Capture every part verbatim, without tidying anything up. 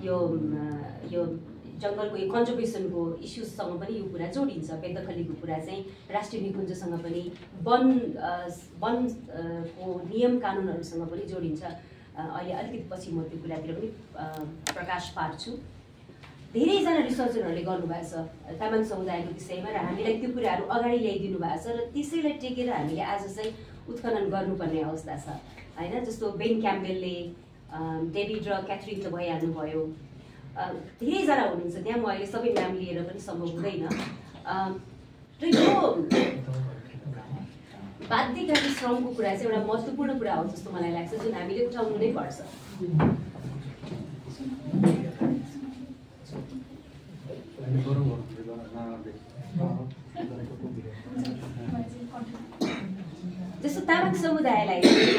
यो यो जङ्गलको यो कन्जर्भेसनको इस्युजसँग पनि यो कुरा जोडिन्छ। बेदखलीको कुरा चाहिँ राष्ट्रिय निकुञ्जसँग पनि वन वनको नियम कानुनहरूसँग पनि जोडिन्छ। अहिले अलिकति पछि म त्यो कुरातिर पनि प्रकाश पार्छु। धेरैजना रिसर्चरहरूले गर्नुभएको छ तामाङ समुदायको विषयमा र हामीलाई त्यो कुराहरू अगाडि ल्याइदिनु भएको छ र त्यसैलाई टेकेर हामीले आज चाहिँ उत्खनन गर्नुपर्ने अवस्था छ होइन। जस्तो बेन क्याम्पबेलले डेभिड र क्याथरिन त भइहाल्नु भयो, धेरैजना हुनुहुन्छ त्यहाँ, म अहिले सबै नाम लिएर पनि सम्भव हुँदैन। र यो बाध्यकारी श्रमको कुरा चाहिँ एउटा महत्त्वपूर्ण कुरा हो जस्तो मलाई लाग्छ, जुन हामीले उठाउनु नै पर्छ। जस्तो तामाङ समुदायलाई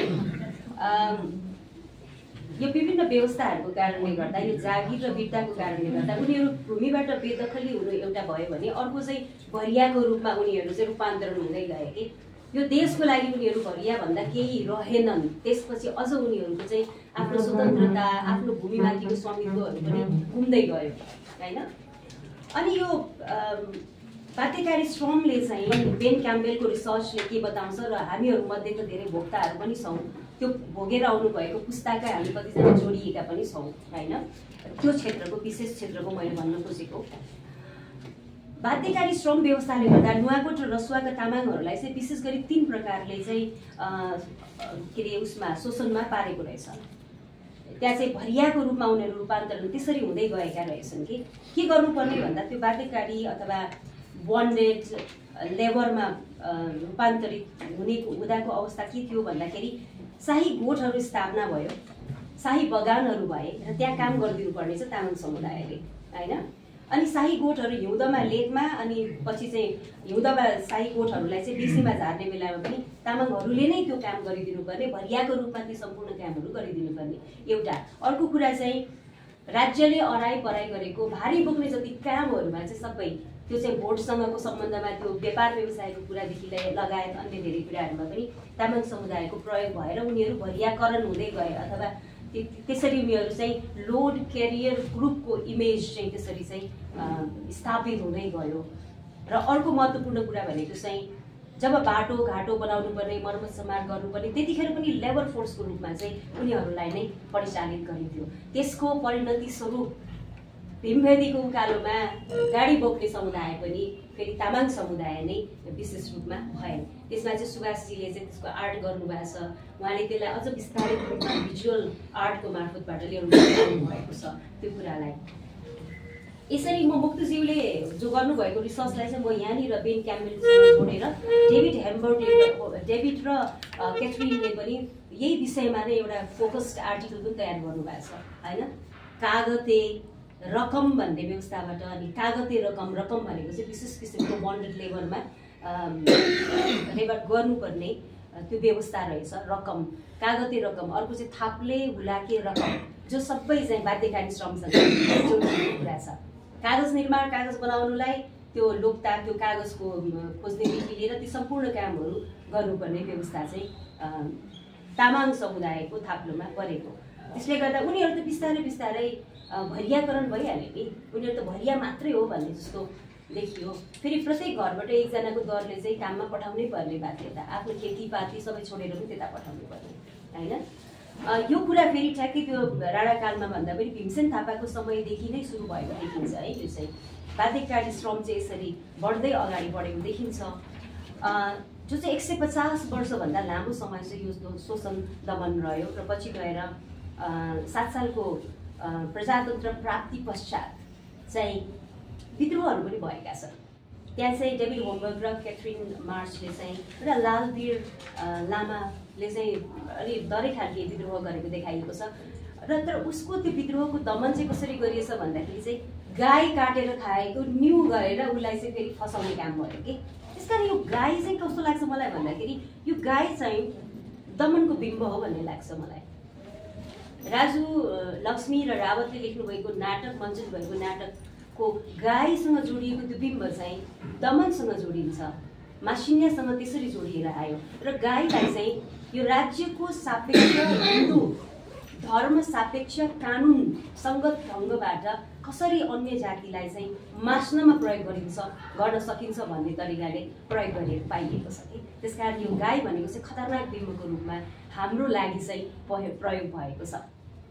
यो विभिन्न व्यवस्थाहरूको कारणले गर्दा, यो जागिर र बिर्ताको कारणले गर्दा उनीहरू भूमिबाट बेदखली हुनु एउटा भयो भने अर्को चाहिँ भरियाको रूपमा उनीहरू चाहिँ रूपान्तरण हुँदै गए कि यो देशको लागि उनीहरू भरिया भन्दा केही रहेनन्। त्यसपछि अझ उनीहरूको चाहिँ आफ्नो स्वतन्त्रता, आफ्नो भूमिमाथिको स्वामित्वहरू पनि घुम्दै गयो होइन। अनि यो बाध्यकारी श्रमले चाहिँ बेन क्याम्पबेलको रिसर्चले के बताउँछ र हामीहरूमध्ये त धेरै भोक्ताहरू पनि छौँ, त्यो भोगेर आउनु भएको पुस्ताका हामी कतिजना जोडिएका पनि छौँ होइन। त्यो क्षेत्रको विशेष क्षेत्रको मैले भन्न खोजेको बाध्यकारी श्रम व्यवस्थाले गर्दा नुवाकोट र रसुवाका तामाङहरूलाई चाहिँ विशेष गरी तीन प्रकारले चाहिँ के अरे उसमा शोषणमा पारेको रहेछ। त्यहाँ चाहिँ भरियाको रूपमा उनीहरू रूपान्तरण त्यसरी हुँदै गएका रहेछन् कि के गर्नुपर्ने भन्दा त्यो बाध्यकारी अथवा बन्डेड लेबरमा रूपान्तरित हुने हुँदाको अवस्था के थियो भन्दाखेरि शाही गोठहरू स्थापना भयो, शाही बगानहरू भए र त्यहाँ काम गरिदिनु पर्ने छ तामाङ समुदायले होइन। अनि शाही गोठहरू हिउँदमा लेकमा अनि पछि चाहिँ हिउँदमा शाही गोठहरूलाई चाहिँ बेसीमा झार्ने बेलामा पनि तामाङहरूले नै त्यो काम गरिदिनु पर्ने, भरियाको रूपमा ती सम्पूर्ण कामहरू गरिदिनु पर्ने एउटा। अर्को कुरा चाहिँ राज्यले अराई पराई गरेको भारी बोक्ने जति कामहरूमा चाहिँ सबै त्यो चाहिँ भोटसँगको सम्बन्धमा त्यो व्यापार व्यवसायको कुरादेखि लगायत अन्य धेरै कुराहरूमा पनि तामाङ समुदायको प्रयोग भएर उनीहरू भरियाकरण हुँदै गए अथवा त्यसरी उनीहरू चाहिँ लोड क्यारियर ग्रुपको इमेज चाहिँ त्यसरी चाहिँ स्थापित हुँदै गयो। र अर्को महत्त्वपूर्ण कुरा भनेको चाहिँ जब बाटो घाटो बनाउनु पर्ने, मर्मत समार गर्नुपर्ने, त्यतिखेर पनि लेबर फोर्सको रूपमा चाहिँ उनीहरूलाई नै परिचालित गरिन्थ्यो। त्यसको परिणति स्वरूप भीमभेदीको उकालोमा गाडी बोक्ने समुदाय पनि फेरि तामाङ समुदाय नै विशेष रूपमा भए। त्यसमा चाहिँ सुभाषजीले चाहिँ त्यसको आर्ट गर्नुभएको छ, उहाँले त्यसलाई अझ विस्तारित रूपमा भिजुअल आर्टको मार्फतबाट ल्याउनु भएको छ त्यो कुरालाई। यसरी म मुक्तज्यूले जो गर्नुभएको रिसर्चलाई चाहिँ म यहाँनिर बेन क्याम्पबेलसँग जोडेर डेभिड हेम्बर्टले डेभिड र क्याथरिनले पनि यही विषयमा नै एउटा फोकस्ड आर्टिकल पनि तयार गर्नुभएको छ होइन। कागते रकम भन्ने व्यवस्थाबाट, अनि कागते रकम रकम भनेको चाहिँ विशेष किसिमको बन्डेड लेबरमा लेबर गर्नुपर्ने त्यो व्यवस्था रहेछ। रकम कागते रकम, अर्को चाहिँ थाप्ले हुलाके रकम, जो सबै चाहिँ बाध्यकारी श्रमसँग जोडिएको कुरा छ। कागज निर्माण, कागज बनाउनुलाई त्यो लोकता, त्यो कागजको खोज्नेदेखि लिएर ती सम्पूर्ण कामहरू गर्नुपर्ने व्यवस्था चाहिँ तामाङ समुदायको थाप्लोमा परेको। त्यसले गर्दा उनीहरू त बिस्तारै बिस्तारै भरियाकरण भइहाल्यो नि, उनीहरू त भरिया मात्रै हो भन्ने जस्तो देखियो। फेरि प्रत्येक घरबाट एकजनाको दरले चाहिँ काममा पठाउनै पर्ने बाध्यता, आफ्नो खेतीपाती सबै छोडेर पनि त्यता पठाउनु पर्ने होइन। यो कुरा फेरि ठ्याक्कै त्यो राणाकालमा भन्दा पनि भीमसेन थापाको समयदेखि नै सुरु भएको देखिन्छ है। यो चाहिँ बाध्यकारी श्रम चाहिँ यसरी बढ्दै अगाडि बढेको देखिन्छ, जो चाहिँ एक सय पचास वर्षभन्दा लामो समय चाहिँ यो शोषण दमन रह्यो। र पछि गएर सात सालको प्रजातन्त्र प्राप्ति पश्चात चाहिँ विद्रोहहरू पनि भएका छन्। त्यहाँ चाहिँ डेभिड होमबर्ग र क्याथरिन मार्चले चाहिँ र लालवीर लामाले चाहिँ अलि डरै खालके विद्रोह गरेको देखाइएको छ। र तर उसको त्यो विद्रोहको दमन चाहिँ कसरी गरिएछ भन्दाखेरि चाहिँ गाई काटेर खाएको न्यु गरेर उसलाई चाहिँ फेरि फसाउने काम भयो कि। त्यस कारण यो गाई चाहिँ कस्तो लाग्छ मलाई भन्दाखेरि यो गाई चाहिँ दमनको बिम्ब हो भन्ने लाग्छ मलाई। राजु लक्ष्मी र रावतले लेख्नुभएको नाटक, मञ्चन भएको नाटकको गाईसँग जोडिएको त्यो बिम्ब चाहिँ दमनसँग जोडिन्छ, मासिन्यासँग त्यसरी जोडिएर आयो। र गाईलाई चाहिँ यो राज्यको सापेक्ष हिन्दू धर्म सापेक्ष कानुन सङ्गत ढङ्गबाट कसरी अन्य जातिलाई चाहिँ मास्नमा प्रयोग गरिन्छ गर्न सकिन्छ भन्ने तरिकाले प्रयोग गरिएको पाइएको छ कि त्यसकारण यो गाई भनेको चाहिँ खतरनाक बिम्बको रूपमा हाम्रो लागि चाहिँ प्रयोग भएको छ।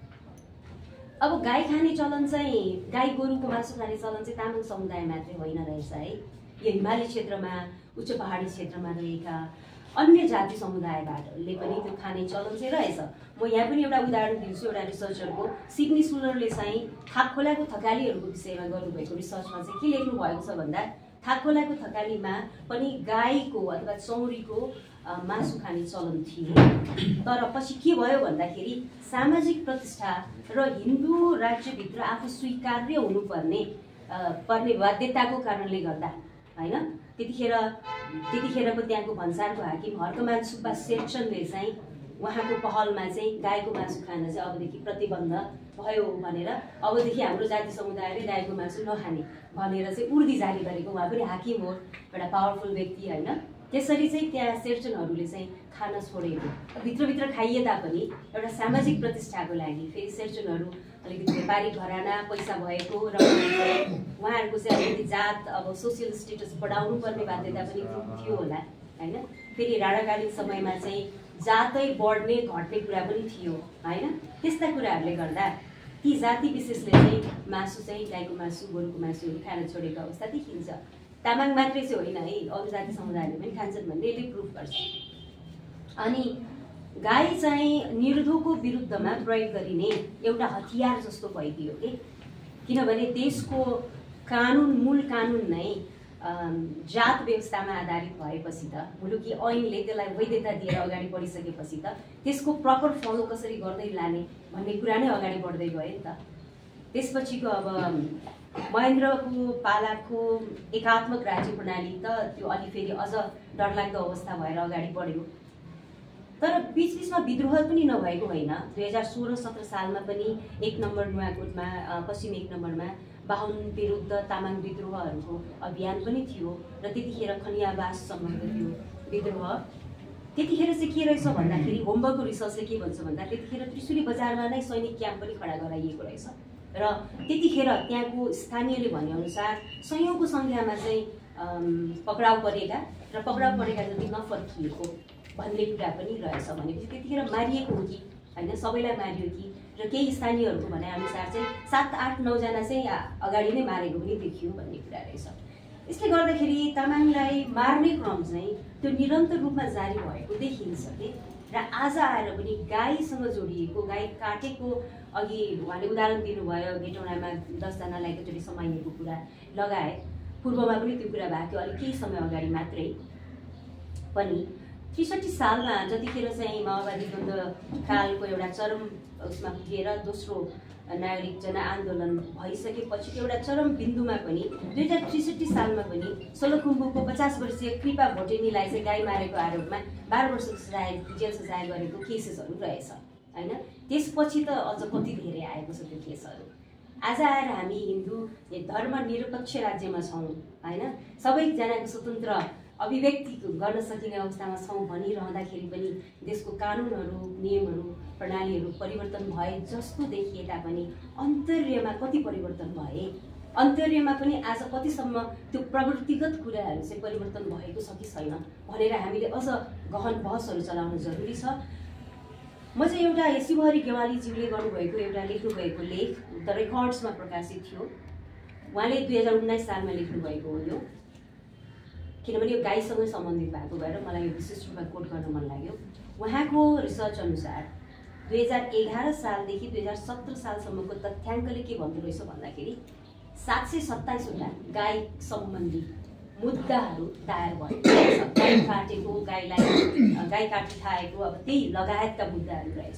अब गाई खाने चलन चाहिँ गाई गोरुको मासु खाने चलन चाहिँ तामाङ समुदाय मात्रै होइन रहेछ है, यो हिमाली क्षेत्रमा उच्च पहाडी क्षेत्रमा रहेका अन्य जाति समुदायबाटले पनि त्यो खाने चलन चाहिँ रहेछ। म यहाँ पनि एउटा उदाहरण दिन्छु। एउटा रिसर्चरको सिडनी सुलरले चाहिँ थाकखोलाको थकालीहरूको विषयमा गर्नुभएको रिसर्चमा चाहिँ के लेख्नु भएको छ भन्दा थाकखोलाको थकालीमा पनि गाईको अथवा चौरीको मासु खाने चलन थिए, तर पछि के भयो भन्दाखेरि सामाजिक प्रतिष्ठा र हिन्दू राज्यभित्र आफू स्वीकार्य हुनुपर्ने पर्ने बाध्यताको कारणले गर्दा हैन त्यतिखेर त्यतिखेरको त्यहाँको भन्सारको हाकिम हर्कमान सुब्बा शेरचनले चाहिँ उहाँको पहलमा चाहिँ गाईको मासु खान चाहिँ अबदेखि प्रतिबन्ध भयो भनेर अबदेखि हाम्रो जाति समुदायले गाईको मासु नखाने भनेर चाहिँ उर्दी जारी गरेको उहाँ पनि हाकिम हो, एउटा पावरफुल व्यक्ति होइन। त्यसरी चाहिँ त्यहाँ शेरचनहरूले चाहिँ खान छोडेको भित्रभित्र खाइए तापनि एउटा सामाजिक प्रतिष्ठाको लागि फेरि शेरचनहरू अलिकति व्यापारी घराना पैसा भएको र उहाँहरूको चाहिँ अलिकति जात अब सोसियल स्टेटस बढाउनु पर्ने बाध्यता पनि थियो होला होइन। फेरि राणाकालीन समयमा चाहिँ जातै बढ्ने घट्ने कुरा पनि थियो होइन। त्यस्ता कुराहरूले गर्दा ती जाति विशेषले चाहिँ मासु चाहिँ गाईको मासु गोरुको मासुहरू खान छोडेको अवस्था देखिन्छ। तामाङ मात्रै चाहिँ होइन है, अरू जाति समुदायले पनि खान्छन् भन्ने यसले प्रुफ गर्छ। अनि गाई चाहिँ निर्धोको विरुद्धमा प्रयोग गरिने एउटा हतियार जस्तो भइदियो कि, किनभने देशको कानुन मूल कानुन नै जात व्यवस्थामा आधारित भएपछि त मुलुकी ऐनले त्यसलाई वैधता दिएर अगाडि बढिसकेपछि त त्यसको प्रपर फलो कसरी गर्दै लाने भन्ने कुरा नै अगाडि बढ्दै गयो नि त। त्यसपछिको अब महेन्द्रको पालाको एकात्मक राज्य प्रणाली त त्यो अलि फेरि अझ डरलाग्दो अवस्था भएर अगाडि बढ्यो। तर बिचबिचमा विद्रोह पनि नभएको होइन। दुई हजार सोह्र सत्र सालमा पनि एक नम्बर नुवाकोटमा पश्चिम एक नम्बरमा बाहुन विरुद्ध तामाङ विद्रोहहरूको अभियान पनि थियो र त्यतिखेर खनियावाससम्मको थियो विद्रोह। त्यतिखेर चाहिँ के रहेछ भन्दाखेरि होमवर्कको रिसर्चले के भन्छ भन्दा त्यतिखेर त्रिशुली बजारमा नै सैनिक क्याम्प पनि खडा गराइएको रहेछ र त्यतिखेर त्यहाँको स्थानीयले भनेअनुसार सयौँको सङ्ख्यामा चाहिँ पक्राउ परेका र पक्राउ परेका जति नफर्किएको भन्ने कुरा पनि रहेछ। भनेपछि त्यतिखेर मारिएको हो कि होइन, सबैलाई मारियो कि, र केही स्थानीयहरूको भनाइअनुसार चाहिँ सात आठ नौजना चाहिँ अगाडि नै मारेको पनि देखियो भन्ने कुरा रहेछ। यसले गर्दाखेरि तामाङलाई मार्ने क्रम चाहिँ त्यो निरन्तर रूपमा जारी भएको देखिन्छ कि, र आज आएर पनि गाईसँग जोडिएको गाई काटेको अघि उहाँले उदाहरण दिनुभयो हेटौँडामा दसजनालाई एकचोटि समाइएको कुरा लगायत पूर्वमा पनि त्यो कुरा भएको थियो अलिक केही समय अगाडि मात्रै पनि। त्रिसठी सालमा जतिखेर चाहिँ माओवादी द्वन्द्व कालको एउटा चरम उसमा पुगेर दोस्रो नागरिक जनआन्दोलन भइसकेपछि एउटा चरम बिन्दुमा पनि दुई हजार त्रिसठी सालमा पनि सोलुखुम्बुको पचास वर्षीय कृपा भोटेनीलाई चाहिँ गाई मारेको आरोपमा बाह्र वर्षको सजाय जेल सजाय गरेको केसेसहरू रहेछ होइन। त्यसपछि त अझ कति धेरै आएको छ त्यो केसहरू। आज आएर हामी हिन्दू धर्मनिरपेक्ष राज्यमा छौँ होइन, सबैजनाको स्वतन्त्र अभिव्यक्ति गर्न सकिने अवस्थामा छौँ भनिरहँदाखेरि पनि देशको कानुनहरू नियमहरू प्रणालीहरू परिवर्तन भए जस्तो देखिए तापनि अन्तर्यमा कति परिवर्तन भए, अन्तर्यमा पनि आज कतिसम्म त्यो प्रवृत्तिगत कुराहरू चाहिँ परिवर्तन भएको छ कि छैन भनेर हामीले अझ गहन बहसहरू चलाउन जरुरी छ। म चाहिँ एउटा शिवहरि गेवालीज्यूले गर्नुभएको एउटा लेख्नुभएको लेख द रेकर्ड्समा प्रकाशित थियो। उहाँले दुई हजार उन्नाइस सालमा लेख्नुभएको हो यो, किनभने यो गाईसँगै सम्बन्धित भएको भएर मलाई यो विशेष रूपमा कोट गर्न मन लाग्यो। उहाँको रिसर्च अनुसार दुई हजार एघार सालदेखि दुई हजार सत्र सालसम्मको तथ्याङ्कले के भन्दो रहेछ भन्दाखेरि सात सय सत्ताइसवटा गाई सम्बन्धी मुद्दाहरू दायर भएको छ। गाई काटेको, गाईलाई गाई काटी खाएको, अब त्यही लगायतका मुद्दाहरू रहेछ।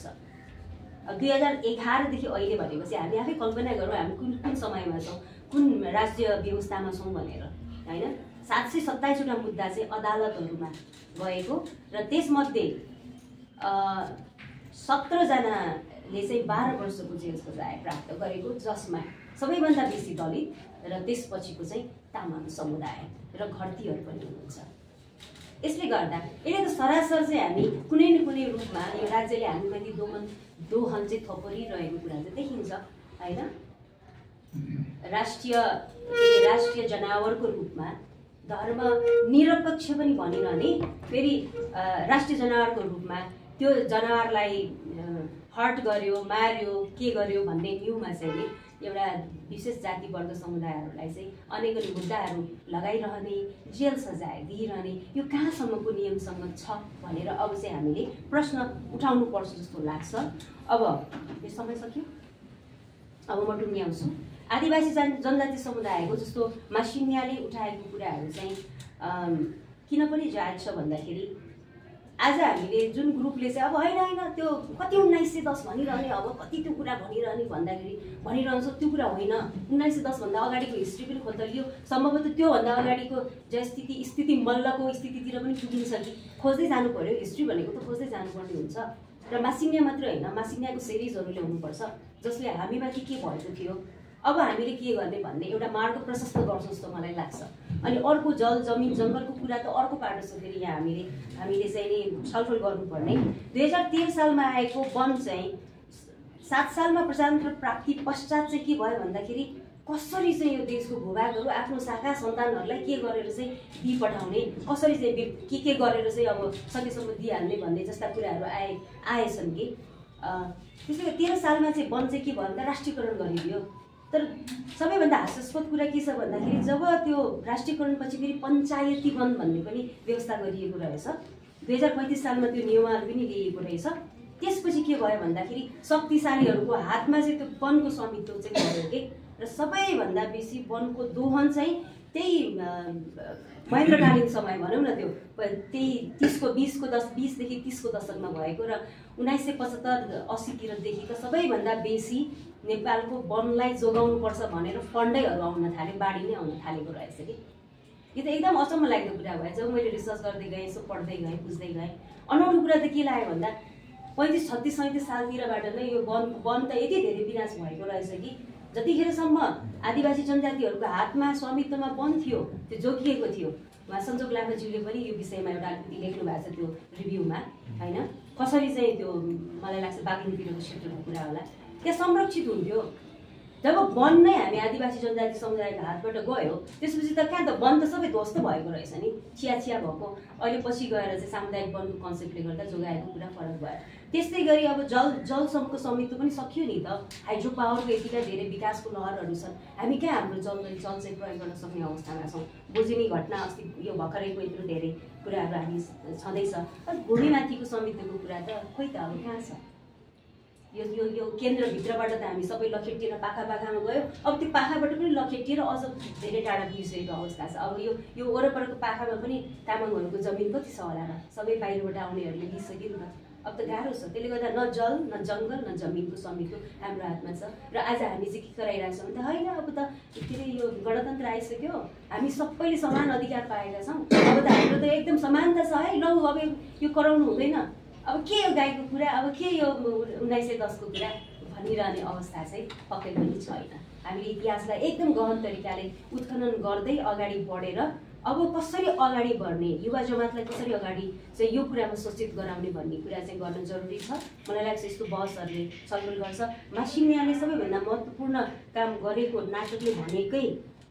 दुई हजार एघारदेखि अहिले भनेपछि हामी आफै कल्पना गरौँ हामी कुन कुन समयमा छौँ, कुन राज्य व्यवस्थामा छौँ भनेर होइन। सात सय सत्ताइसवटा मुद्दा चाहिँ अदालतहरूमा गएको र त्यसमध्ये सत्रजनाले चाहिँ बाह्र वर्षको जेल सजाय प्राप्त गरेको, जसमा सबैभन्दा बेसी दलित र त्यसपछिको चाहिँ तामाङ समुदाय र घरतीहरू पनि हुनुहुन्छ। यसले गर्दा यसले त सरासर चाहिँ हामी कुनै न कुनै रूपमा यो राज्यले हामीमाथि दोहन दोहन चाहिँ थपरिरहेको कुरा चाहिँ देखिन्छ होइन। राष्ट्रिय राष्ट्रिय जनावरको रूपमा धर्म निरपेक्ष पनि भनिरहने, फेरि राष्ट्रिय जनावरको रूपमा त्यो जनावरलाई हर्ट गर्यो मार्यो के गर्यो भन्ने न्युमा चाहिँ एउटा विशेष जाति वर्ग समुदायहरूलाई चाहिँ अनेकौँ मुद्दाहरू लगाइरहने, जेल सजाय दिइरहने यो कहाँसम्मको नियमसँग छ भनेर अब चाहिँ हामीले प्रश्न उठाउनु पर्छ जस्तो लाग्छ। अब यो समय सक्यो, अब म टुङ्ग्याउँछु। आदिवासी जन जनजाति समुदायको जस्तो मासिन्याले उठाएको कुराहरू चाहिँ किन पनि जायज छ भन्दाखेरि आज हामीले जुन ग्रुपले चाहिँ अब होइन होइन त्यो कति उन्नाइस सय दस भनिरहने, अब कति त्यो कुरा भनिरहने भन्दाखेरि भनिरहन्छ त्यो कुरा होइन। उन्नाइस सय दसभन्दा अगाडिको हिस्ट्री पनि खोज्दलियो, सम्भवतः त्योभन्दा अगाडिको जय स्थिति स्थिति मल्लको स्थितितिर पनि पुगिन्छ कि खोज्दै जानु पर्यो। हिस्ट्री भनेको त खोज्दै जानुपर्ने हुन्छ र मासिन्या मात्रै होइन, मासिन्याको सिरिजहरू ल्याउनुपर्छ जसले हामीमाथि के भएको थियो, अब हामीले के गर्ने भन्ने एउटा मार्ग प्रशस्त गर्छ जस्तो मलाई लाग्छ। अनि अर्को जल जमिन जङ्गलको कुरा त अर्को पाटो छ, फेरि यहाँ हामीले हामीले चाहिँ नि छलफल गर्नुपर्ने। दुई हजार तेह्र सालमा आएको वन चाहिँ सात सालमा प्रजातन्त्र प्राप्ति पश्चात चाहिँ के भयो भन्दाखेरि कसरी चाहिँ यो देशको भूभागहरू आफ्नो शाखा सन्तानहरूलाई के गरेर चाहिँ दिइ पठाउने, कसरी चाहिँ के के गरेर चाहिँ अब सकेसम्म दिइहाल्ने भन्ने जस्ता कुराहरू आए आएछन् कि त्यसले तेह्र सालमा चाहिँ वन चाहिँ के भयो भन्दा राष्ट्रियकरण गरिदियो। तर सबैभन्दा हास्यास्पद कुरा के छ भन्दाखेरि जब त्यो राष्ट्रियकरणपछि फेरि पञ्चायती वन भन्ने पनि व्यवस्था गरिएको रहेछ, दुई हजार पैँतिस सालमा त्यो नियमावली पनि ल्याइएको रहेछ। त्यसपछि के भयो भन्दाखेरि शक्तिशालीहरूको हातमा चाहिँ त्यो वनको स्वामित्व चाहिँ गयो कि, र सबैभन्दा बेसी वनको दोहन चाहिँ त्यही महेन्द्रकालीन समय भनौँ न, त्यो त्यही तिसको बिसको दस बिसदेखि तिसको दशकमा भएको र उन्नाइस सय पचहत्तर अस्सीतिरदेखि त सबैभन्दा बेसी नेपालको वनलाई जोगाउनुपर्छ भनेर फन्डैहरू आउन थाल्यो, बाढी नै आउन थालेको रहेछ कि। यो त एकदम अचम्म लाग्दो कुरा भयो। जब मैले रिसर्च गर्दै गएँ, यसो पढ्दै गएँ, बुझ्दै गएँ, अनौठो कुरा त के लाग्यो भन्दा पैँतिस छत्तिस सैँतिस सालतिरबाट नै यो वन वन त यति धेरै विनाश भएको रहेछ कि जतिखेरसम्म आदिवासी जनजातिहरूको हातमा स्वामित्वमा वन थियो त्यो जोगिएको थियो। उहाँ सञ्जोग लामाज्यूले पनि यो विषयमा एउटा अलिकति लेख्नु भएको छ त्यो रिभ्यूमा होइन, कसरी चाहिँ त्यो मलाई लाग्छ बागलुङतिरको क्षेत्रको कुरा होला, त्यहाँ संरक्षित हुन्थ्यो। जब वन नै हामी आदिवासी जनजाति समुदायको हातबाट गयो त्यसपछि त कहाँ त वन त सबै ध्वस्त भएको रहेछ नि, चिया चिया भएको। अहिले पछि गएर चाहिँ सामुदायिक वनको कन्सेप्टले गर्दा जोगाएको कुरा फरक भयो। त्यस्तै गरी अब जल जलसम्मको स्वामित्व पनि सकियो नि त, हाइड्रो पावरको यतिका धेरै विकासको लहरहरू छन्, हामी कहाँ हाम्रो जल जल चाहिँ प्रयोग गर्न सक्ने अवस्थामा छौँ। बोजिनी घटना अस्ति यो भर्खरैको यत्रो धेरै कुराहरू हामी छँदैछ। भूमिमाथिको स्वामित्वको कुरा त खोइ त अब कहाँ छ। यो यो यो केन्द्रभित्रबाट त हामी सबै लखेटिएर पाखा पाखामा गयो, अब त्यो पाखाबाट पनि लखेटिएर अझ धेरै टाढा पुगिसकेको अवस्था छ। अब यो यो वरपरको पाखामा पनि तामाङहरूको जमिन कति छ होला र सबै बाहिरबाट आउनेहरूले लिइसक्यो नि त। अब त गाह्रो छ। त्यसले गर्दा न जल न जङ्गल न जमिनको स्वामित्व हाम्रो हातमा छ। र आज हामी चाहिँ के गराइरहेको छौँ त होइन, अब त के अरे यो गणतन्त्र आइसक्यो, हामी सबैले समान अधिकार पाएका छौँ, अब त हाम्रो त एकदम समानता छ है, लौ अब यो कराउनु हुँदैन, अब के यो गाईको कुरा, अब के यो उन्नाइस सय दसको कुरा भनिरहने अवस्था चाहिँ पक्कै पनि छैन। हामीले इतिहासलाई एकदम गहन तरिकाले उत्खनन गर्दै अगाडि बढेर अब कसरी अगाडि बढ्ने, युवा जमातलाई कसरी अगाडि चाहिँ यो कुरामा सचेत गराउने भन्ने कुरा चाहिँ गर्न जरुरी छ। मलाई लाग्छ यस्तो बहसहरूले छलफल गर्छ। मासिन्याले सबैभन्दा महत्त्वपूर्ण काम गरेको नाटकले भनेकै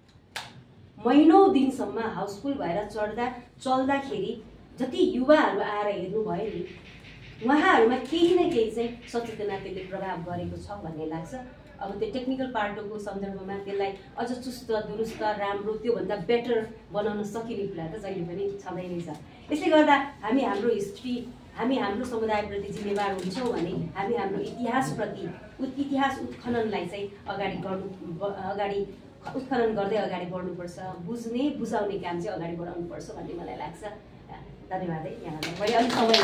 महिनौँ दिनसम्म हाउसफुल भएर चढ्दा चल्दाखेरि जति युवाहरू आएर हेर्नुभयो नि उहाँहरूमा केही न केही चाहिँ सचेतना त्यसले प्रभाव गरेको छ भन्ने लाग्छ। अब त्यो टेक्निकल पार्टको सन्दर्भमा त्यसलाई अझ चुस्त दुरुस्त राम्रो त्योभन्दा बेटर बनाउन सकिने कुरा त जहिले पनि छँदै नै छ। यसले गर्दा हामी हाम्रो हिस्ट्री हामी हाम्रो समुदायप्रति जिम्मेवार हुन्छौँ भने हामी हाम्रो इतिहासप्रति इतिहास उत्खननलाई चाहिँ अगाडि गर्नु अगाडि उत्खनन गर्दै अगाडि बढ्नुपर्छ, बुझ्ने बुझाउने काम चाहिँ अगाडि बढाउनुपर्छ भन्ने मलाई लाग्छ। धन्यवाद है यहाँलाई मैले अलिक समय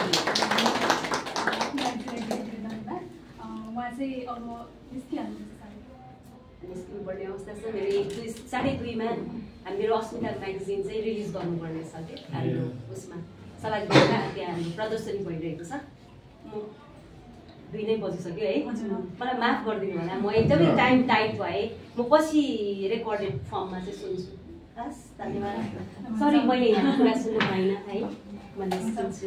उहाँ चाहिँ अब निस्किनुपर्ने अवस्था छ। मेरो एक दुई साढे दुईमा हामी मेरो अस्मिता म्यागजिन चाहिँ रिलिज गर्नुपर्ने छ कि हाम्रो उसमा सलाजमा त्यहाँ हाम्रो प्रदर्शनी भइरहेको छ। म दुई नै बजिसक्यो है, मलाई माफ गरिदिनु होला, म एकदमै टाइम टाइट भएँ, म पछि रेकर्डेड फर्ममा चाहिँ सुन्छु। हस् धन्यवाद। सरी मैले यहाँ कुरा सुन्नु पाइनँ है। भन्न चाहन्छु।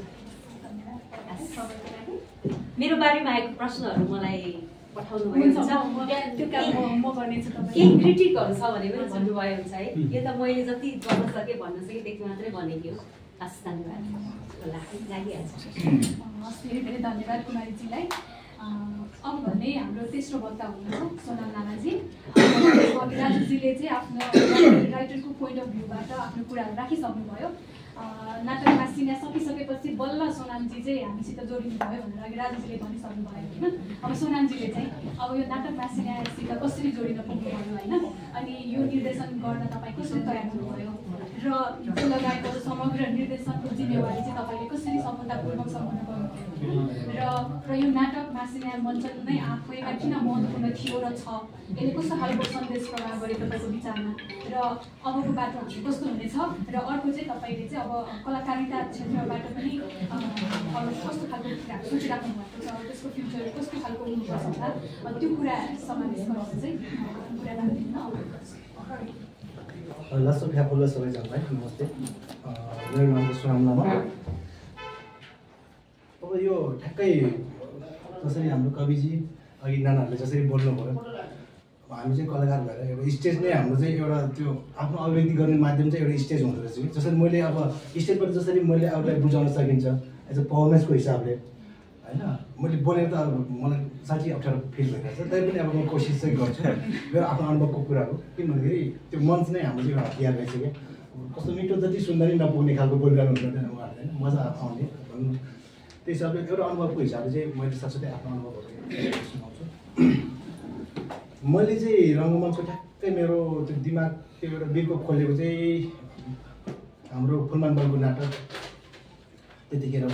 मेरो बारेमा आएको प्रश्नहरू मलाई पठाउनु भएको छ, त्यो काम म गर्नेछु। केही क्रिटिकहरू छ भने पनि भन्नुभयो हुन्छ है। यो त मैले जति गर्न सकेँ भन्न सकेँ त्यति मात्रै भनेको हो। हस्, धन्यवाद। लागिहाल्छ। धेरै धेरै धन्यवाद कुमारीजीलाई। अब भने हाम्रो तेस्रो वक्ता हुनुहुन्छ सोनाम लामाजी। राजुजीले चाहिँ आफ्नो राइटरको पोइन्ट अफ भ्यूबाट आफ्नो कुराहरू राखिसक्नुभयो। नाटक मासिना सकिसकेपछि बल्ल सोनामजी चाहिँ हामीसित जोडिनु भयो भनेर अघि राजुजीले भनिसक्नु भयो होइन। अब सोनामजीले चाहिँ अब यो नाटक मासिनासित कसरी जोडिन पुग्नुभयो होइन, अनि यो निर्देशन गर्न तपाईँ कसरी तयार हुनुभयो र यो लगायतको समग्र निर्देशनको जिम्मेवारी चाहिँ तपाईँले कसरी सफलतापूर्वक सम्पन्न गर्नुभयो र र यो नाटक मासिना मञ्चन नै आफैमा किन महत्त्वपूर्ण थियो र छ, यसले कस्तो खालको सन्देश प्रभाव गरे तपाईँको विचारमा र अबको बाटो हामी कस्तो हुनेछ र अर्को चाहिँ तपाईँले चाहिँ अब कलाकारिता क्षेत्रबाट पनि अब कस्तो खालको कुराहरू सोचिराख्नु भएको छ, त्यसको फ्युचर कस्तो खालको हुनुपर्छ होला त्यो कुरा समावेश गरेर चाहिँ कुरा राख्दिनँ। लास्ट फ्याफुल्ला सबैजनालाई नमस्ते। मेरो नाम चाहिँ सोनाम लामा। अब यो ठ्याक्कै जसरी हाम्रो कविजी अघि नानाहरूले जसरी बोल्नुभयो, हामी चाहिँ कलाकार भएर एउटा स्टेज नै हाम्रो चाहिँ एउटा त्यो आफ्नो अभिव्यक्ति गर्ने माध्यम चाहिँ एउटा स्टेज हुँदो रहेछ कि जसरी मैले अब स्टेजबाट जसरी मैले अरूलाई बुझाउन सकिन्छ एज अ पर्फर्मेन्सको हिसाबले होइन। मैले बोलेर त अब मलाई साँच्चै अप्ठ्यारो फिल भइरहेको छ, तैपनि अब म कोसिस चाहिँ गर्छु मेरो आफ्नो अनुभवको कुरा हो। किनभनेखेरि त्यो मञ्च नै हाम्रो चाहिँ एउटा हतियार रहेछ क्या। कस्तो मिठो जति सुन्दा नि नपुग्ने खालको बोलिरहनु हुँदैन उहाँहरूले होइन, मजा आउने भन्नु। त्यही हिसाबले एउटा अनुभवको हिसाबले चाहिँ मैले साथसाथै आफ्नो अनुभवहरू सुनाउँछु। मैले चाहिँ रङ्गमञ्चको ठ्याक्कै मेरो त्यो दिमाग त्यो एउटा बिर्को खोलेको चाहिँ हाम्रो फुलमान बलको नाटक त्यतिखेर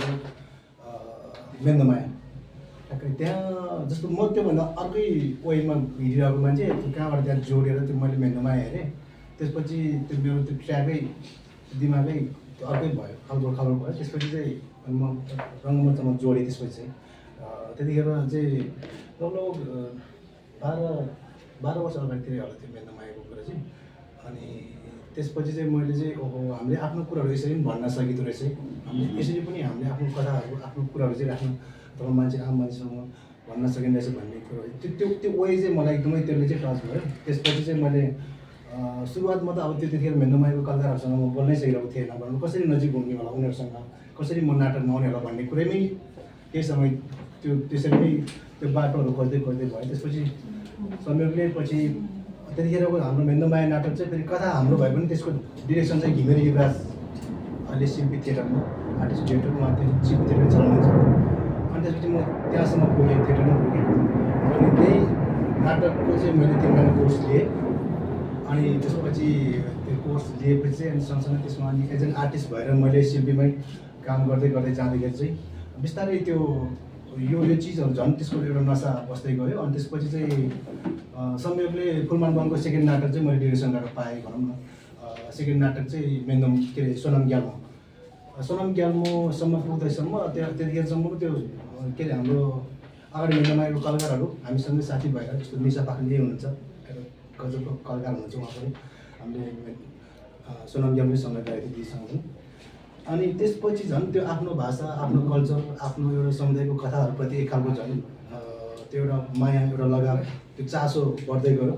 मेन्दमाया ठ्याक्कै त्यहाँ जस्तो म त्योभन्दा अर्कै वेमा हिँडिरहेको मान्छे कहाँबाट त्यहाँ जोडेर त्यो मैले मेन्दमाया हेरेँ। त्यसपछि त्यो मेरो त्यो ट्र्याकै दिमागै अर्कै भयो, खालको खालको भयो। त्यसपछि चाहिँ म रङ्गमञ्चमा जोडेँ। त्यसपछि चाहिँ त्यतिखेर चाहिँ लगभग बाह्र बाह्र वर्ष अगाडितिरै होला त्यो मेन्दमायाको कुरा चाहिँ। अनि त्यसपछि चाहिँ मैले चाहिँ ओहो हामीले आफ्नो कुराहरू यसरी पनि भन्न सकिँदो रहेछ, हामीले यसरी पनि हामीले आफ्नो कथाहरू आफ्नो कुराहरू चाहिँ राख्नु अथवा मान्छे आम मान्छेसँग भन्न सकिँदो रहेछ भन्ने कुरो त्यो त्यो त्यो वे चाहिँ मलाई एकदमै त्यसले चाहिँ टच भयो। त्यसपछि चाहिँ मैले सुरुवातमा त अब त्यो त्यतिखेर मेन्दमायाको कलाकारहरूसँग म बोल्नै सकिरहेको थिएन, भन्नु कसरी नजिक हुने होला उनीहरूसँग, कसरी म नाटकमा आउने होला भन्ने कुरैमै केही समय त्यो त्यसरी नै त्यो बाटोहरू खोज्दै खोज्दै भयो। त्यसपछि संयोगले पछि त्यतिखेरको हाम्रो मेन्दमाया नाटक चाहिँ फेरि कथा हाम्रो भए पनि त्यसको डिरेक्सन चाहिँ घिमिरे युवराज अहिले शिल्पी थिएटरमा आर्टिस्ट डिरेक्टर उहाँ त्यो शिल्पी थिएटर चलाउनुहुन्छ। अनि त्यसपछि म त्यहाँसम्म पुगेँ, थिएटरमा पुगेँ। अनि त्यही नाटकको चाहिँ मैले तिन महिना कोर्स लिएँ। अनि त्यसपछि त्यो कोर्स लिएपछि चाहिँ अनि सँगसँगै त्यसमा अनि एज एन आर्टिस्ट भएर मैले शिल्पीमै काम गर्दै गर्दै जाँदाखेरि चाहिँ बिस्तारै त्यो यो यो चिजहरू झन् त्यसको एउटा नसा बस्दै गयो। अनि त्यसपछि चाहिँ संयोगले फुलमान बलको सेकेन्ड नाटक चाहिँ मैले डिरेक्सन गरेर पाएँ भनौँ न। सेकेन्ड नाटक चाहिँ मेन्दम के अरे सोनाम ग्याल्मो सोनाम ग्याल्मोसम्म पुग्दैसम्म त्यहाँ त्यतिखेरसम्म त्यो के अरे हाम्रो अगाडि मेन्दमायाको कलाकारहरू हामीसँगै साथी भएर जस्तो निशा पाखण्डे हुनुहुन्छ, गजबको कलाकार हुनुहुन्छ उहाँ पनि, हामीले सोनाम ग्याल्मोसँग गएको थियो दिदीसँग पनि। अनि त्यसपछि झन् त्यो आफ्नो भाषा आफ्नो कल्चर आफ्नो एउटा समुदायको कथाहरूप्रति एक खालको झन् त्यो एउटा माया एउटा लगाव त्यो चासो बढ्दै गयो।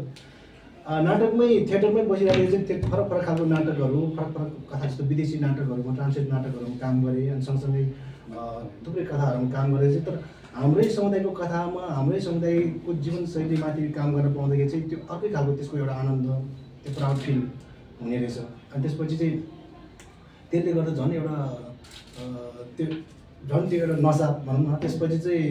नाटकमै थिएटरमै बसिरहेको चाहिँ त्यो फरक फरक खालको नाटकहरू फरक फरक कथा जस्तो विदेशी नाटकहरूमा ट्रान्सलेट नाटकहरूमा काम गरेँ। अनि सँगसँगै थुप्रै कथाहरूमा काम गरेँ चाहिँ तर हाम्रै समुदायको कथामा हाम्रै समुदायको जीवनशैलीमाथि काम गर्न पाउँदाखेरि चाहिँ त्यो अर्कै खालको त्यसको एउटा आनन्द त्यो प्राउड फिल हुने रहेछ। अनि त्यसपछि चाहिँ त्यसले गर्दा झन् एउटा त्यो झन् त्यो एउटा नसा भनौँ न। त्यसपछि चाहिँ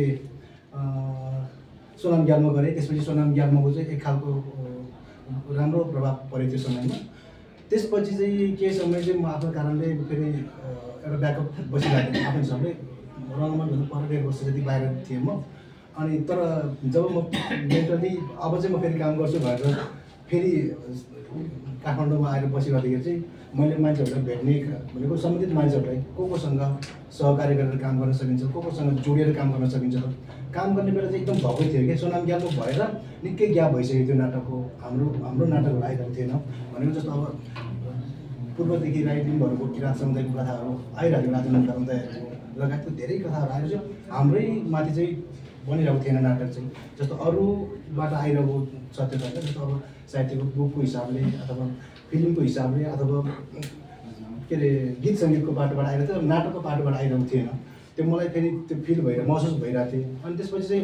सोनाम ग्याल्मो गरेँ। त्यसपछि सोनाम ग्याल्मोको चाहिँ एक खालको राम्रो प्रभाव पऱ्यो त्यो समयमा। त्यसपछि चाहिँ केही समय चाहिँ म आफ्नो कारणले फेरि एउटा ब्याकअप बसिरहेको थिएँ आफ्नो हिसाबले। रङ्गमञ्चभन्दा पर डेढ वर्ष जति बाहिर थिएँ म। अनि तर जब म मेन्टली अब चाहिँ म फेरि काम गर्छु भनेर फेरि काठमाडौँमा आएर बसिरहँदाखेरि चाहिँ मैले मान्छेहरूलाई भेट्ने भनेको सम्बन्धित मान्छेहरूलाई को कोसँग सहकार्य गरेर काम गर्न सकिन्छ, को कोसँग जोडिएर काम गर्न सकिन्छ। काम गर्ने बेला चाहिँ एकदम भएकै थियो कि सोनाम ग्याल्मो भएर निकै ग्याप भइसक्यो त्यो नाटकको। हाम्रो हाम्रो नाटकहरू आइरहेको थिएन भनेको जस्तो अब पूर्वदेखि राइटिङहरूको किराँत समुदायको कथाहरू आइरहेको राजेन्द्र समुदायहरूको लगायतको धेरै कथाहरू आएर चाहिँ हाम्रै माथि चाहिँ बनिरहेको थिएन नाटक चाहिँ। जस्तो अरूबाट आइरहेको छ त्यो होइन, जस्तो अब साहित्यको बुकको हिसाबले अथवा फिल्मको हिसाबले अथवा के अरे गीत सङ्गीतको बाटोबाट आइरहेको थियो, नाटकको बाटोबाट आइरहेको थिएन। त्यो मलाई फेरि त्यो फिल भएर महसुस भइरहेको थियो। अनि त्यसपछि चाहिँ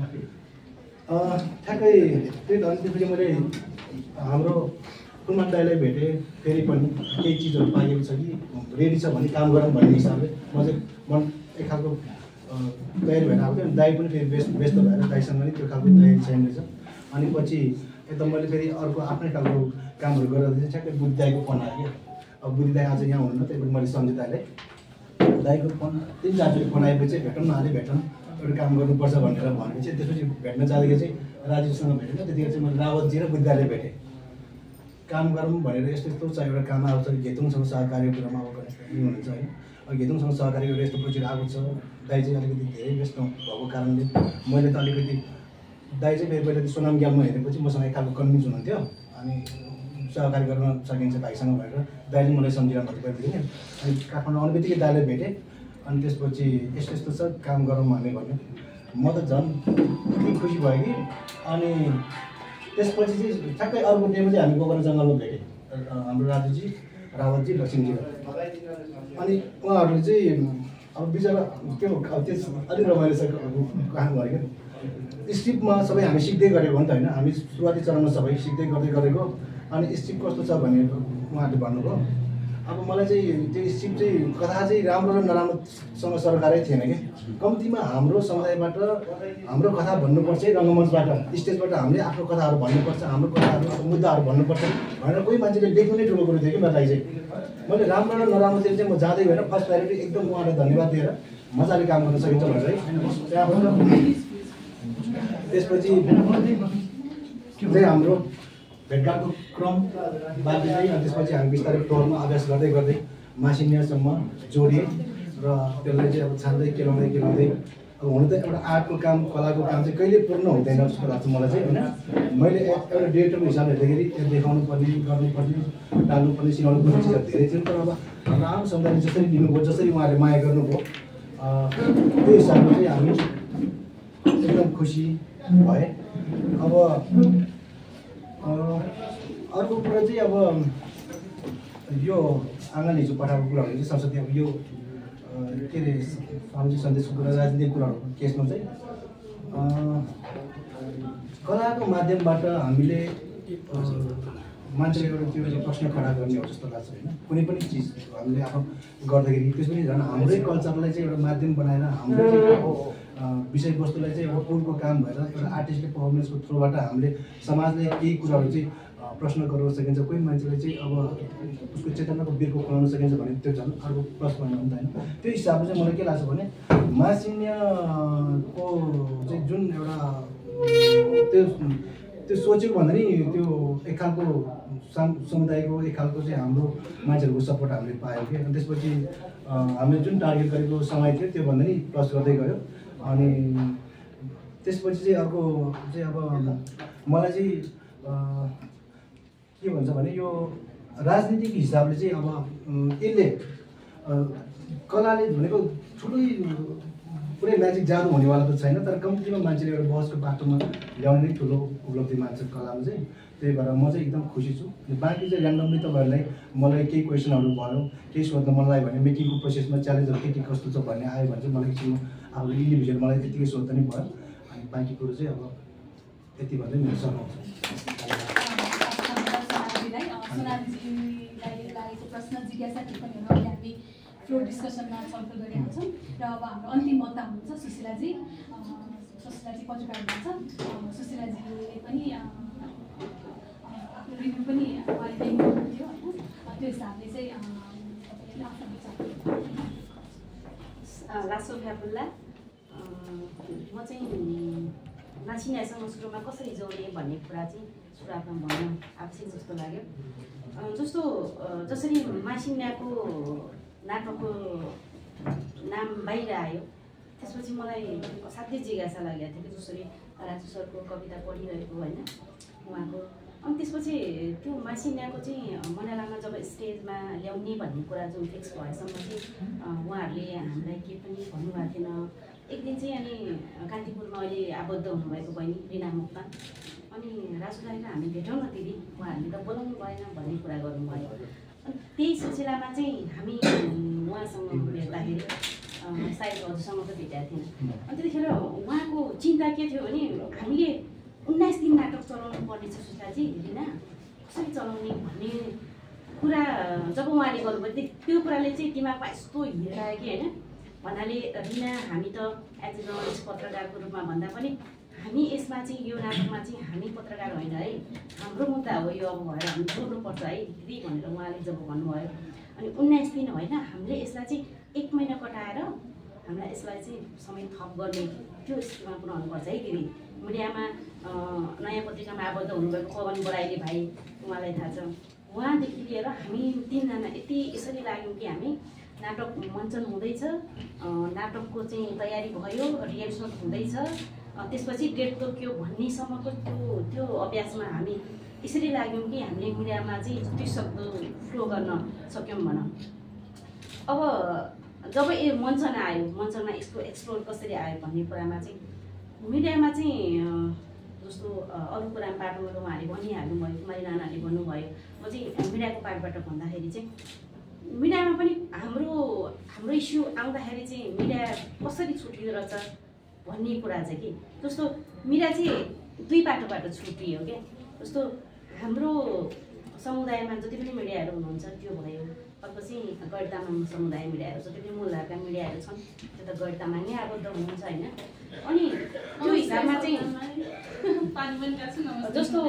ठ्याक्कै त्यही त। अनि त्यसपछि मैले हाम्रो कुलमान दाईलाई भेटेँ, फेरि पनि केही चिजहरू पाइएको छ कि रेडी छ भने काम गरौँ भन्ने हिसाबले म चाहिँ मन एक खालको तयारी भएर आएको थियो। अनि दाई पनि फेरि व्यस्त व्यस्त भएर दाईसँग पनि त्यो खालको तयारी छैन रहेछ। अनि पछि एकदम मैले फेरि अर्को आफ्नै खालको कामहरू गरेर चाहिँ ठ्याक्कै बुद्धि दाईको फोन आयो क्या। अब बुद्धि दाई आज यहाँ हुनुहुन्न, त्यही पनि मैले सम्झेँ दाईलाई। दाईको फोन तिन चारचोटि फोन आएपछि भेटौँ न, अहिले भेटौँ, एउटा काम गर्नुपर्छ भनेर भनेपछि त्यसपछि भेट्न जाँदाखेरि चाहिँ राजीवसँग भेटेन। त्यतिखेर चाहिँ मैले रावतजी र बुद्धि दाईले भेटेँ। काम गरौँ भनेर यस्तो यस्तो छ एउटा काम आएको छ, घेतुङसँग सहकार्य कुरामा अब हुनुहुन्छ होइन। अब घेतुङसँग सहकार्य गरेर यस्तो प्रोजेक्ट आएको छ। दाई चाहिँ अलिकति धेरै व्यस्त भएको कारणले मैले त अलिकति दाई चाहिँ फेरि पहिला सोनाम ग्याममा हेरेपछि मसँग एक खालको कन्भिन्स हुनुहुन्थ्यो। अनि सहकारी गर्न सकिन्छ भाइसँग भनेर दाइले मलाई सम्झिरहनु भएको थियो नि। अनि काठमाडौँ आउने बित्तिकै दाइले भेटेँ। अनि त्यसपछि यस्तो यस्तो छ काम गरौँ भन्ने भन्यो। म त झन् यति खुसी भयो कि। अनि त्यसपछि चाहिँ ठ्याक्कै अर्को डेमा चाहिँ हामी गोकर्ण जङ्गलमा भेटेँ, हाम्रो राजुजी, रावतजी, लक्ष्मीजी। अनि उहाँहरूले चाहिँ अब बिचरा के हो अब त्यस अलिक रमाइलो छ काम गरेको। स्क्रिप्टमा सबै हामी सिक्दै गरेको हो नि त होइन। हामी सुरुवाती चरणमा सबै सिक्दै गर्दै गरेको। अनि स्क्रिप्ट कस्तो छ भने उहाँहरूले भन्नुभयो। अब मलाई चाहिँ त्यो स्क्रिप्ट चाहिँ कथा चाहिँ राम्रो र नराम्रोसँग सरकारै थिएन कि। कम्तीमा हाम्रो समुदायबाट हाम्रो कथा भन्नुपर्छ है, रङ्गमञ्चबाट स्टेजबाट हामीले आफ्नो कथाहरू भन्नुपर्छ, हाम्रो कथाहरू मुद्दाहरू भन्नुपर्छ भनेर कोही मान्छेले लेख्नु नै ठुलो कुरो थियो कि मलाई चाहिँ। मैले राम्रो र नराम्रोतिर चाहिँ म जाँदै गएर फर्स्ट प्रायोरिटी एकदम उहाँलाई धन्यवाद दिएर मजाले काम गर्न सकिन्छ भनेर है। त्यहाँबाट त्यसपछि चाहिँ हाम्रो भेटघाटको क्रम बाँकी चाहिँ अनि त्यसपछि हामी बिस्तारै टोलमा अभ्यास गर्दै गर्दै मासिनियासम्म जोडिएँ र त्यसलाई चाहिँ अब छान्दै केलाउँदै केलाउँदै अब हुन त एउटा आर्टको काम कलाको काम चाहिँ कहिले पूर्ण हुँदैन जस्तो लाग्छ मलाई चाहिँ होइन। मैले एउटा डिरेक्टरको हिसाबले हेर्दाखेरि त्यो देखाउनु पर्ने, गर्नुपर्ने, टाल्नुपर्ने, सिकाउनु पर्ने चिजहरू धेरै थियो। तर अब हाम्रो आम समुदायले जसरी लिनुभयो, जसरी उहाँहरूले माया गर्नुभयो, त्यो हिसाबले चाहिँ हामी एकदम खुसी भए। अब अर्को कुरा चाहिँ अब यो आँगन हिजो पठाएको कुराहरू चाहिँ संसदीय अब यो के अरे सामाजिक सन्देशको कुरा, राजनीतिक कुराहरू केसमा चाहिँ कलाको माध्यमबाट हामीले मान्छेले एउटा त्यो प्रश्न खडा गर्ने हो जस्तो लाग्छ होइन। कुनै पनि चिज हामीले आफ्नो गर्दाखेरि त्यस पनि झन् हाम्रै कल्चरलाई चाहिँ एउटा माध्यम बनाएर हाम्रो विषयवस्तुलाई चाहिँ एउटा पुलको काम भएर एउटा आर्टिस्टले पर्फर्मेन्सको थ्रुबाट हामीले समाजले केही कुराहरू चाहिँ प्रश्न गराउन सकिन्छ, कोही मान्छेलाई चाहिँ अब उसको चेतनाको बिर्को खुलाउन सकिन्छ भने त्यो झन् अर्को प्लस पोइन्ट हो नि त होइन। त्यो हिसाबले चाहिँ मलाई के लाग्छ भने मासिन्याको चाहिँ जुन एउटा त्यो त्यो सोचेको भन्दा नि त्यो एक खालको समुदायको एक खालको चाहिँ हाम्रो मान्छेहरूको सपोर्ट हामीले पायौँ कि। अनि त्यसपछि हामीले जुन टार्गेट गरेको समय थियो त्योभन्दा नि प्लस गर्दै गयो। अनि त्यसपछि चाहिँ अर्को चाहिँ अब मलाई चाहिँ के भन्छ भने यो राजनीतिक हिसाबले चाहिँ अब यसले कलाले भनेको ठुलै पुरै म्याजिक जादु हुनेवाला त छैन, तर कम्तीमा मान्छेले एउटा बहसको बाटोमा ल्याउने नै ठुलो उपलब्धि मान्छ कलामा चाहिँ। त्यही भएर म चाहिँ एकदम खुसी छु। बाँकी चाहिँ ऱ्यान्डमली तपाईँहरूलाई मलाई केही क्वेसनहरू भयो, केही सोध्न मन लाग्यो भने मेकिङको प्रोसेसमा च्यालेन्जहरू के के कस्तो छ भन्ने आयो भने चाहिँ मलाई एकछिन अब इन्डिभिजुअल मलाई त्यतिकै सोध्दा नि भयो। अनि बाँकी कुरो चाहिँ अब यति भन्दै मेरो समाउँछ। सोनालीजीलाई लागेको प्रश्न जिज्ञासा टिप्पणीहरू अहिले हामी फ्लोर डिस्कसनमा छलफल गरिरहेका छौँ। र अब हाम्रो अन्तिम वक्ता हुनुहुन्छ सुशीलाजी। सुशीलाजी पत्रकार हुनुहुन्छ। सुशीलाजीले पनि आफ्नो रिभ्यू पनि अहिले दिनुहुन्थ्यो होइन। त्यो हिसाबले चाहिँ तपाईँले आफ्नो विचार लासो फ्याबुल्ला। म चाहिँ मासिन्यासँग सुरुमा कसरी जोडेँ भन्ने कुरा चाहिँ सुरुवातमा भन्न आवश्यक जस्तो लाग्यो। जस्तो जसरी मासिन्याको नाटकको नाम बाहिर आयो त्यसपछि मलाई असाध्यै जिज्ञासा लागेको थियो कि जसरी राजु सरको कविता पढिरहेको होइन, उहाँको अनि त्यसपछि त्यो मासिन्याको चाहिँ मण्डलामा जब स्टेजमा ल्याउने भन्ने कुरा जुन फिक्स भएसम्म चाहिँ उहाँहरूले हामीलाई के पनि भन्नुभएको थिएन। एक दिन चाहिँ अनि कान्तिपुरमा अहिले आबद्ध हुनुभएको बहिनी रिना मोक्तान अनि राजु दाइले हामी भेटौँ न दिदी, उहाँहरूले त बोलाउनु भएन भन्ने कुरा गर्नुभयो। अनि त्यही सिलसिलामा चाहिँ हामी उहाँसँग भेट्दाखेरि सायद हजुरसँग त भेटेको थिएन। अनि त्यतिखेर उहाँको चिन्ता के थियो भने हामीले उन्नाइस दिन नाटक चलाउनु पर्ने छ सुषाजी रिना, कसरी चलाउने भन्ने कुरा जब उहाँले गर्नुभयो त्यो कुराले चाहिँ दिमागमा यस्तो हिँडायो कि होइन। भन्नाले रिना हामी त एज ए जर्नलिस्ट पत्रकारको रूपमा भन्दा पनि हामी यसमा चाहिँ यो नाटकमा चाहिँ हामी पत्रकार होइन है, हाम्रो मुद्दा हो यो, अब भएर हामी जोड्नुपर्छ है दिदी भनेर उहाँले जब भन्नुभयो। अनि उन्नाइस दिन होइन, हामीले यसलाई चाहिँ एक महिना कटाएर हामीलाई यसलाई चाहिँ समय थप गर्ने त्यो स्थितिमा पुऱ्याउनुपर्छ है दिदी। मिडियामा नयाँ पत्रिकामा आबद्ध हुनुभएको पवन बराइली भाइ, उहाँलाई थाहा छ, उहाँदेखि लिएर हामी तिनजना यति यसरी लाग्यौँ कि हामी नाटक मञ्चन हुँदैछ, नाटकको चाहिँ तयारी भयो, रिहर्सल हुँदैछ, त्यसपछि डेट तोक्यो भन्नेसम्मको त्यो त्यो अभ्यासमा हामी यसरी लाग्यौँ कि हामीले मिडियामा चाहिँ जति सक्दो फ्लो गर्न सक्यौँ भनौँ। अब जब यो मञ्चन आयो, मञ्चनमा यसको एक्सप्लोर कसरी आयो भन्ने कुरामा चाहिँ मिडियामा चाहिँ जस्तो अरू कुरामा पार्टबाट उहाँहरूले भनिहाल्नुभयो, कुमारी नानाले भन्नुभयो। म चाहिँ मिडियाको पार्टबाट भन्दाखेरि चाहिँ मिडियामा पनि हाम्रो हाम्रो इस्यु आउँदाखेरि चाहिँ मिडिया कसरी छुटिँदो रहेछ भन्ने कुरा चाहिँ कि जस्तो मिडिया चाहिँ दुई बाटोबाट छुटियो क्या। जस्तो हाम्रो समुदायमा जति पनि मिडियाहरू हुनुहुन्छ त्यो भयो, अर्को चाहिँ गैर तामाङ समुदाय मिडियाहरू जति पनि मूलधारका मिडियाहरू छन् त्यो त गैर तामाङै आबद्ध हुनुहुन्छ होइन। अनि त्यो हिसाबमा चाहिँ जस्तो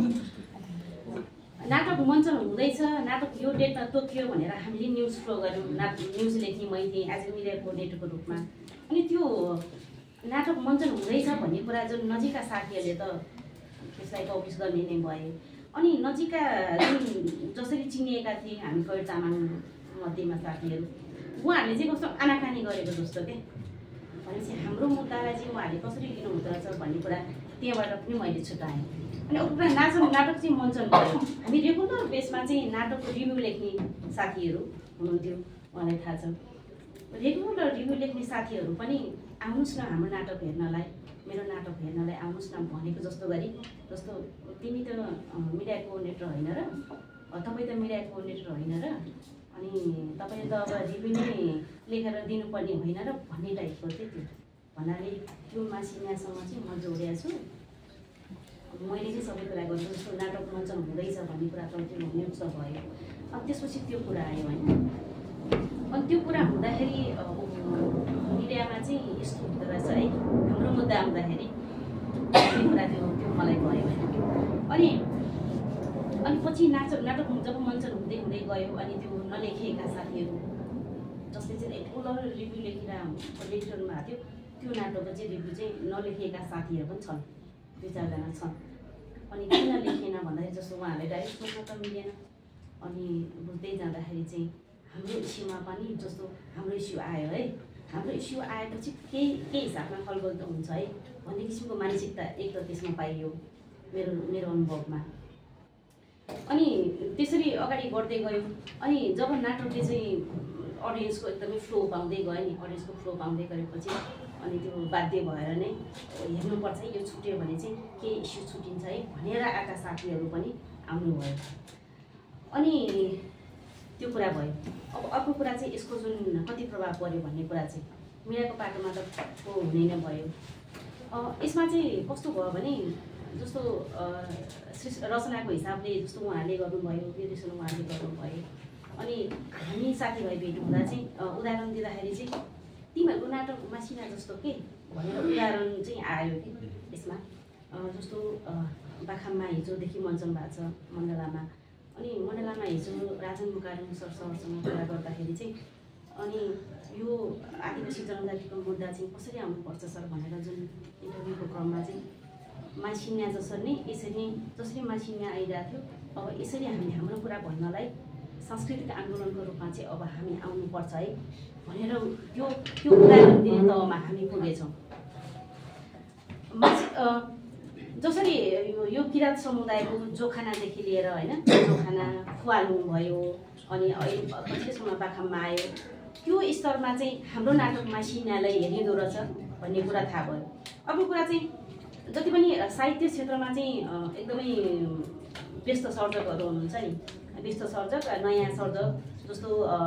नाटक मञ्चन हुँदैछ, नाटक यो डेटमा तोकियो भनेर हामीले न्युज फ्लो गऱ्यौँ, नाटक न्युज लेख्ने मैले थिएँ एज ए मिडिया कोअर्डिनेटरको रूपमा। अनि त्यो नाटक मञ्चन हुँदैछ भन्ने कुरा जुन नजिकका साथीहरूले त त्यसलाई पब्लिस गर्ने नै भए। अनि नजिकका जुन जसरी चिनिएका थिए हामी गैर तामाङ मध्येमा साथीहरू, उहाँहरूले चाहिँ कस्तो आनाकानी गरेको जस्तो के भनेपछि हाम्रो मुद्दालाई चाहिँ उहाँहरूले कसरी लिनुहुँदो रहेछ भन्ने कुरा त्यहाँबाट पनि मैले छुट्याएँ। अनि अर्को कुरा नाटक नाटक चाहिँ मञ्चन भयो, हामी रेगुलर बेसमा चाहिँ नाटकको रिभ्यू लेख्ने साथीहरू हुनुहुन्थ्यो, उहाँलाई थाहा छ। रेगुलर रिभ्यू लेख्ने साथीहरू पनि आउनुहोस् न हाम्रो नाटक हेर्नलाई, मेरो नाटक हेर्नलाई आउनुहोस् न भनेको जस्तो गरी, जस्तो तिमी त मिडिया कोअर्डिनेटर होइन र, तपाईँ त मिडिया कोअर्डिनेटर होइन र, अनि तपाईँले त अब रिभ्यू नै लेखेर दिनुपर्ने होइन र भन्ने टाइपको थियो त्यो भन्नाले त्यो मासिन्यासँग चाहिँ म जोडिएको छु। मैले चाहिँ सबै कुरा गर्छु, जस्तो नाटक मञ्चन हुँदैछ भन्ने कुरा त त्यो न्युज त भयो। अनि त्यसपछि त्यो कुरा आयो होइन। अनि त्यो कुरा हुँदाखेरि मिडियामा चाहिँ यस्तो हुँदो रहेछ है, हाम्रो मुद्दा आउँदाखेरि भन्ने कुरा त्यो त्यो मलाई भयो होइन। अनि अनि पछि नाटक नाटक जब मञ्चन हुँदै हुँदै गयो अनि त्यो नलेखिएका साथीहरू जसले चाहिँ रेगुलर रिभ्यू लेखेर लेखिरहनु भएको थियो, त्यो नाटकको चाहिँ रिभ्यू चाहिँ नलेखिएका साथीहरू पनि छन्, दुई चारजना छन्। अनि किन लेखेन भन्दाखेरि जस्तो उहाँहरूले डाइरेक्ट सोध्न त मिलेन। अनि बुझ्दै जाँदाखेरि चाहिँ हाम्रो इस्युमा पनि जस्तो हाम्रो इस्यु आयो है, हाम्रो इस्यु आएपछि केही केही हिसाबमा खलबल त हुन्छ है भन्ने किसिमको मानसिकता एक त त्यसमा पाइयो मेरो मेरो अनुभवमा। अनि त्यसरी अगाडि बढ्दै गयो। अनि जब नाटकले चाहिँ अडियन्सको एकदमै फ्लो पाउँदै गयो नि, अडियन्सको फ्लो पाउँदै गएपछि अनि त्यो बाध्य भएर नै हेर्नुपर्छ है, यो छुट्यो भने चाहिँ केही इस्यु छुटिन्छ है भनेर आएका साथीहरू पनि आउनुभयो। अनि त्यो कुरा भयो। अब अर्को कुरा चाहिँ यसको जुन कति प्रभाव पर्यो भन्ने कुरा चाहिँ मिडियाको पाटोमा त को हुने नै भयो। यसमा चाहिँ कस्तो भयो भने जस्तो रचनाको हिसाबले जस्तो उहाँहरूले गर्नुभयो, निर्देशन उहाँहरूले गर्नुभयो। अनि हामी साथीभाइ भेट हुँदा चाहिँ उदाहरण दिँदाखेरि चाहिँ तिमीहरूको नाटक मासिना जस्तो के भनेर उदाहरण चाहिँ आयो कि यसमा। जस्तो बाखाममा हिजोदेखि मञ्चन भएको छ मण्डलामा। अनि मण्डलामा हिजो राजन मुकारुङ सरसँग कुरा गर्दाखेरि चाहिँ अनि यो आदिवासी जनजातिको मुद्दा चाहिँ कसरी आउनुपर्छ सर भनेर जुन इन्टरभ्यूको क्रममा चाहिँ मासिन्या जसरी नै यसरी नै जसरी मासिन्या आइरहेको थियो, अब यसरी हामी हाम्रो कुरा भन्नलाई सांस्कृतिक आन्दोलनको रूपमा चाहिँ अब हामी आउनुपर्छ है भनेर त्यो त्यो उदाहरण दिने तहमा हामी पुगेछौँ। मासि जसरी यो किराँत समुदायको जोखानादेखि लिएर होइन जोखाना खुवालुङ भयो अनि अहिले पछिल्लो समयमा पाखाममा आयो त्यो स्तरमा चाहिँ हाम्रो नाटकमा सिनालाई हेरिँदो रहेछ भन्ने कुरा थाहा भयो। अर्को कुरा चाहिँ जति पनि साहित्य क्षेत्रमा चाहिँ एकदमै व्यस्त सर्जकहरू हुनुहुन्छ नि व्यस्त सर्जक नयाँ सर्जक जस्तो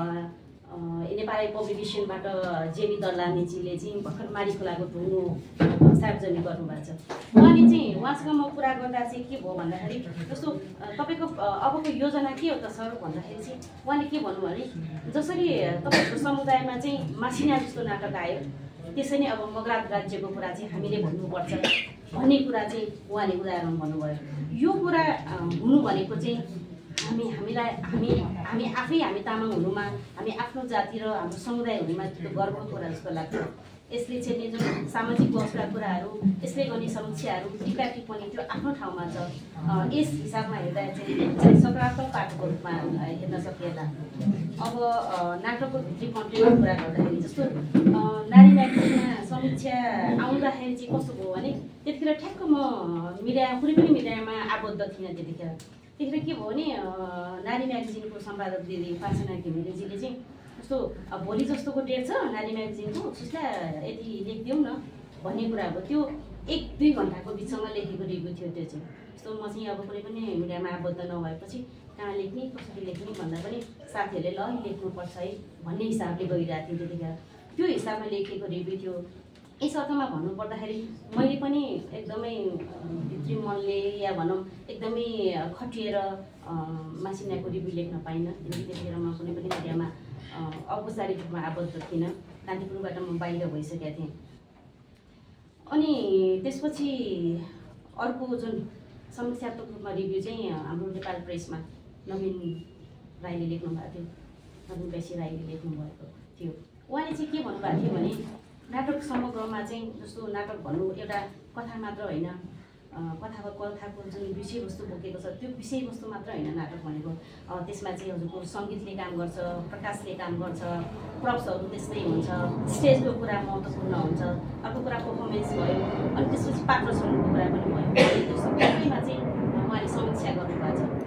नेपाली पब्लिकेसनबाट जेबी दल्लानेजीले चाहिँ भर्खर माडी खोलाको ढुङ्गो सार्वजनिक गर्नुभएको छ। उहाँले चाहिँ उहाँसँग म कुरा गर्दा चाहिँ के भयो भन्दाखेरि जस्तो तपाईँको अबको योजना के हो त सर भन्दाखेरि चाहिँ उहाँले के भन्नुभयो भने जसरी तपाईँहरूको समुदायमा चाहिँ मासिना जस्तो नाटक आयो त्यसै नै अब मगरात राज्यको कुरा चाहिँ हामीले भन्नुपर्छ भन्ने कुरा चाहिँ उहाँले उदाहरण भन्नुभयो। यो कुरा हुनु भनेको चाहिँ हामी हामीलाई हामी हामी आफै हामी तामाङ हुनुमा हामी आफ्नो जाति र हाम्रो समुदाय हुनुमा त्यो गर्वको कुरा जस्तो लाग्छ। यसले चाहिँ जुन सामाजिक बहसका कुराहरू यसले गर्ने समस्याहरू टिका टिप्पणी त्यो आफ्नो ठाउँमा छ। यस हिसाबमा हेर्दा चाहिँ सकारात्मक पाटोको रूपमा हेर्न सकिएला। अब नाटकको भित्री कन्टेन्टको कुरा गर्दाखेरि जस्तो नारी म्यागजिनमा समीक्षा आउँदाखेरि चाहिँ कस्तो भयो भने त्यतिखेर ठ्याक्क म मिडिया कुनै पनि मिडियामा आबद्ध थिइनँ। त्यतिखेर त्यतिखेर के भयो भने नारी म्यागजिनको सम्पादक दिदी उपासना घिमिरेजीले चाहिँ जस्तो भोलि जस्तोको डेट छ नारी म्यागजिनको उसलाई यति लेखिदेऊ न भन्ने कुरा हो। त्यो एक दुई घन्टाको बिचमा लेखेको रिभ्यू थियो। त्यो चाहिँ जस्तो म चाहिँ अब कुनै पनि मिडियामा आबद्ध नभएपछि कहाँ लेख्ने कसरी लेख्ने भन्दा पनि साथीहरूले ल लेख्नुपर्छ है भन्ने हिसाबले गइरहेको थियो। त्यतिखेर त्यो हिसाबमा लेखेको रिभ्यू थियो। यस अर्थमा भन्नुपर्दाखेरि मैले पनि एकदमै भित्री मनले या भनौँ एकदमै खटिएर मासिनाको रिभ्यू लेख्न पाइनँ। त्यतिखेर म कुनै पनि मिडियामा औपचारिक रूपमा आबद्ध थिइनँ। कान्तिपुरबाट म बाहिर भइसकेका थिएँ। अनि त्यसपछि अर्को जुन समीक्षात्मक रूपमा रिभ्यू चाहिँ हाम्रो नेपाल प्रेसमा नवीन राईले लेख्नु भएको थियो। नवीन बेसी राईले लेख्नु भएको थियो। उहाँले चाहिँ के भन्नुभएको थियो भने नाटक समग्रमा चाहिँ जस्तो नाटक भन्नु एउटा कथा मात्र होइन, कथाको कथाको जुन विषयवस्तु बोकेको छ त्यो विषयवस्तु मात्र होइन नाटक भनेको। त्यसमा चाहिँ हजुरको सङ्गीतले काम गर्छ, प्रकाशले काम गर्छ, प्रप्सहरू त्यस्तै हुन्छ, स्टेजको कुरा महत्त्वपूर्ण हुन्छ, अर्को कुरा पर्फर्मेन्स भयो, अनि त्यसपछि पात्र छोड्नुको कुरा पनि भयो। त्यो सबैमा चाहिँ उहाँले समीक्षा गर्नुभएको छ।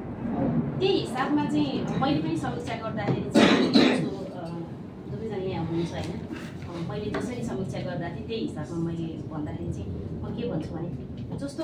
त्यही हिसाबमा चाहिँ मैले पनि समीक्षा गर्दाखेरि चाहिँ जस्तो दुवैजना यहाँ हुनुहुन्छ होइन, मैले जसरी समीक्षा गर्दा थिएँ त्यही हिसाबमा मैले भन्दाखेरि चाहिँ म के भन्छु भने जस्तो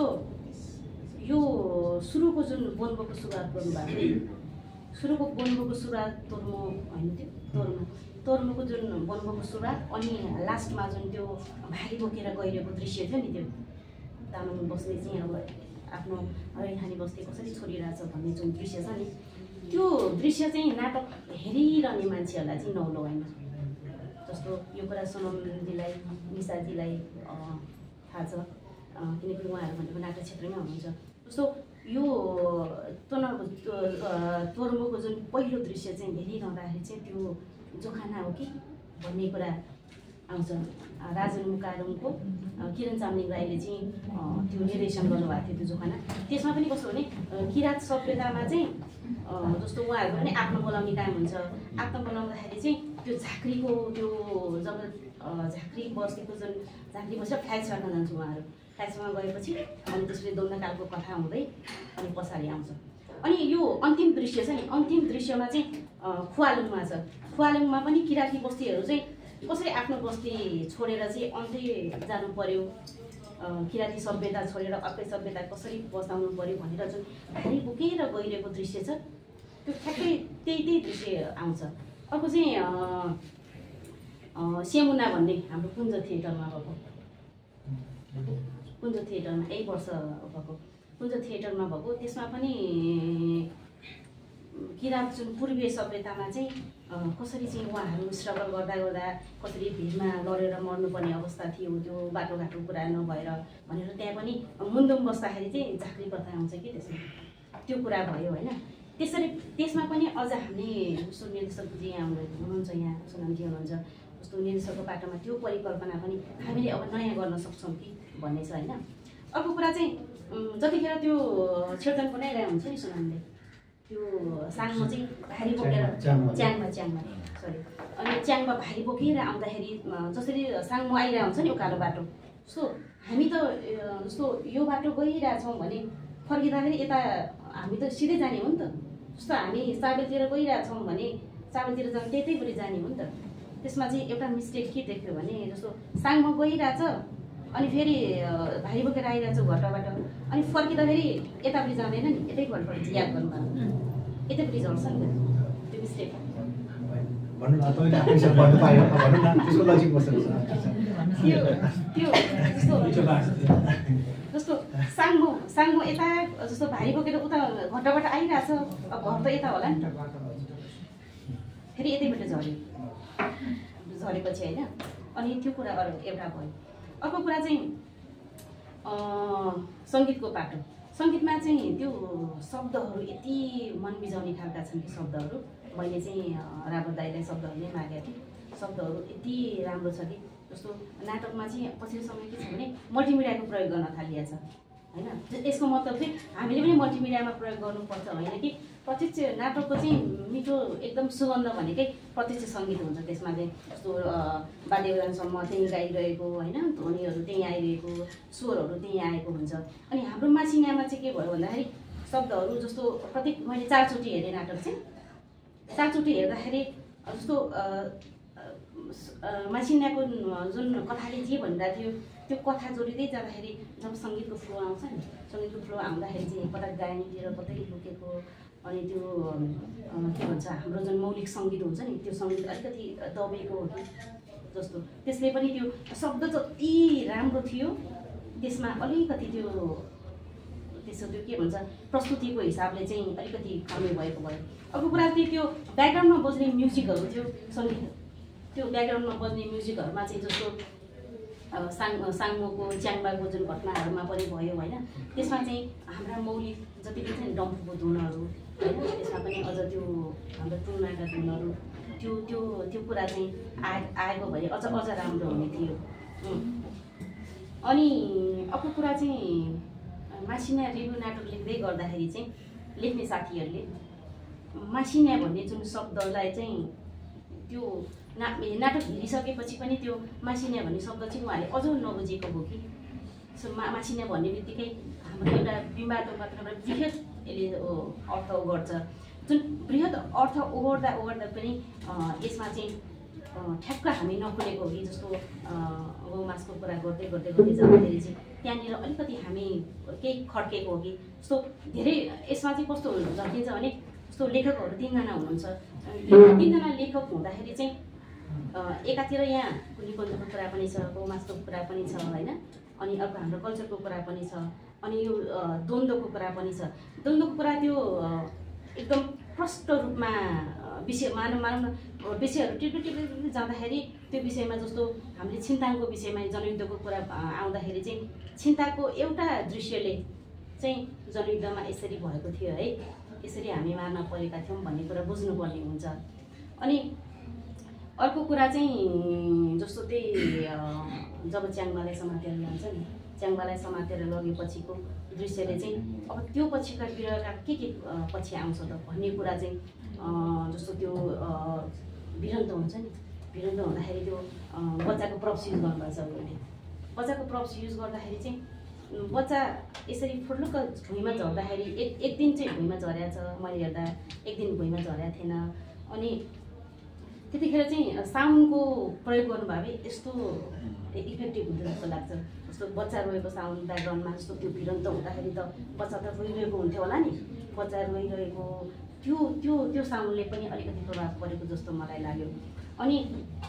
यो सुरुको जुन बोन्बोको सुरुवात गर्नुभएको थियो, सुरुको बोन्बोको सुरुवात तोर्मो होइन त्यो तोर्मो तोर्मोको जुन बोन्बोको सुरुवात अनि लास्टमा जुन त्यो भारी बोकेर गइरहेको दृश्य थियो नि, त्यो तामाङ बस्ने चाहिँ अब आफ्नो रैथानी बस्ती कसरी छोडिरहेछ भन्ने जुन दृश्य छ नि, त्यो दृश्य चाहिँ नाटक हेरिरहने मान्छेहरूलाई चाहिँ नौलो होइन। जस्तो यो कुरा सोनमजीलाई निशाजीलाई थाहा छ किनकि उहाँहरू भनेको नाटक क्षेत्रमै हुनुहुन्छ। जस्तो यो तोर्मो तोर्मोको जुन पहिलो दृश्य चाहिँ हेरिरहँदाखेरि चाहिँ त्यो जोखाना हो कि भन्ने कुरा आउँछ। राजन मुकारुङको किरण चामलिङ राईले चाहिँ त्यो निर्देशन गर्नुभएको थियो त्यो जोखाना। त्यसमा पनि कस्तो भने किराँत सभ्यतामा चाहिँ जस्तो उहाँहरूको पनि आत्म बोलाउने काम हुन्छ। आत्म बोलाउँदाखेरि चाहिँ त्यो झाँक्रीको त्यो जब झाँक्री बस्तीको जुन झाँक्री बसेर फ्ल्याग्स राख्न जान्छ उहाँहरू, फ्ल्याग्समा गएपछि अनि त्यसपछि द्वन्द्वकालको कथा हुँदै अनि पछाडि आउँछ। अनि यो अन्तिम दृश्य छ नि, अन्तिम दृश्यमा चाहिँ खुवालुङमा छ। खुवालुङमा पनि किराँती बस्तीहरू चाहिँ कसरी आफ्नो बस्ती छोडेर चाहिँ अन्त्य जानु पर्यो, किराँती सभ्यता छोडेर अर्कै सभ्यता कसरी बसाउनु पर्यो भनेर जुन भारी बोकेर गइरहेको दृश्य छ त्यो ठ्याक्कै त्यही त्यही दृश्य आउँछ। अर्को चाहिँ सेमुना भन्ने हाम्रो कुञ्ज थिएटरमा भएको, कुञ्ज थिएटरमा यही वर्ष भएको कुञ्ज थिएटरमा भएको, त्यसमा पनि किराँत जुन पूर्वीय सभ्यतामा चाहिँ कसरी चाहिँ उहाँहरू स्ट्रगल गर्दा गर्दा कसरी भिडमा लडेर मर्नुपर्ने अवस्था थियो, त्यो बाटोघाटो कुरा नभएर भनेर त्यहाँ पनि मुन्दुम बस्दाखेरि चाहिँ झाँक्री कथा आउँछ कि त्यसमा त्यो कुरा भयो होइन। त्यसरी त्यसमा पनि अझ हामी जस्तो निर्देशकजी यहाँ हुनुहुन्छ, यहाँ सोनामजी हुनुहुन्छ, जस्तो निर्देशकको बाटोमा त्यो परिकल्पना पनि हामीले अब नयाँ गर्न सक्छौँ कि भन्ने छ होइन। अर्को कुरा चाहिँ जतिखेर त्यो छेर्दन बनाइरहेको हुन्छ नि सोनामले, त्यो साङमा चाहिँ भारी बोकेर च्याङमा च्याङमा सरी अनि च्याङमा भारी बोकेर आउँदाखेरि जसरी साङमा आइरहेको हुन्छ नि उकालो बाटो जस्तो हामी त जस्तो यो बाटो गइरहेछौँ भने फर्किँदाखेरि यता हामी त सिधै जाने हो नि त। जस्तो हामी चाबेलतिर गइरहेछौँ भने चाबेलतिर जानु त्यतैपट्टि जाने हो नि त। त्यसमा चाहिँ एउटा मिस्टेक के देख्यो भने जस्तो साङमा गइरहेछ अनि फेरि भाइ बोकेर आइरहेछ घरबाट अनि फर्किँदाखेरि यतापट्टि जाँदैन नि, यतै घरबाट याद गर्नु पर्यो, यतैपट्टि झर्छ नि त त्यो मिस्टेक। भन्नु न तपाईँले आफै सब भन्नु पायो भन्नु न त्यसको लजिक कस्तो छ? त्यो त्यो जस्तो जस्तो साङ्गो साङ्गो यता जस्तो भारी बोकेर उता घरबाट आइरहेछ, अब घर त यता होला नि त, फेरि यतैबाट झऱ्यो झरेपछि होइन। अनि त्यो कुरा अरू एउटा भयो। अर्को कुरा चाहिँ सङ्गीतको पाटो। सङ्गीतमा चाहिँ त्यो शब्दहरू यति मन बिजाउने खालका छन् कि शब्दहरू मैले चाहिँ राबर दाइलाई शब्दहरू नै मागेको थिएँ। शब्दहरू यति राम्रो छ कि जस्तो नाटकमा चाहिँ पछिल्लो समय के छ भने मल्टिमिडियाको प्रयोग गर्न थालिएको छ होइन। यसको मतलब चाहिँ हामीले पनि मल्टिमिडियामा प्रयोग गर्नुपर्छ होइन कि प्रत्यक्ष नाटकको चाहिँ मिठो एकदम सुगन्ध भनेकै प्रत्यक्ष सङ्गीत हुन्छ। त्यसमा चाहिँ जस्तो वाद्यवादनसम्म त्यहीँ गाइरहेको होइन, ध्वनिहरू त्यहीँ आइरहेको, स्वरहरू त्यहीँ आएको हुन्छ। अनि हाम्रो मासिन्यामा चाहिँ के भयो भन्दाखेरि शब्दहरू जस्तो प्रत्येक मैले चारचोटि हेरेँ नाटक चाहिँ। चारचोटि हेर्दाखेरि जस्तो मासिन्याको जुन कथाले जे भनिरहेको थियो त्यो कथा जोडिँदै जाँदाखेरि जब सङ्गीतको फ्लो आउँछ नि, सङ्गीतको फ्लो आउँदाखेरि चाहिँ कता गायनतिर कतै लुकेको अनि त्यो के भन्छ हाम्रो जुन मौलिक सङ्गीत हुन्छ नि त्यो सङ्गीत अलिकति दबेको हो कि जस्तो। त्यसले पनि त्यो शब्द जति राम्रो थियो त्यसमा अलिकति त्यो त्यसो त्यो के भन्छ प्रस्तुतिको हिसाबले चाहिँ अलिकति कमी भएको भयो। अर्को कुरा चाहिँ त्यो ब्याकग्राउन्डमा बज्ने म्युजिकहरू थियो सङ्गीत, त्यो ब्याकग्राउन्डमा बज्ने म्युजिकहरूमा चाहिँ जस्तो साङ साङ्मोको च्याङबाको जुन घटनाहरूमा पनि भयो होइन। त्यसमा चाहिँ हाम्रा मौलिक जति पनि छ नि डम्फुको धुनहरू होइन, त्यसमा पनि अझ त्यो हाम्रो तुलनाका धुनहरू त्यो त्यो त्यो कुरा चाहिँ आए आएको भए अझ अझ राम्रो हुने थियो। अनि अर्को कुरा चाहिँ मासिन्या रिभ्यू नाटक लेख्दै गर्दाखेरि चाहिँ लेख्ने साथीहरूले मासिन्या भन्ने जुन शब्दलाई चाहिँ त्यो ना नाटक हेरिसकेपछि पनि त्यो मासिन्या भन्ने शब्द चाहिँ उहाँले अझ नबुझेको हो कि सो मा मासिन्या भन्ने बित्तिकै हाम्रो एउटा बिम्बादो मात्र बृहत यसले अर्थ ओगर्छ। जुन बृहत अर्थ ओगर्दा ओगर्दा पनि यसमा चाहिँ ठ्याक्क हामी नखुलेको हो कि जस्तो गौमासको कुरा गर्दै गर्दै गर्दै जाँदाखेरि चाहिँ त्यहाँनिर अलिकति हामी केही खड्केको हो कि जस्तो धेरै यसमा चाहिँ कस्तो झर्किन्छ भने जस्तो लेखकहरू तिनजना हुनुहुन्छ। तिनजना लेखक हुँदाखेरि चाहिँ एकातिर यहाँ निकुञ्जको कुरा पनि छ, गौमासको कुरा पनि छ होइन, अनि अर्को हाम्रो कल्चरको कुरा पनि छ, अनि यो द्वन्द्वको कुरा पनि छ। द्वन्द्वको कुरा त्यो एकदम प्रष्ट रूपमा विषय मानव मानव न विषयहरू टिप्टो टिप्टो जाँदाखेरि त्यो विषयमा जस्तो हामीले छिन्ताङको विषयमा जनयुद्धको कुरा आउँदाखेरि चाहिँ छिन्ताको एउटा दृश्यले चाहिँ जनयुद्धमा यसरी भएको थियो है, यसरी हामी मार्न परेका थियौँ भन्ने कुरा बुझ्नुपर्ने हुन्छ। अनि अर्को कुरा चाहिँ जस्तो त्यही जब च्याङबालाई समातेर लान्छ नि, च्याङबालाई समातेर लगेपछिको दृश्यले चाहिँ अब त्यो पछिका बिरका के के पछि आउँछ त भन्ने कुरा चाहिँ जस्तो त्यो भिरन्त हुन्छ नि, भिरन्त हुँदाखेरि त्यो बच्चाको प्रप्स युज गर्नुपर्छ उसले। बच्चाको प्रप्स युज गर्दाखेरि चाहिँ बच्चा यसरी फुर्लुक्क भुइँमा झर्दाखेरि एक एक दिन चाहिँ भुइँमा झरेको छ, मैले हेर्दा एक दिन भुइँमा झरेको थिएन। अनि त्यतिखेर चाहिँ साउन्डको प्रयोग गर्नुभयो भने यस्तो इफेक्टिभ हुन्छ जस्तो लाग्छ। जस्तो बच्चा रोएको साउन्ड ब्याकग्राउन्डमा जस्तो त्यो भिरन्त हुँदाखेरि त बच्चा त रोइरहेको हुन्थ्यो होला नि, बच्चा रोइरहेको त्यो त्यो त्यो साउन्डले पनि अलिकति प्रभाव परेको जस्तो मलाई लाग्यो। अनि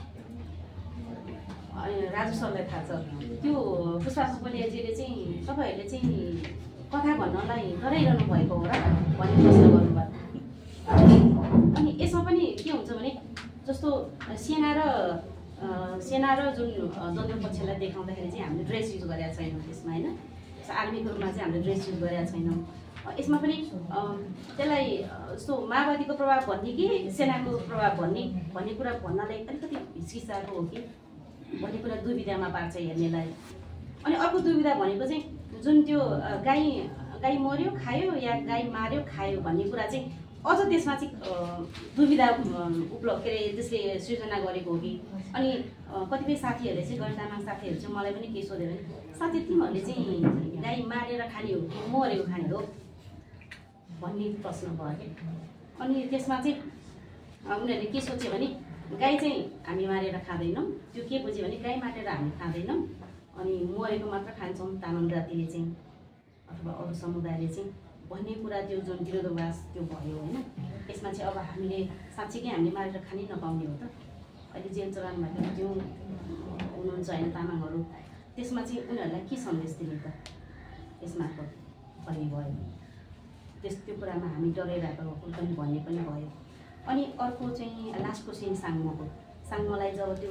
राजु सरलाई थाहा छ त्यो पुष्पा सुपलियाजीले चाहिँ तपाईँहरूले चाहिँ कथा भन्नलाई डराइरहनु भएको हो र भन्ने प्रश्न गर्नुभयो। अनि यसमा पनि के हुन्छ भने जस्तो सेना र सेना र जुन द्वन्द्व पक्षलाई देखाउँदाखेरि चाहिँ हामीले ड्रेस युज गरेका छैनौँ त्यसमा होइन, आर्मीको रूपमा चाहिँ हामीले ड्रेस युज गरेका छैनौँ। यसमा पनि त्यसलाई जस्तो माओवादीको प्रभाव भन्ने कि सेनाको प्रभाव भन्ने भन्ने कुरा भन्नलाई अलिकति हिचकिचाएको हो कि भन्ने कुरा दुविधामा पार्छ हेर्नेलाई। अनि अर्को दुविधा भनेको चाहिँ जुन त्यो गाई गाई मर्यो खायो या गाई मार्यो खायो भन्ने कुरा चाहिँ अझ त्यसमा चाहिँ दुविधा उपलब्ध के अरे त्यसले सृजना गरेको हो कि अनि कतिपय साथीहरूले चाहिँ गैर तामाङ साथीहरू चाहिँ मलाई पनि के सोध्यो भने साथी तिमीहरूले चाहिँ गाई मारेर खाने हो कि मरेको खाने हो भन्ने प्रश्न भयो कि अनि त्यसमा चाहिँ उनीहरूले के सोच्यो भने गाई चाहिँ हामी मारेर खाँदैनौँ त्यो के बुझ्यो भने गाई मारेर हामी खाँदैनौँ अनि मरेको मात्र खान्छौँ तामाङ जातिले चाहिँ अथवा अरू समुदायले चाहिँ भन्ने कुरा त्यो जुन विरोधाभास त्यो भयो होइन यसमा चाहिँ अब हामीले साँच्चीकै हामीले मारेर खानै नपाउने हो त अहिले जेल चलान भएको त्यो हुनुहुन्छ होइन तामाङहरू त्यसमा चाहिँ उनीहरूलाई के सन्देश दिने त यसमार्फत भन्ने भयो त्यस त्यो कुरामा हामी डराइरहेको पनि भन्ने पनि भयो अनि अर्को चाहिँ लास्ट क्वेसन साङ्मोको साङ्मोलाई जब त्यो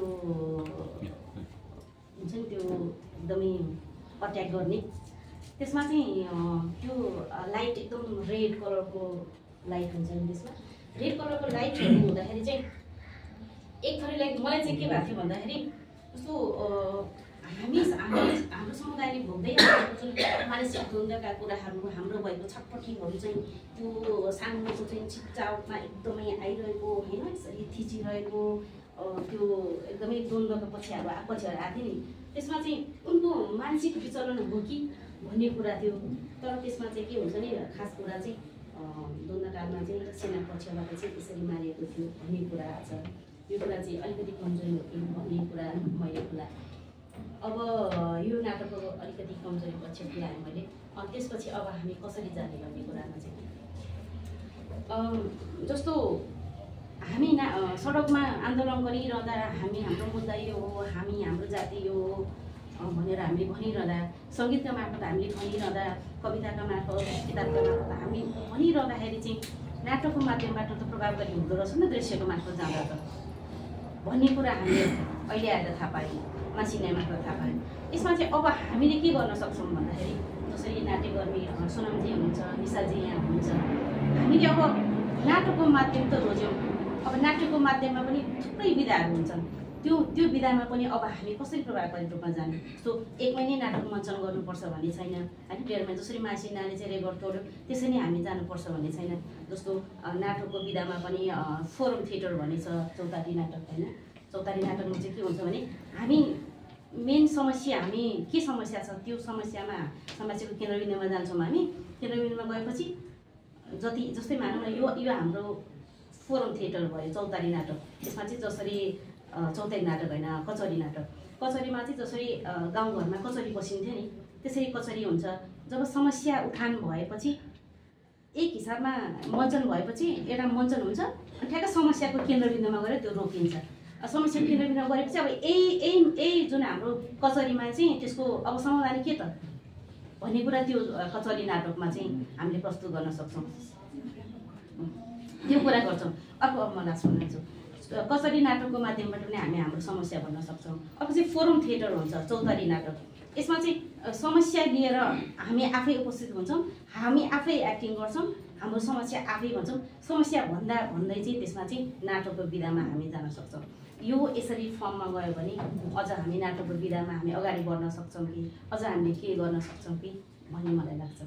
हुन्छ नि त्यो एकदमै अट्याक गर्ने त्यसमा चाहिँ त्यो लाइट एकदम रेड कलरको लाइट हुन्छ नि त्यसमा रेड कलरको लाइटहरू हुँदाखेरि चाहिँ एक थरीलाई मलाई चाहिँ के भएको थियो भन्दाखेरि जस्तो हामी हामी हाम्रो समुदायले भोग्दै आएको जुन मानसिक द्वन्द्वका कुराहरू हाम्रो भएको छटपटीहरू चाहिँ त्यो साङ्गोको चाहिँ छिपचाउमा एकदमै आइरहेको होइन यसरी थिचिरहेको त्यो एकदमै द्वन्द्वका पक्षहरू पक्षहरू आएको थियो नि त्यसमा चाहिँ उनको मानसिक विचलन हो कि भन्ने कुरा थियो तर त्यसमा चाहिँ के हुन्छ नि खास कुरा चाहिँ द्वन्द्वकालमा चाहिँ सेना पक्षबाट चाहिँ त्यसरी मारिएको थियो भन्ने कुरा छ यो कुरा चाहिँ अलिकति कमजोरी हो कि भन्ने कुरा मैले खुला अब यो नाटकको अलिकति कमजोरी पक्ष खुलाएँ मैले अनि त्यसपछि अब हामी कसरी जाने भन्ने कुरामा चाहिँ जस्तो हामी ना सडकमा आन्दोलन गरिरहँदा हामी हाम्रो मुद्दा यो हो हामी हाम्रो जाति यो हो भनेर हामीले भनिरहँदा सङ्गीतका मार्फत हामीले भनिरहँदा कविताका मार्फत किताबका मार्फत हामी भनिरहँदाखेरि चाहिँ नाटकको माध्यमबाट त प्रभावकारी हुँदो रहेछ नि दृश्यको मार्फत जाँदा त भन्ने कुरा हामीले अहिले आएर थाहा पायौँ मासिने मार्फत थाहा पायौँ यसमा चाहिँ अब हामीले के गर्न सक्छौँ भन्दाखेरि जसरी नाट्यकर्मी सोनमजी हुनुहुन्छ निशाजी यहाँ हुनुहुन्छ हामीले अब नाटकको माध्यम त रोज्यौँ अब नाट्यको माध्यममा पनि थुप्रै विधाहरू हुन्छन् त्यो त्यो विधामा पनि अब हामी कसरी प्रभावकारी रूपमा जाने जस्तो एक महिनै नाटक मञ्चन गर्नुपर्छ भन्ने छैन होइन डेढ महिना जसरी मासिनाले चाहिँ रेकर्ड तोड्यो त्यसरी नै हामी जानुपर्छ भन्ने छैन जस्तो नाटकको विधामा पनि फोरम थिएटर भन्ने छ चौतारी नाटक होइन चौतारी नाटकमा चाहिँ के हुन्छ भने हामी मेन समस्या हामी के समस्या छ त्यो समस्यामा समस्याको केन्द्रबिन्दुमा जान्छौँ हामी केन्द्रबिन्दुमा गएपछि जति जस्तै मानौँ न यो यो हाम्रो फोरम थिएटर भयो चौतारी नाटक त्यसमा चाहिँ जसरी चौतारी नाटक होइन कचरी नाटक कचरीमा चाहिँ जसरी गाउँघरमा कचरी बसिन्थ्यो नि त्यसरी कचरी हुन्छ जब समस्या उठान भएपछि एक हिसाबमा मञ्चन भएपछि एउटा मञ्चन हुन्छ अनि ठ्याक्क समस्याको केन्द्रबिन्दुमा गएर त्यो रोकिन्छ समस्याको केन्द्रबिन्दुमा गरेपछि अब यही यही यही जुन हाम्रो कचरीमा चाहिँ त्यसको अब समाधान के त भन्ने कुरा त्यो कचरी नाटकमा चाहिँ हामीले प्रस्तुत गर्न सक्छौँ त्यो कुरा गर्छौँ अर्को अब म लास्ट भन्छु कचरी नाटकको माध्यमबाट पनि हामी हाम्रो समस्या भन्न सक्छौँ अर्को चाहिँ फोरम थिएटर हुन्छ चौतारी नाटक यसमा चाहिँ समस्या लिएर हामी आफै उपस्थित हुन्छौँ हामी आफै एक्टिङ गर्छौँ हाम्रो समस्या आफै भन्छौँ समस्या भन्दा भन्दै चाहिँ त्यसमा चाहिँ नाटकको विधामा हामी जान सक्छौँ यो यसरी फर्ममा गयो भने अझ हामी नाटकको विधामा हामी अगाडि बढ्न सक्छौँ कि अझ हामीले के गर्न सक्छौँ कि भन्ने मलाई लाग्छ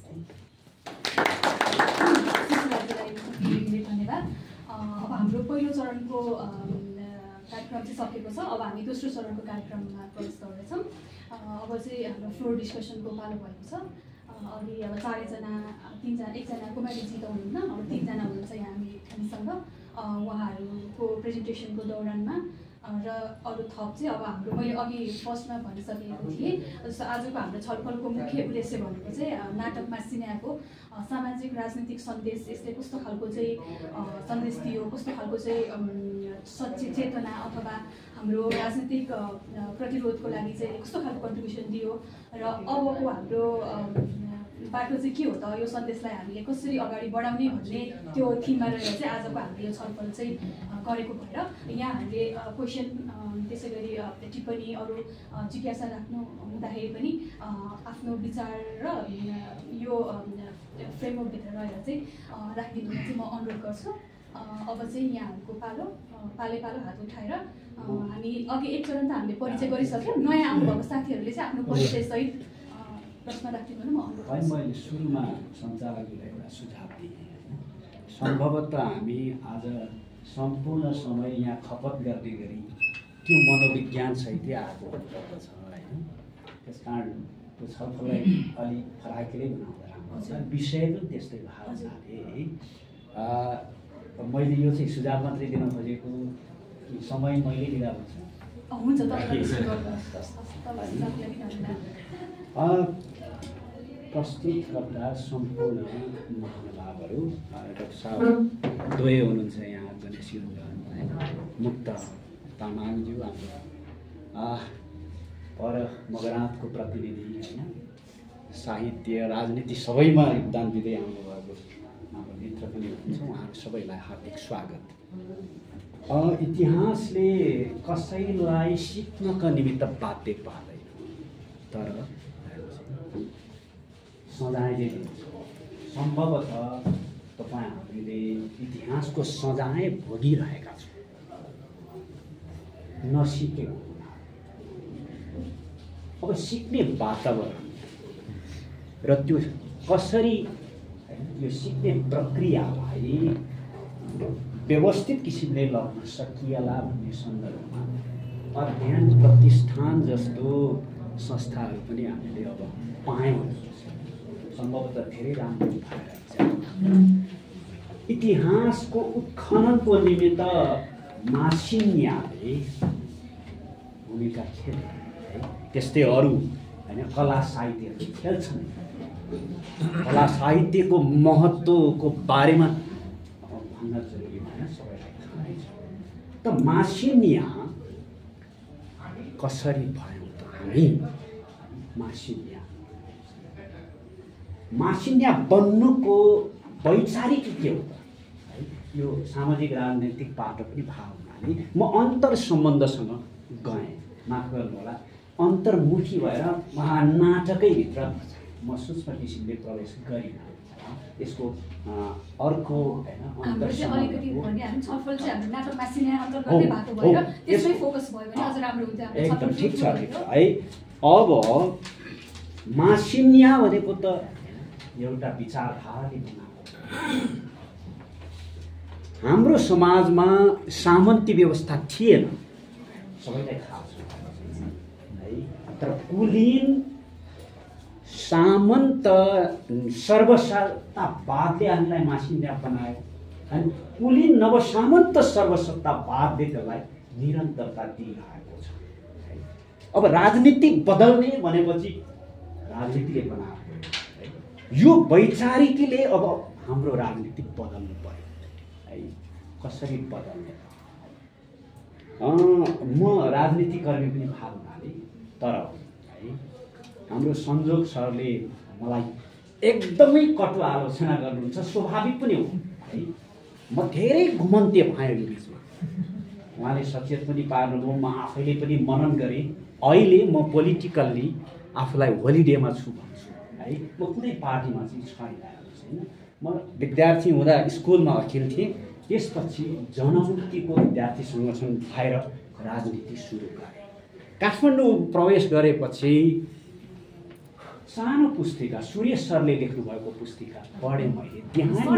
धन्यवाद अब हाम्रो पहिलो चरणको कार्यक्रम चाहिँ सकेको छ अब हामी दोस्रो चरणको कार्यक्रममा प्रवेश गर्दैछौँ अब चाहिँ हाम्रो फ्लोर डिस्कसनको पालो भएको छ अघि अब चारैजना तिनजना एकजना कुमारीजी त हुनुहुन्न अब तिनजना हुनुहुन्छ यहाँ हामी हामीसँग उहाँहरूको प्रेजेन्टेसनको दौरानमा र अरू थप चाहिँ अब हाम्रो मैले अघि फर्स्टमा भनिसकेको थिएँ जस्तो आजको हाम्रो छलफलको मुख्य उद्देश्य भनेको चाहिँ नाटकमा सिनेमाको सामाजिक राजनीतिक सन्देश यसले कस्तो खालको चाहिँ सन्देश दियो कस्तो खालको चाहिँ सचेत चेतना अथवा हाम्रो राजनीतिक प्रतिरोधको लागि चाहिँ कस्तो खालको कन्ट्रिब्युसन दियो र अबको हाम्रो बाटो चाहिँ के हो त यो सन्देशलाई हामीले कसरी अगाडि बढाउने भन्ने त्यो थिममा रहेर चाहिँ आजको हामीले यो छलफल चाहिँ गरेको भएर यहाँ हामीले क्वेसन त्यसै गरी टिप्पणी अरू जिज्ञासा राख्नु हुँदाखेरि पनि आफ्नो विचार र यो फ्रेमवर्कभित्र रहेर चाहिँ राखिदिनु चाहिँ म अनुरोध गर्छु अब चाहिँ यहाँहरूको पालो पाले पालो हात उठाएर हामी अघि एक चरण त हामीले परिचय गरिसक्यौँ नयाँ आउनुभएको साथीहरूले चाहिँ आफ्नो परिचयसहित प्रश्न राखिदिनु म अनुरोध गर्छु। मैले सुरुमा सञ्चालकलाई एउटा सुझाव दिएँ सम्भवतः हामी आज सम्पूर्ण समय यहाँ खपत गर्ने गरी त्यो मनोविज्ञान सहितै आएको हुनुपर्दछ होइन। त्यस कारण त्यो छलफललाई अलिक फराकिलै बनाउँदा राम्रो छ। विषय पनि त्यस्तै भएको हुनाले मैले यो चाहिँ सुझाव मात्रै दिन खोजेको कि समय मैले लिँदा हुन्छ। हुन्छ प्रस्तुतकर्ता सम्पूर्ण महानुभावहरू डाक्टर साहब द्वय हुनुहुन्छ यहाँ, गणेश योजन होइन, मुक्त तामाङज्यू हाम्रो पर मगरातको प्रतिनिधि होइन, साहित्य राजनीति सबैमा योगदान दिँदै आउनुभएको हाम्रो मित्र पनि हुनुहुन्छ। उहाँहरू सबैलाई हार्दिक स्वागत। इतिहासले कसैलाई सिक्नका निमित्त बाध्य पार्दैन, तर सजाय दिन्छ। सम्भवतः तपाईँ हामीले इतिहासको सजाय भोगिरहेका छौँ नसिकेको। अब सिक्ने वातावरण र त्यो कसरी यो सिक्ने प्रक्रियालाई व्यवस्थित किसिमले लग्न सकिएला भन्ने सन्दर्भमा अध्ययन प्रतिष्ठान जस्तो संस्थाहरू पनि हामीले अब पायौँ। सम्भवतः धेरै राम्रो भएर इतिहासको उत्खननको निमित्त मासिन्याले भूमिका खेले है। त्यस्तै अरू होइन कला साहित्यहरू खेल्छन्। कला साहित्यको महत्त्वको बारेमा भन्न जरुरी भएन, सबैलाई थाहै छ। त मासिन्या कसरी भयो त हामी मासिन्या मासिन्या बन्नुको वैचारिक के हो त है? यो सामाजिक राजनैतिक पाटो पनि भाव हुनाले म अन्तर सम्बन्धसँग गएँ। माफ गर्नु होला, अन्तर्मुखी भएर महानाटकैभित्र म सूक्ष्म किसिमले प्रवेश गरिनँ। यसको अर्को होइन एकदम ठिक छ है। अब मासिन्या भनेको त एउटा विचारधाराले बनाएको। हाम्रो समाजमा सामन्ती व्यवस्था थिएन, सबैलाई थाहा छ है। तर कुलीन सामन्त सर्वसत्तावादले हामीलाई मासिन्या बनायो अनि कुलीन नवसामन्त सर्वसत्तावादले त्यसलाई निरन्तरता दिइरहेको छ। अब राजनीति बदल्ने भनेपछि राजनीतिले बनाएको यो वैचारिकीले अब हाम्रो राजनीति बदल्नु पर्यो है। कसरी बदल्ने? म राजनीतिकर्मी पनि भएको हुनाले, तर है हाम्रो संजोग सरले मलाई एकदमै कटु आलोचना गर्नुहुन्छ, स्वाभाविक पनि हो है। म धेरै घुमन्ते भएँ यो बिचमा, उहाँले सचेत पनि पार्नुभयो, म आफैले पनि मनन गरेँ। अहिले म पोलिटिकल्ली आफूलाई होलिडेमा छु भन्छु है। म कुनै पार्टीमा चाहिँ छैन होइन। म विद्यार्थी हुँदा स्कुलमा अखिल थिएँ, त्यसपछि जनमुक्तिको विद्यार्थी सङ्गठन भएर राजनीति सुरु गरेँ। काठमाडौँ प्रवेश गरेपछि सानो पुस्तिका सुरेश सरले लेख्नुभएको पुस्तिका पढेँ मैले। त्यहाँनिर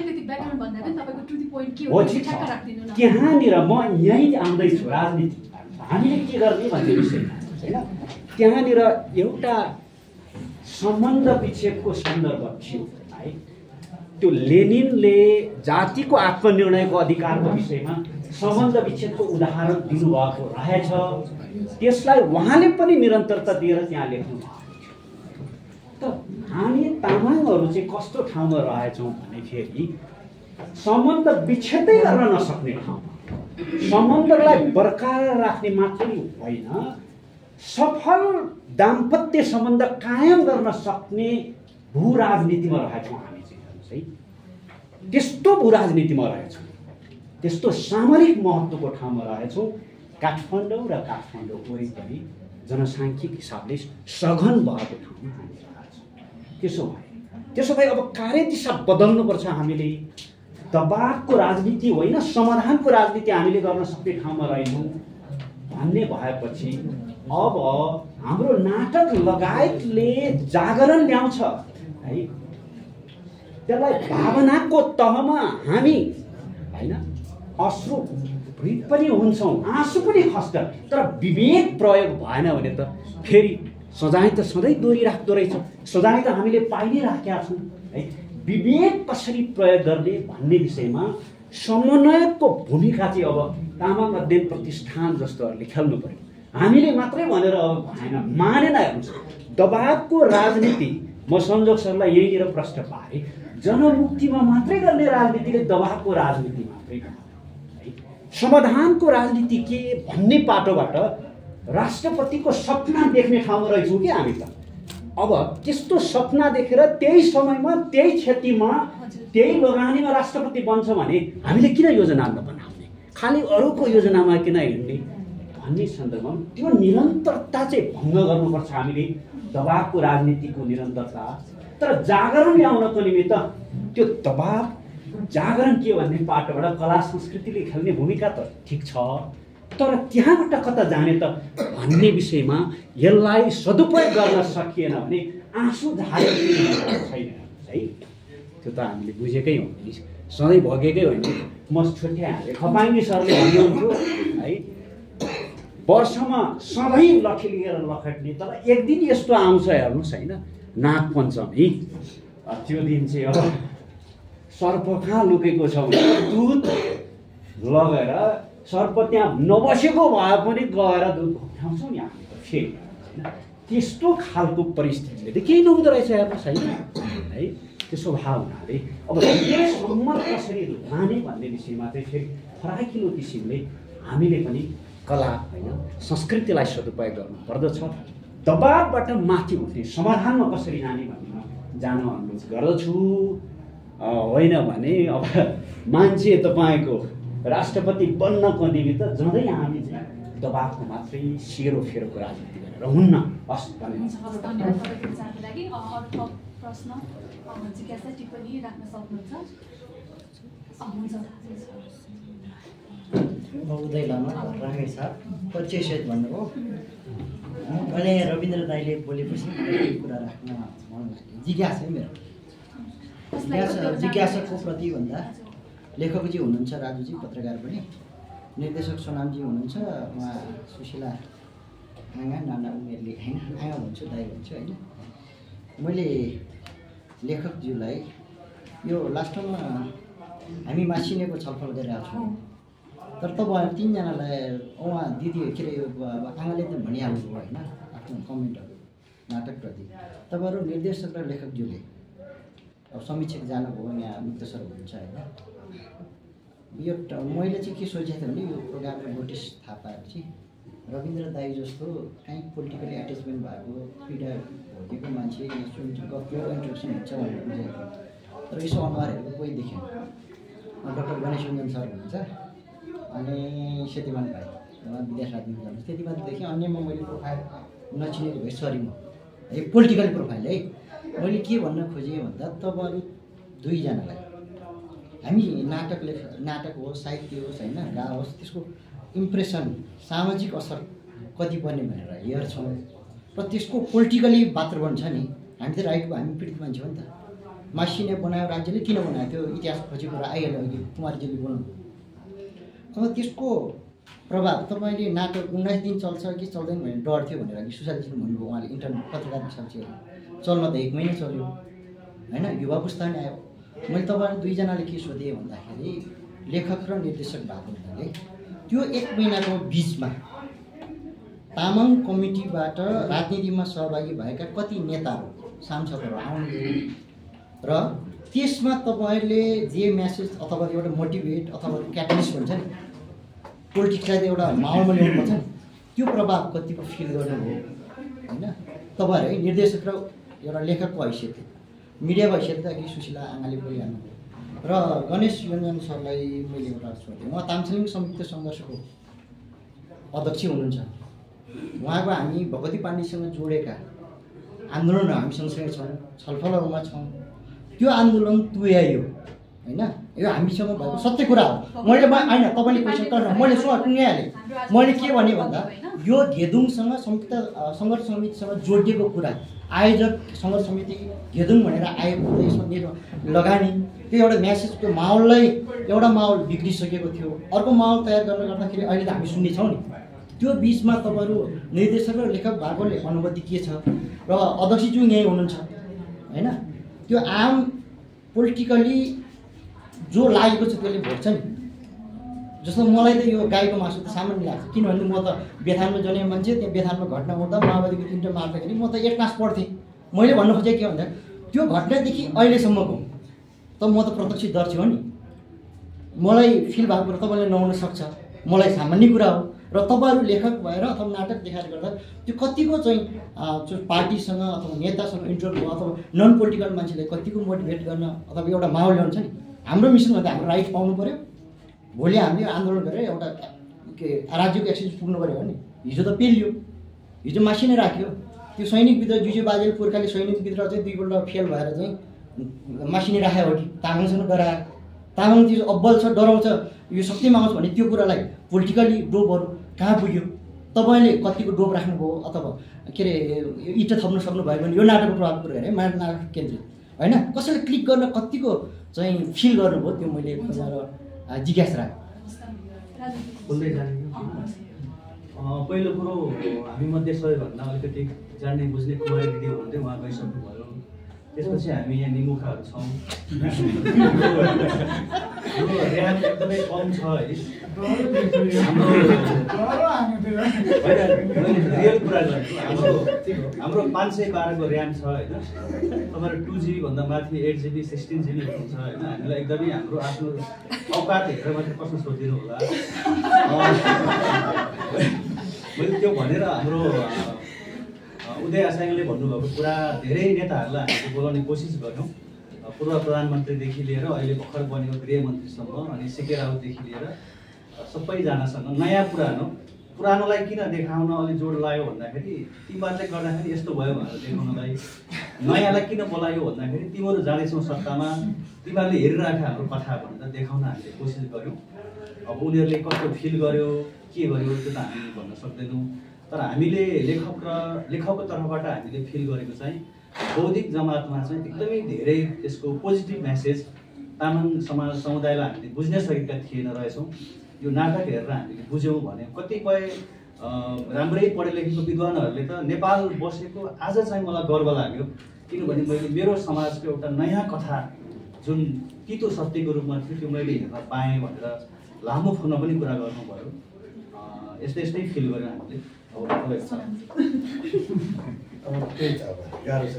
त्यहाँनिर म यहीँ आउँदैछु राजनीति हामीले के गर्ने भन्ने विषयमा होइन। त्यहाँनिर एउटा सम्बन्ध विच्छेदको सन्दर्भ थियो है। त्यो लेनिनले जातिको आत्मनिर्णयको अधिकारको विषयमा सम्बन्ध विच्छेदको उदाहरण दिनुभएको रहेछ। त्यसलाई उहाँले पनि निरन्तरता दिएर त्यहाँ लेख्नु भएको थियो। त हामी तामाङहरू चाहिँ कस्तो ठाउँमा रहेछौँ भनेखेरि सम्बन्ध विच्छेदै गर्न नसक्ने ठाउँमा, सम्बन्धलाई बरकरार राख्ने मात्रै होइन, सफल दाम्पत्य सम्बन्ध कायम गर्न सक्ने भू राजनीतिमा रहेछौँ हामी चाहिँ हेर्नुहोस् है। त्यस्तो भू राजनीतिमा रहेछौँ, त्यस्तो सामरिक महत्त्वको ठाउँमा रहेछौँ। काठमाडौँ र काठमाडौँ वरिपरि जनसाङ्ख्यिक हिसाबले सघन भएको ठाउँमा हामी रहेछौँ। त्यसो भए त्यसो भए अब कार्यदिशा बदल्नुपर्छ हामीले। दबावको राजनीति होइन, समाधानको राजनीति हामीले गर्न सक्ने ठाउँमा रहेछौँ भन्ने भएपछि अब हाम्रो नाटक लगायतले जागरण ल्याउँछ है। त्यसलाई भावनाको तहमा हामी होइन अश्रु पनि हुन्छौँ, आँसु पनि खस्छ, तर विवेक प्रयोग भएन भने त फेरि सजाय त सधैँ दोहोरिराख्दो रहेछ। सजाय त हामीले पाइ नै राखेका छौँ है। विवेक कसरी प्रयोग गर्ने भन्ने विषयमा समन्वयकको भूमिका चाहिँ अब तामाङ अध्ययन प्रतिष्ठान जस्तोहरूले खेल्नु पर्यो। हामीले मात्रै भनेर अब भएन, मानेन हेर्नुहोस्। दबावको राजनीति म संजोग सरलाई यहीँनिर प्रश्न पाएँ, जनमुक्तिमा मात्रै गर्ने राजनीतिले दबावको राजनीति मात्रै है। समाधानको राजनीति के भन्ने पाटोबाट राष्ट्रपतिको सपना देख्ने ठाउँमा रहेछौँ कि हामी त। अब त्यस्तो सपना देखेर त्यही समयमा त्यही क्षतिमा त्यही लगानीमा राष्ट्रपति बन्छ भने हामीले किन योजना नबनाउने, खालि अरूको योजनामा किन हिँड्ने भन्ने सन्दर्भमा त्यो निरन्तरता चाहिँ भङ्ग गर्नुपर्छ हामीले, दबावको राजनीतिको निरन्तरता। तर जागरण ल्याउनको निमित्त त्यो दबाव जागरण के भन्ने पाटोबाट कला संस्कृतिले खेल्ने भूमिका त ठिक छ, तर त्यहाँबाट कता जाने त भन्ने विषयमा यसलाई सदुपयोग गर्न सकिएन भने आँसु झारेर छैन है। त्यो त हामीले बुझेकै हो नि, सधैँ भोगेकै होइन। म छुट्याइहालेँ, खपाङ्गी सरले भन्नुहुन्थ्यो है, वर्षमा सधैँ लठी लिएर लखट्ने, तर एक दिन यस्तो आउँछ हेर्नुहोस् होइन, नाग पञ्चमी, त्यो दिन चाहिँ अब सर्प कहाँ लुकेको छ भने दुध लगेर सर्प त्यहाँ नबसेको भए पनि गएर दुध खुवाउँछौँ नि हामी त फेरि होइन। त्यस्तो खालको परिस्थितिले त केही नहुँदो रहेछ हेर्नुहोस् होइन है। त्यो स्वभाव हुनाले अब सम्म कसरी लाने भन्ने विषयमा चाहिँ फेरि फराकिलो किसिमले हामीले पनि कला होइन संस्कृतिलाई सदुपयोग गर्नु पर्दछ। दबावबाट माथि उठ्ने समाधानमा कसरी जाने भन्नेमा जान अनुरोध गर्दछु। होइन भने अब मान्छे तपाईँको राष्ट्रपति बन्नको निमित्त जाँदै हामी चाहिँ दबावको मात्रै सेरो फेरोको राजनीति गरेर हुन्न। हस् प्रश्न जिज्ञासा टिप्पणी राख्न सक्नुहुन्छ। उदय लामा राखेको छ परिचय सहित भन्नुभयो। मैले रविन्द्र दाईले बोलेपछि कुरा राख्न मन लाग्यो। जिज्ञासा है मेरो, जिज्ञासा जिज्ञासाको प्रति भन्दा लेखकजी हुनुहुन्छ राजुजी, पत्रकार पनि, निर्देशक सोनामजी हुनुहुन्छ, उहाँ सुशीला आँगा नाना उमेरले होइन आँगा भन्छु दाई भन्छु होइन। मैले लेखकज्यूलाई यो लास्ट टाइममा हामी मासिनेको छलफल गरिरहेको छौँ, तर तपाईँ तिनजनालाई उहाँ दिदी के अरे आँगाले त भनिहाल्नुभयो होइन आफ्नो कमेन्टहरू नाटकप्रति। तपाईँहरू निर्देशक र लेखकज्यूले अब समीक्षक जानुभयो, यहाँ मुक्त सर हुनुहुन्छ होइन। यो मैले चाहिँ के सोचेको थिएँ भने यो प्रोग्रामको नोटिस थाहा पाएपछि रविन्द्र दाई जस्तो काहीँ पोलिटिकली एट्याचमेन्ट भएको पीडा भोगेको मान्छे यहाँ सुन गएको इन्ट्रोडक्सन हुन्छ भनेर बुझेको, तर यसो अनुहारहरू कोही देखेन। डक्टर गणेश रञ्जन सर हुनुहुन्छ अनि सेतीमान भाइ उहाँ विदेश राजनीति गर्नुहुन्छ, त्यति मात्र देखेँ। अन्यमा मैले प्रोफाइल नचिनेको भए सरी म है, पोलिटिकल प्रोफाइल है। मैले के भन्न खोजेँ भन्दा तपाईँहरू दुईजनालाई हामी नाटक लेख नाटक होस् साहित्य होस् होइन गा होस् त्यसको इम्प्रेसन सामाजिक असर कति पर्ने भनेर हेर्छौँ र त्यसको पोलिटिकली वातावरण छ नि। हामी त राइटको हामी पीडित मान्छे हो नि त। मासिने बनायो राज्यले किन बनायो त्यो इतिहास खोजेको कुरा आइहाल्यो अघि कुमारीजीले बोल्नु। अब त्यसको प्रभाव तपाईँले नाटक उन्नाइस दिन चल्छ कि चल्दैन भनेर डर थियो भनेर अघि सुशान्तजीले भन्नुभयो, उहाँले इन्टरनेट पत्रकार साक्षीहरू चल्न त एक महिना चल्यो होइन, युवा पुस्ता नै आयो। मैले तपाईँहरू दुईजनाले के सोधेँ भन्दाखेरि लेखक र निर्देशक भएको हुनाले त्यो एक महिनाको बिचमा तामाङ कमिटीबाट राजनीतिमा सहभागी भएका कति नेताहरू सांसदहरू आउनु र त्यसमा तपाईँहरूले जे म्यासेज अथवा एउटा मोटिभेट अथवा क्याटलिस्ट भन्छ नि, पोलिटिक्सलाई त एउटा माहौलमा ल्याउनुपर्छ नि, त्यो प्रभाव कतिको फिल गर्नुभयो होइन तपाईँहरू है निर्देशक र एउटा लेखकको हैसियतले, मिडियाको हैसियतले अघि सुशीला आँगाले बोलिहाल्नुभयो। र गणेश रञ्जन सरलाई मैले एउटा सोधेँ, उहाँ तामसिलिङ संयुक्त सङ्घर्षको अध्यक्ष हुनुहुन्छ, उहाँको हामी भगवती पाण्डेसँग जोडेका आन्दोलनहरू हामी सँगसँगै छौँ, छलफलहरूमा छौँ। त्यो आन्दोलन तुल्यायो होइन यो हामीसँग भएको सत्य कुरा हो। मैले होइन तपाईँले क्वेसन गर्नु मैले सो टुङ्गाइहालेँ। मैले के भने भन्दा यो घेदुङसँग संयुक्त सङ्घर्ष समितिसँग जोडिएको कुरा आयोजक सङ्घर्ष समिति घेदुङ भनेर आएको यसमा मेरो लगानी त्यो एउटा म्यासेज त्यो माहौललाई एउटा माहौल बिग्रिसकेको थियो। अर्को माहौल तयार गर्न गर्दाखेरि अहिले त हामी सुन्नेछौँ नि। त्यो बिचमा तपाईँहरू निर्देशक र लेखक भएकोले अनुभूति के छ र अध्यक्षज्यू यहीँ हुनुहुन्छ होइन। त्यो आम पोलिटिकली जो लागेको छ त्यसले भोग्छ नि। जस्तो मलाई त यो गाईको मासु त सामान्य लाग्छ किनभने म त बेथानमा जन्मेको मान्छे त्यहाँ बेथानमा घटना हुँदा माओवादीको तिनवटा मार्दाखेरि म त एक क्लास पढ्थेँ। मैले भन्नु खोजेँ के भन्दा त्यो घटनादेखि अहिलेसम्मको त म त प्रत्यक्षदर्शी हो नि। मलाई फिल भएको कुरा तपाईँलाई नहुन सक्छ, मलाई सामान्य कुरा हो। र तपाईँहरू लेखक भएर अथवा नाटक देखाएर गर्दा त्यो कतिको चाहिँ पार्टीसँग अथवा नेतासँग इन्टरभ्यू अथवा नन पोलिटिकल मान्छेलाई कतिको मोटिभेट गर्न अथवा एउटा माहौल ल्याउँछ नि। हाम्रो मिसनमा त हाम्रो राइट पाउनु पऱ्यो। भोलि हामीले आन्दोलन गरेर एउटा के राज्यको एक्सिस पुग्नु पऱ्यो भने हिजो त पेलियो, हिजो मासि नै राख्यो। त्यो सैनिक विद्रोह जुजे बाजेले पुर्खाले सैनिक विद्रोह चाहिँ दुईपल्ट फेल भएर चाहिँ मासि नै राख्यो हो कि तामाङसँग डराएर तामाङ त्यो अब्बल छ डराउँछ यो शक्तिमा आउँछ भने त्यो कुरालाई पोलिटिकली डोपहरू कहाँ पुग्यो। तपाईँले कतिको डोप राख्नुभयो अथवा के अरे इँटा थप्न सक्नुभयो भने यो नाटकको प्रभाव पुऱ्याएर है मा नाटक केन्द्रित होइन कसैले क्लिक गर्न कतिको चाहिँ फिल गर्नुभयो त्यो मैले जिज्ञासा राखेँ। बोल्दै जाने पहिलो कुरो हामी मध्ये सबैभन्दा अलिकति जान्ने बुझ्ने कुमारी दिदी हुनुहुन्थ्यो, उहाँ गइसक्नु भयो। त्यसपछि हामी यहाँ निमुखाहरू छौँ। ऱ्याम एकदमै कम छ है। रियल कुरा गर्छु हाम्रो हाम्रो पाँच सय बाह्रको ऱ्याम छ होइन। तपाईँहरू टु जिबीभन्दा माथि एट जिबी सिक्सटिन जिबी हुन्छ होइन। हामीलाई एकदमै हाम्रो आफ्नो औकात हेरेर मात्रै प्रश्न सोधिदिनु होला। मैले त्यो भनेर हाम्रो उदय आसाङले भन्नुभएको कुरा धेरै नेताहरूलाई हामीले बोलाउने कोसिस गऱ्यौँ। पूर्व प्रधानमन्त्रीदेखि लिएर अहिले भर्खर बनेको गृहमन्त्रीसम्म अनि सिके राउतदेखि लिएर सबैजनासँग नयाँ पुरानो पुरानोलाई किन देखाउन अलिक जोड लाग्यो भन्दाखेरि तिमीहरूले गर्दाखेरि यस्तो भयो भनेर देखाउनलाई, नयाँलाई किन बोलायो भन्दाखेरि तिमीहरू जाँदैछौ सत्तामा तिमीहरूले हेरिराख हाम्रो कथा भनेर देखाउन हामीले कोसिस गऱ्यौँ। अब उनीहरूले कस्तो फिल गर्यो के गर्यो त्यो त हामी भन्न सक्दैनौँ। तर हामीले लेखक र लेखकको तर्फबाट हामीले फिल गरेको चाहिँ बौद्धिक जमातमा चाहिँ एकदमै धेरै त्यसको पोजिटिभ मेसेज तामाङ समाज समुदायलाई हामीले बुझ्न सकेका थिएन रहेछौँ। यो नाटक हेरेर हामीले बुझ्यौँ भने कतिपय राम्रै पढे लेखेको विद्वानहरूले त नेपाल बसेको आज चाहिँ मलाई गर्व लाग्यो किनभने मैले मेरो समाजको एउटा नयाँ कथा जुन तितो सत्यको रूपमा थियो त्यो मैले हेर्न पाएँ भनेर लामो फोनमा पनि कुरा गर्नुभयो। यस्तै यस्तै फिल गऱ्यौँ हामीले। अब त्यही छ अब गाह्रो छ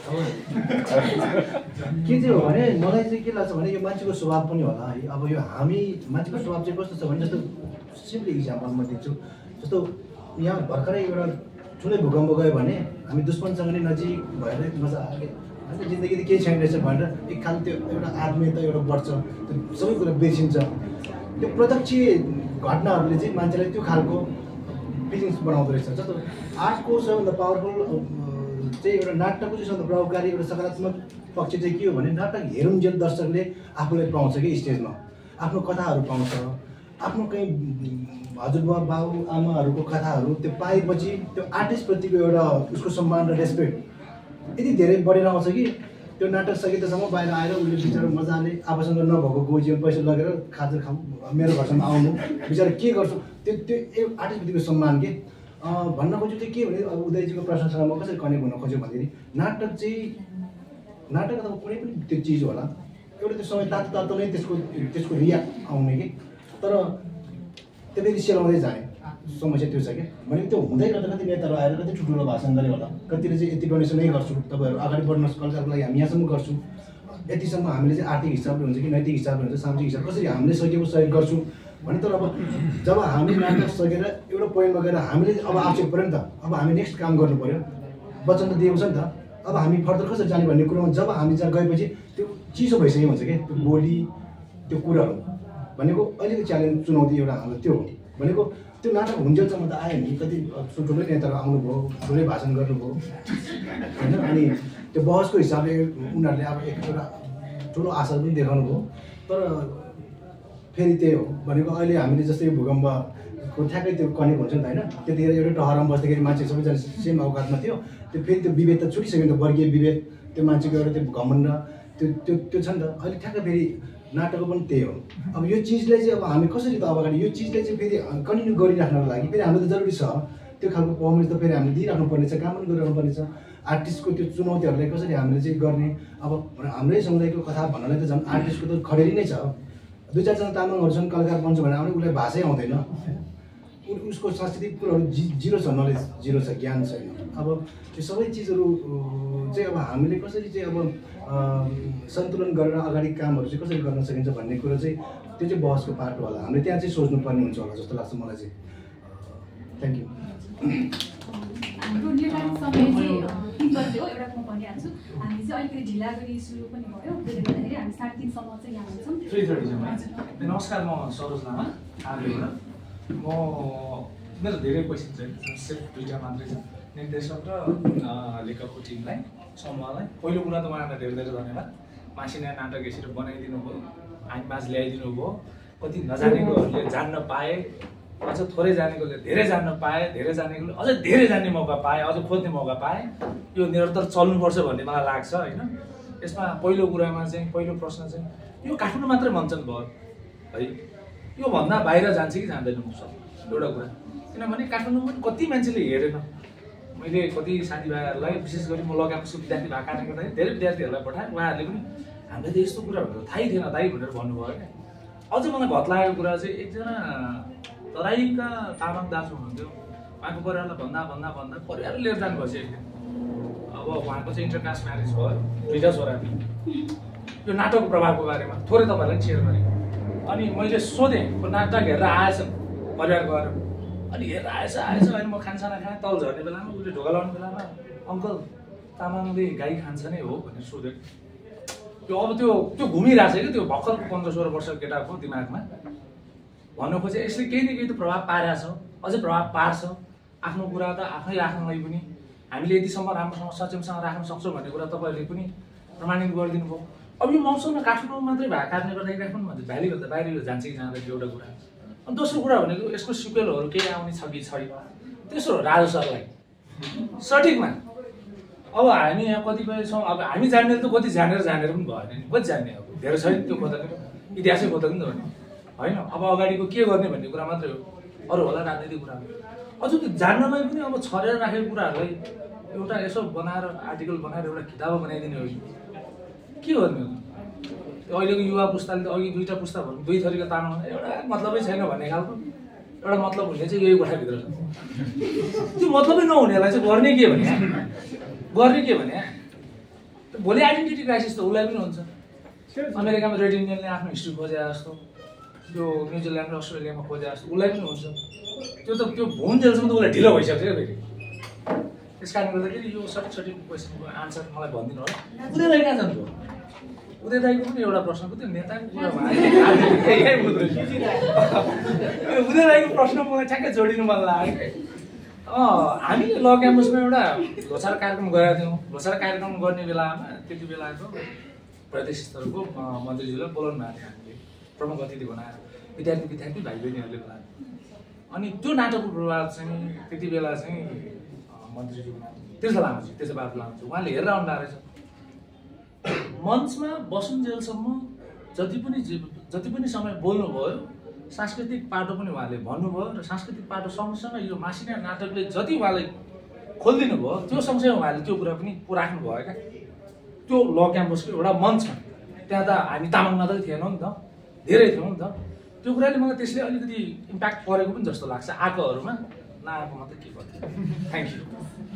के चाहिँ हो भने मलाई चाहिँ के लाग्छ भने यो मान्छेको स्वभाव पनि होला है। अब यो हामी मान्छेको स्वभाव चाहिँ कस्तो छ भने जस्तो सिम्पली इक्जाम्पल म दिन्छु। जस्तो यहाँ भर्खरै एउटा ठुलै भूकम्प गयो भने हामी दुश्मनसँग नै नजिक भएर मजाले होइन जिन्दगी त केही छैन रहेछ भनेर एक खाल त्यो एउटा आत्मीयता एउटा बढ्छ, त्यो सबै कुरा बिर्सिन्छ। त्यो प्रत्यक्ष घटनाहरूले चाहिँ मान्छेलाई त्यो खालको फिलिङ्स बनाउँदो रहेछ। जस्तो आर्टको सबैभन्दा पावरफुल चाहिँ एउटा नाटकको चाहिँ सबभन्दा प्रभावकारी एउटा सकारात्मक पक्ष चाहिँ के हो भने नाटक हेरुन्जेल दर्शकले आफूलाई पाउँछ कि स्टेजमा आफ्नो कथाहरू पाउँछ, आफ्नो कहीँ हजुरबा बाउ आमाहरूको कथाहरू त्यो पाएपछि त्यो आर्टिस्टप्रतिको एउटा उसको सम्मान र रेस्पेक्ट यति धेरै बढेर आउँछ कि त्यो नाटक सकिँदासम्म बाहिर आएर उसले बिचरा मजाले आफूसँग नभएको गोजियो पैसा लगेर खाजा खाऊ मेरो घरसम्म आउनु बिचरा के गर्छु त्यो त्यो आर्टिस्टप्रतिको सम्मान के भन्न खोज्छु चाहिँ के भने अब उदयजीको प्रश्नसँग म कसरी कनेक्ट हुन खोज्यो भन्दाखेरि नाटक चाहिँ नाटक अथवा कुनै पनि त्यो चिज होला एउटा त्यो समय तातो तातो नै त्यसको त्यसको रियाक्ट आउने कि तर त्यो फेरि सेलाउँदै जाने समस्या त्यो छ क्या। भने त्यो हुँदै गर्दा कति नेताहरू आएर कति ठुल्ठुलो भाषण गरे होला, कतिले चाहिँ यति डोनेसनै गर्छु तपाईँहरू अगाडि बढ्न कल्चरको लागि हामी यहाँसम्म गर्छु, यतिसम्म हामीले चाहिँ आर्थिक हिसाबले हुन्छ कि नैतिक हिसाबले हुन्छ सामाजिक हिसाब कसरी हामीले सकेको सहयोग गर्छु भने। तर अब जब हामी नाटक सकेर एउटा पोइन्टमा गएर हामीले अब आवश्यक पऱ्यो नि त, अब हामी नेक्स्ट काम गर्नु पऱ्यो, वचन त दिएको छ नि त, अब हामी फर्दर कसरी जाने भन्ने कुरोमा जब हामी जहाँ गएपछि त्यो चिसो भइसकेको हुन्छ कि त्यो बोली त्यो कुराहरू भनेको अहिलेको च्यालेन्ज चुनौती एउटा हाम्रो त्यो हो भनेको। त्यो नाटक हुन्जेलसम्म त आयो नि कति ठुल्ठुलै नेताहरू आउनुभयो, ठुलै भाषण गर्नुभयो होइन। अनि त्यो बहसको हिसाबले उनीहरूले अब एक एउटा ठुलो आशा पनि देखाउनु भयो। तर फेरि त्यही हो भनेको अहिले हामीले जस्तै भूकम्पको ठ्याक्कै त्यो कनेक्ट हुन्छ नि त होइन त्यतिखेर एउटै टहरमा बस्दाखेरि मान्छे सबैजना सेम अवकाशमा थियो त्यो फेरि त्यो विभेद त छुटिसक्यो नि त वर्गीय विभेद त्यो मान्छेको एउटा त्यो घमण्ड त्यो त्यो त्यो छ नि त अहिले ठ्याक्कै फेरि नाटकको पनि त्यही हो अब यो चिजलाई चाहिँ अब हामी कसरी त अगाडि यो चिजलाई चाहिँ फेरि कन्टिन्यू गरिराख्नको लागि फेरि हाम्रो त जरुरी छ त्यो खालको पर्फर्मेन्स त फेरि हामीले दिइराख्नु पर्नेछ काम पनि गरिराख्नु पर्नेछ आर्टिस्टको त्यो चुनौतीहरूलाई कसरी हामीले चाहिँ गर्ने अब हाम्रै समुदायको कथा भन्नलाई त झन् आर्टिस्टको त खडेरी नै छ दुई चारजना तामाङहरू छन् कलाकार बन्छ भने आउने उसलाई भाषै आउँदैन उसको सांस्कृतिक कुराहरू जि जिरो छ नलेज जिरो छ ज्ञान छैन अब त्यो सबै चिजहरू चाहिँ अब हामीले कसरी चाहिँ अब सन्तुलन गरेर अगाडि कामहरू चाहिँ कसरी गर्न सकिन्छ भन्ने कुरा चाहिँ त्यो चाहिँ बहसको पार्ट होला हामीले त्यहाँ चाहिँ सोच्नुपर्ने हुन्छ होला जस्तो लाग्छ मलाई चाहिँ थ्याङ्क यू हाम्रो निर्धारित समय चाहिँ तिन बजे हो एउटा म भनिहाल्छु हामी चाहिँ अलिकति ढिला गरी सुरु पनि भयो त्यसले गर्दाखेरि हामी साढे तिनसम्म चाहिँ यहाँ हुन्छौँ थ्री थर्टीसम्म। नमस्कार म सरोज लामा आर्मीबाट म मेरो धेरै क्वेसन छैन सिर्फ दुईवटा मात्रै छ निर्देशक र लेखकको टिमलाई समूहलाई पहिलो कुरा त उहाँहरूलाई धेरै धेरै धन्यवाद मासिना नाटक यसरी बनाइदिनु भयो हामी माझ ल्याइदिनु भयो कति नजानेकोहरूले जान्न पाए अझ थोरै जानेकोले धेरै जान्न पाए धेरै जानेकोले अझै धेरै जान्ने मौका पाए अझ खोज्ने मौका पाए यो निरन्तर चल्नुपर्छ भन्ने मलाई लाग्छ होइन। यसमा पहिलो कुरामा चाहिँ पहिलो प्रश्न चाहिँ यो काठमाडौँ मात्रै मञ्चन भयो है योभन्दा बाहिर जान्छ कि जाँदैन सर एउटा कुरा किनभने काठमाडौँमा पनि कति मान्छेले हेरेन मैले कति साथीभाइहरूलाई विशेष गरी म लगाएको विद्यार्थी भएको कारणले गर्दाखेरि धेरै विद्यार्थीहरूलाई पठाएँ उहाँहरूले पनि हामीले त यस्तो कुरा भनेर थाहै थिएन दाइ भनेर भन्नुभयो क्या। अझ मलाई घत लागेको कुरा चाहिँ एकजना तराईका तामाङ दाजु हुनुहुन्थ्यो उहाँको परिवारलाई भन्दा भन्दा भन्दा परिवार लिएर जानुभएछ एकदिन अब उहाँको चाहिँ इन्टरकास्ट म्यारेज भयो दुईवटा छोरा यो नाटकको प्रभावको बारेमा थोरै तपाईँहरूलाई सेयर गरेँ अनि मैले सोधेँ नाटक हेरेर आएछ परिवार गएर अनि हेरेर आएछ आएछ अनि म खानसाना खाएँ तल झर्ने बेलामा उसले ढोका लाउने बेलामा अङ्कल तामाङले गाई खान्छ नै हो भनेर सोधेँ त्यो अब त्यो त्यो घुमिरहेको छ कि त्यो भर्खरको पन्ध्र सोह्र वर्षको केटाको दिमागमा भन्नु खोजे यसले केही न केही त प्रभाव पारेको छ अझै प्रभाव पार्छ आफ्नो कुरा त आफै राख्नलाई पनि हामीले यतिसम्म राम्रोसँग सक्षमसँग राख्न सक्छौँ भन्ने कुरा तपाईँहरूले पनि प्रमाणित गरिदिनु भयो। अब यो मौसममा काठमाडौँ मात्रै भएको कारणले गर्दाखेरि काठमाडौँ भन्छ भ्यालीभन्दा बाहिर जान्छ कि जाँदैन एउटा कुरा। अनि दोस्रो कुरा भनेको यसको सिक्वेलहरू केही आउने छ कि छैन त्यसो हो राजु सरलाई सठिकमा अब हामी यहाँ कतिपय छौँ अब हामी जान्ने त कति जानेर जानेर पनि भएन नि कति जान्ने अब धेरै छैन त्यो खोज्दैन इतिहासै खोज्दैन नि त भने होइन अब अगाडिको के गर्ने भन्ने कुरा मात्रै हो अरू होला राजनीतिक कुराहरू अझ त्यो जान्नलाई पनि अब छरेर राखेको कुराहरूलाई एउटा यसो बनाएर आर्टिकल बनाएर एउटा किताब बनाइदिने हो के गर्ने हो अहिलेको युवा पुस्ताले त अघि दुईवटा पुस्ता भन्नु दुई थरीको तामाङ एउटा मतलबै छैन भन्ने खालको एउटा मतलब हुने चाहिँ यही कोठाभित्र छ त्यो मतलबै नहुनेलाई चाहिँ गर्ने के भने गर्ने के भने भोलि आइडेन्टिटी क्राइसिस त उसलाई पनि हुन्छ। अमेरिकामा रेड इन्डियनले आफ्नो हिस्ट्री खोजे जस्तो त्यो न्युजिल्यान्ड र अस्ट्रेलियामा खोजे जस्तो उसलाई पनि हुन्छ त्यो त त्यो भुन्जेलसम्म त उसलाई ढिलो भइसक्छ क्या फेरि त्यस कारणले गर्दाखेरि यो सठिक सठिक क्वेसनको आन्सर मलाई भनिदिनु होला। उदय दाइ कहाँ जानुभयो उदय दाइको पनि एउटा प्रश्नको त्यो नेताको कुरा भयो उदय दाइको प्रश्न मलाई ठ्याक्कै जोडिनु मन लाग्यो। हामीले ल क्याम्पसमा एउटा लोसार कार्यक्रम गरेका थियौँ लोसार कार्यक्रम गर्ने बेलामा त्यति बेलाको प्रदेश स्तरको मन्त्रीज्यूलाई बोलाउनु भएको थियो हामीले प्रमुख अतिथि बनाएर विद्यार्थी विद्यार्थी भाइ बहिनीहरूले बोलाएर अनि त्यो नाटकको प्रभाव चाहिँ त्यति बेला चाहिँ मन्त्रीज्यू त्यसो लामो त्यसो बात लामो उहाँले हेरेर आउनु रहेछ मञ्चमा बसुन्जेलसम्म जति पनि जति पनि समय बोल्नुभयो सांस्कृतिक पाटो पनि उहाँले भन्नुभयो र सांस्कृतिक पाटो सँगसँगै यो मासिना नाटकले जति उहाँले खोलिदिनु भयो त्यो सँगसँगै उहाँले त्यो कुरा पनि राख्नु भयो क्या। त्यो ल क्याम्पसको एउटा मञ्च छ त्यहाँ त हामी तामाङ मात्रै थिएनौँ नि त धेरै थियौँ नि त त्यो कुराले मलाई त्यसले अलिकति इम्प्याक्ट परेको पनि जस्तो लाग्छ आएकोहरूमा नआएको मात्रै के गर्छ। Thank you.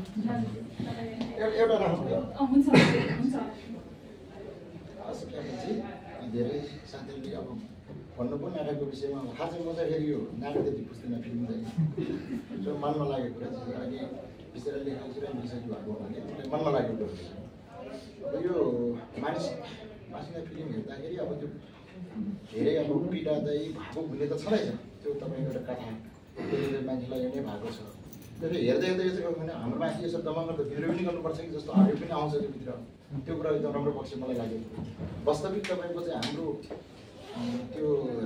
धेरै साथीहरूले अब भन्नु पनि नाटकको विषयमा खासै म चाहिँ फेरि यो नाटक त्यति पुस्दैन फिल्म चाहिँ जो मनमा लागेको कुरा चाहिँ अहिले बिस्तारै लेखाइ चाहिँ बिर्सक्नु भएको हुनाले मनमा लागेको कुरा अब यो मानिस मासिना फिल्म हेर्दाखेरि अब त्यो धेरै अब पीडा चाहिँ भावुक हुने त छँदै छ त्यो तपाईँको एउटा कथा त्यसले मान्छेलाई यो नै भएको छ त्यो हेर्दै हेर्दै चाहिँ भने हाम्रो मान्छे यसो दमाङ त भिडियो पनि गर्नुपर्छ कि जस्तो हार्यो पनि आउँछ त्यो भित्र त्यो कुरा एकदम राम्रो पक्ष मलाई लाग्यो। वास्तविक तपाईँको चाहिँ हाम्रो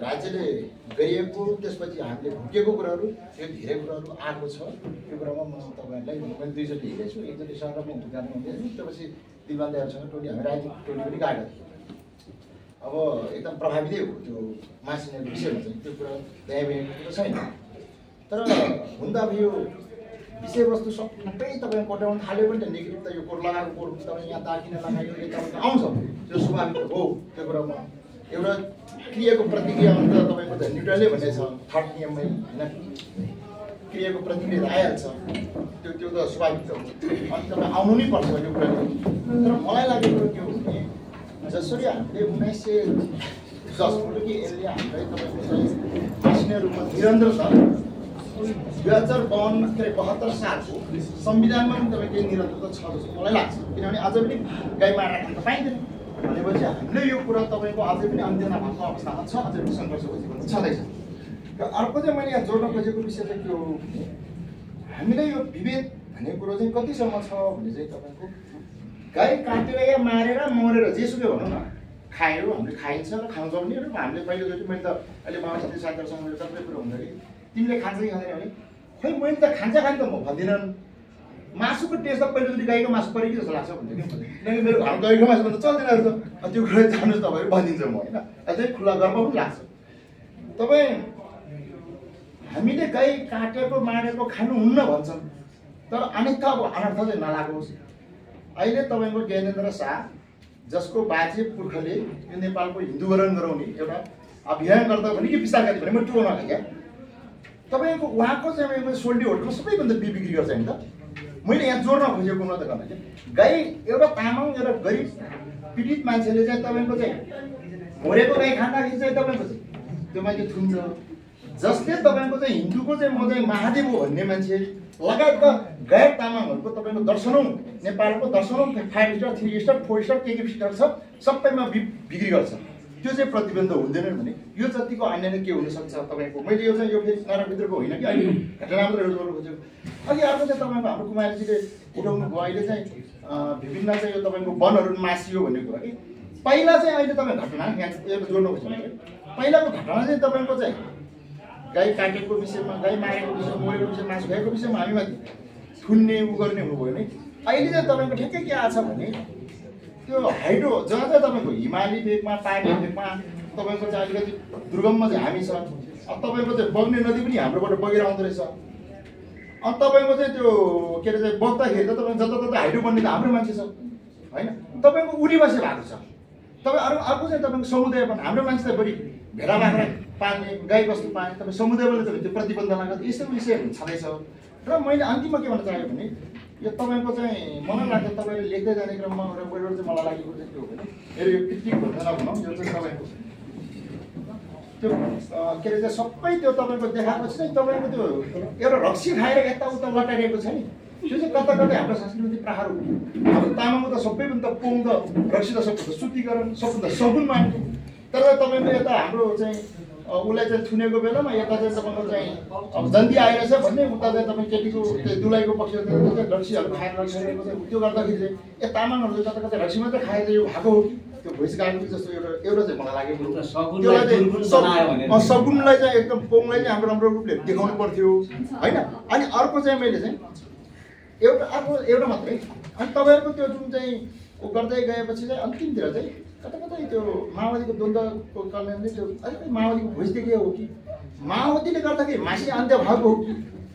राज्यले गरिएको त्यसपछि हामीले भुटेको कुराहरू त्यो धेरै कुराहरू आएको छ। त्यो कुरामा म तपाईँहरूलाई मैले दुईचोटि हिँडेको छु, एकचोटि सडकमा उद्घाटन हुँदैछु, त्यसपछि दिलमान दाइहरूसँग टोली हामी राजनीतिक टोली पनि गएका थियौँ। अब एकदम प्रभावितै हो त्यो मासिनेको विषयमा चाहिँ, त्यो कुरा त्यहाँ भएको कुरो छैन। तर हुन त अब यो विषयवस्तु सबै तपाईँ कोटाउन थाल्यो पनि त नेगेटिभ त यो कोट लगाएको कोट तपाईँ यहाँ ताकिन लगायो यता आउँछ, त्यो स्वाभाविक हो। त्यो कुरामा एउटा क्रियाको प्रतिक्रिया अन्त तपाईँको त न्युट्रलै भन्ने छ थर्ड नियममै होइन, क्रियाको प्रतिक्रिया त आइहाल्छ, त्यो त्यो त स्वाभाविक हो। अनि तपाईँ आउनु नै पर्छ यो कुरा। तर मलाई लागेको के हो भने जसरी हामीले उन्नाइस सय दस मुलुकी यसले हामीलाई तपाईँको चाहिँ मासिने रूपमा निरन्तरता दुई हजार बाहन्न के अरे बहत्तर सालको संविधानमा पनि तपाईँको निरन्तरता छ जस्तो मलाई लाग्छ। किनभने अझै पनि गाई मारेर खान त पाइँदैन भनेपछि हामीले यो कुरा तपाईँको अझै पनि अन्त्य नभएको अवस्थामा छ, अझै पनि सङ्घर्ष खोजेको छँदैछ। र अर्को चाहिँ मैले यहाँ जोड्न खोजेको विषय चाहिँ के हो, हामीले यो विभेद भन्ने कुरो चाहिँ कतिसम्म छ भने चाहिँ तपाईँको गाई काटेर या मारेर मरेर जेसुकै भनौँ न खायो, हामीले खाइन्छ र खान्छौँ पनि। र हामीले पहिलोचोटि मैले त अहिले बाबासाथी साथीहरूसँग मैले कतिपय कुरो हुँदाखेरि तिमीले खान्छ कि खाँदैन भने खै मैले त खान्छ खान्छ त म भन्दिनँ, मासुको टेस्ट त पहिलोचोटि गाईको मासु पऱ्यो कि जस्तो लाग्छ भन्थ्यो कि, किनकि मेरो घरमा गाईको मासु भन्दा चल्दैन रहेछ। त्यो कुरा जानुहोस् तपाईँहरू भनिदिन्छ म होइन, अझै खुला गर्व पनि लाग्छ। तपाईँ हामीले गाई काटेको मारेको खानुहुन्न भन्छन्, तर अन्यथा अब अनर्थ चाहिँ नलागोस्। अहिले तपाईँको ज्ञानेन्द्र शाह जसको बाजे पुर्खाले यो नेपालको हिन्दूकरण गराउने एउटा अभियान गर्दा भने कि विस्तार गर्ने भने म टुवा नखाएँ तपाईँको उहाँको चाहिँ सोल्डी होटलमा सबैभन्दा बिक्री गर्छ नि त। मैले यहाँ जोड्न खोजेको न त गर्दा गाई एउटा तामाङ एउटा गरिब पीडित मान्छेले चाहिँ तपाईँको चाहिँ मरेको गाई खाँदाखेरि चाहिँ तपाईँको चाहिँ त्यो मान्छे थुन्छ। जसले तपाईँको चाहिँ हिन्दूको चाहिँ म चाहिँ महादेव हो भन्ने मान्छे लगायतका गैर तामाङहरूको तपाईँको दर्शनौँ नेपालको दर्शनौँ five star three star four star के के स्टार छ सबैमा बि बिक्री गर्छ। त्यो चाहिँ प्रतिबन्ध हुँदैन भने यो जतिको अन्य नै के हुनसक्छ तपाईँको। मैले यो चाहिँ यो फेरि नरभित्रको होइन कि अहिले घटना मात्र एउटा गर्नु खोजेको। अघि अर्को चाहिँ तपाईँको हाम्रो कुमारीजीले उठाउनु भयो, अहिले चाहिँ विभिन्न चाहिँ यो तपाईँको वनहरू मासियो भन्ने कुरा कि पहिला चाहिँ अहिले तपाईँ घटना यहाँ एउटा जोड्नु खोज्नु पहिलाको घटना चाहिँ तपाईँको चाहिँ गाई काटेको विषयमा, गाई मारेको विषयमा, मरेको विषयमा, मासु खाएको विषयमा हामी माथि थुन्ने उ गर्ने हुनुभयो नि। अहिले चाहिँ तपाईँको ठ्याक्कै के आएको छ भने त्यो हाइड्रो जहाँ चाहिँ तपाईँको हिमाली भेगमा पानी भेगमा तपाईँको चाहिँ अलिकति दुर्गममा चाहिँ हामी छ। अब तपाईँको चाहिँ बग्ने नदी पनि हाम्रोबाट बगेर आउँदो रहेछ। अनि तपाईँको चाहिँ त्यो के अरे चाहिँ बग्दाखेरि त तपाईँको जताततै हाइड्रो बन्ने त हाम्रो मान्छे छ होइन, तपाईँको उडीवासी भएको छ। तपाईँ अरू अर्को चाहिँ तपाईँको समुदाय पनि हाम्रो मान्छे चाहिँ बढी भेडा बाख्रा पाल्ने गाई बस्तु पाल्ने तपाईँ समुदायले तपाईँ त्यो प्रतिबन्ध लगाएको यस्तो विषयहरू छँदैछ। र मैले अन्तिममा के भन्न चाहेँ भने यो तपाईँको चाहिँ मलाई लाग्छ तपाईँले लेख्दै जाने क्रममा एउटा वेडर चाहिँ मलाई लागेको चाहिँ के हो भने मेरो यो क्रिटिक भन्दा नभनौँ, यो चाहिँ तपाईँको त्यो के अरे चाहिँ सबै त्यो तपाईँको देखाएपछि चाहिँ तपाईँको त्यो एउटा रक्सी खाएर यताउता लटाइरहेको छ नि, त्यो चाहिँ कता कतै हाम्रो संस्कृति प्रहार हो। हाम्रो तामाङको त सबैभन्दा पोङ त रक्सी त सबभन्दा शुद्धिकरण सबभन्दा सगुन मान्थ्यो। तर तपाईँको यता हाम्रो चाहिँ उसलाई चाहिँ थुनेको बेलामा यता चाहिँ तपाईँको चाहिँ अब जन्ती आइरहेछ भन्ने उता चाहिँ तपाईँ केटीको त्यो दुलाईको पक्षमा रक्सीहरू खाएर रक्सीहरूको चाहिँ त्यो गर्दाखेरि चाहिँ ए तामाङहरू चाहिँ कता कतै रक्सी मात्रै खाएर यो भएको हो कि त्यो भोइस गाएको जस्तो एउटा एउटा चाहिँ मलाई लागेको त्यसलाई सगुनलाई चाहिँ एकदम पोङलाई चाहिँ हाम्रो राम्रो रूपले देखाउनु पर्थ्यो होइन। अनि अर्को चाहिँ मैले चाहिँ एउटा अर्को एउटा मात्रै अनि तपाईँहरूको त्यो जुन चाहिँ ऊ गर्दै गएपछि चाहिँ अन्तिमतिर चाहिँ कता कतै त्यो माओवादीको द्वन्द्वको कारणले त्यो अलिकति माओवादीको भोइस देखियो हो कि माओवादीले गर्दाखेरि मासी अन्त्य भएको हो कि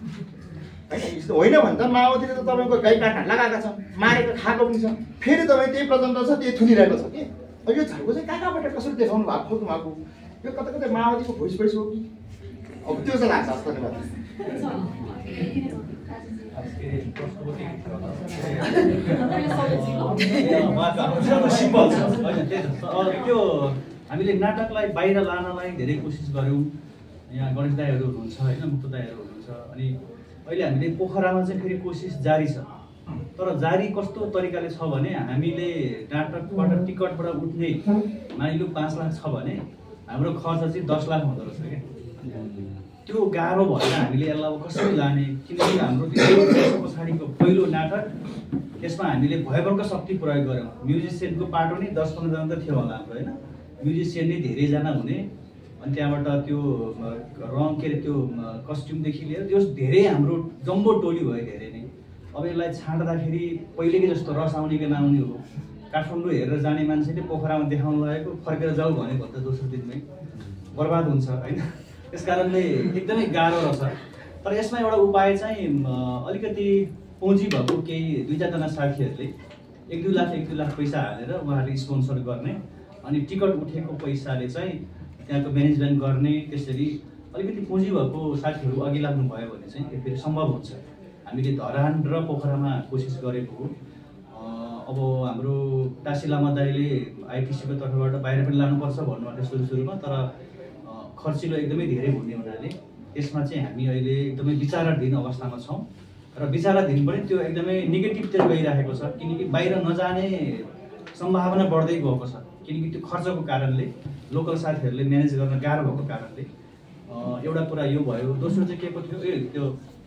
होइन भने त माओवादीले त तपाईँको गाई काट्न लगाएका छन्, मारेर खाएको पनि छ, फेरि तपाईँ त्यही प्रचण्ड छ त्यही थुनिरहेको छ कि यो झर्को चाहिँ कहाँ कहाँबाट कसरी देखाउनु भएको खोज्नु भएको यो कता कतै माओवादीको भोइस भोइस हो कि अब त्यो चाहिँ लाग्छ जस्तो धन्यवाद। सिम्पल छ होइन त्यही त। त्यो हामीले नाटकलाई बाहिर लानलाई धेरै कोसिस गऱ्यौँ। यहाँ गणेश दाईहरू हुनुहुन्छ होइन, मुक्त दाईहरू हुनुहुन्छ। अनि अहिले हामीले पोखरामा चाहिँ फेरि कोसिस जारी छ। तर जारी कस्तो तरिकाले छ भने हामीले नाटकबाट टिकटबाट उठ्ने मानिलो पाँच लाख छ भने हाम्रो खर्च चाहिँ दस लाख हुँदो रहेछ क्या। त्यो गाह्रो भएर हामीले यसलाई अब कसरी लाने, किनकि हाम्रो धेरै वर्ष पछाडिको पहिलो नाटक त्यसमा हामीले भयभरको शक्ति प्रयोग गऱ्यौँ। म्युजिसियनको पाटो नै दस पन्ध्रजना त थियो होला हाम्रो होइन, म्युजिसियन नै धेरैजना हुने अनि त्यहाँबाट त्यो रङ के अरे त्यो कस्ट्युमदेखि लिएर त्यो धेरै हाम्रो जम्बो टोली भयो धेरै नै। अब यसलाई छाड्दाखेरि पहिलेकै जस्तो रस आउने कि नआउने हो, काठमाडौँ हेरेर जाने मान्छेले पोखरामा देखाउनु लागेको फर्केर जाऊ भनेको त दोस्रो दिनमै बर्बाद हुन्छ होइन। त्यस कारणले एकदमै गाह्रो रहेछ। तर यसमा एउटा उपाय चाहिँ अलिकति पुँजी भएको केही दुई चारजना साथीहरूले एक दुई लाख एक दुई लाख पैसा हालेर उहाँहरूले स्पोन्सर गर्ने अनि टिकट उठेको पैसाले चाहिँ त्यहाँको म्यानेजमेन्ट गर्ने, त्यसरी अलिकति पुँजी भएको साथीहरू अघि लाग्नुभयो भने चाहिँ यो फेरि सम्भव हुन्छ। हामीले धरान र पोखरामा कोसिस गरेको हो। अब हाम्रो टासी लामा दाइले आइटिसीको तर्फबाट बाहिर पनि लानुपर्छ भन्नुभएको सुरु सुरुमा, तर खर्चिलो एकदमै धेरै हुने हुनाले त्यसमा चाहिँ हामी अहिले एकदमै विचाराधीन अवस्थामा छौँ र विचाराधीन पनि त्यो एकदमै नेगेटिभतिर गइरहेको छ, किनकि बाहिर नजाने सम्भावना बढ्दै गएको छ। किनकि त्यो खर्चको कारणले लोकल साथीहरूले म्यानेज गर्न गाह्रो भएको कारणले एउटा कुरा यो भयो। दोस्रो चाहिँ के को थियो ए त्यो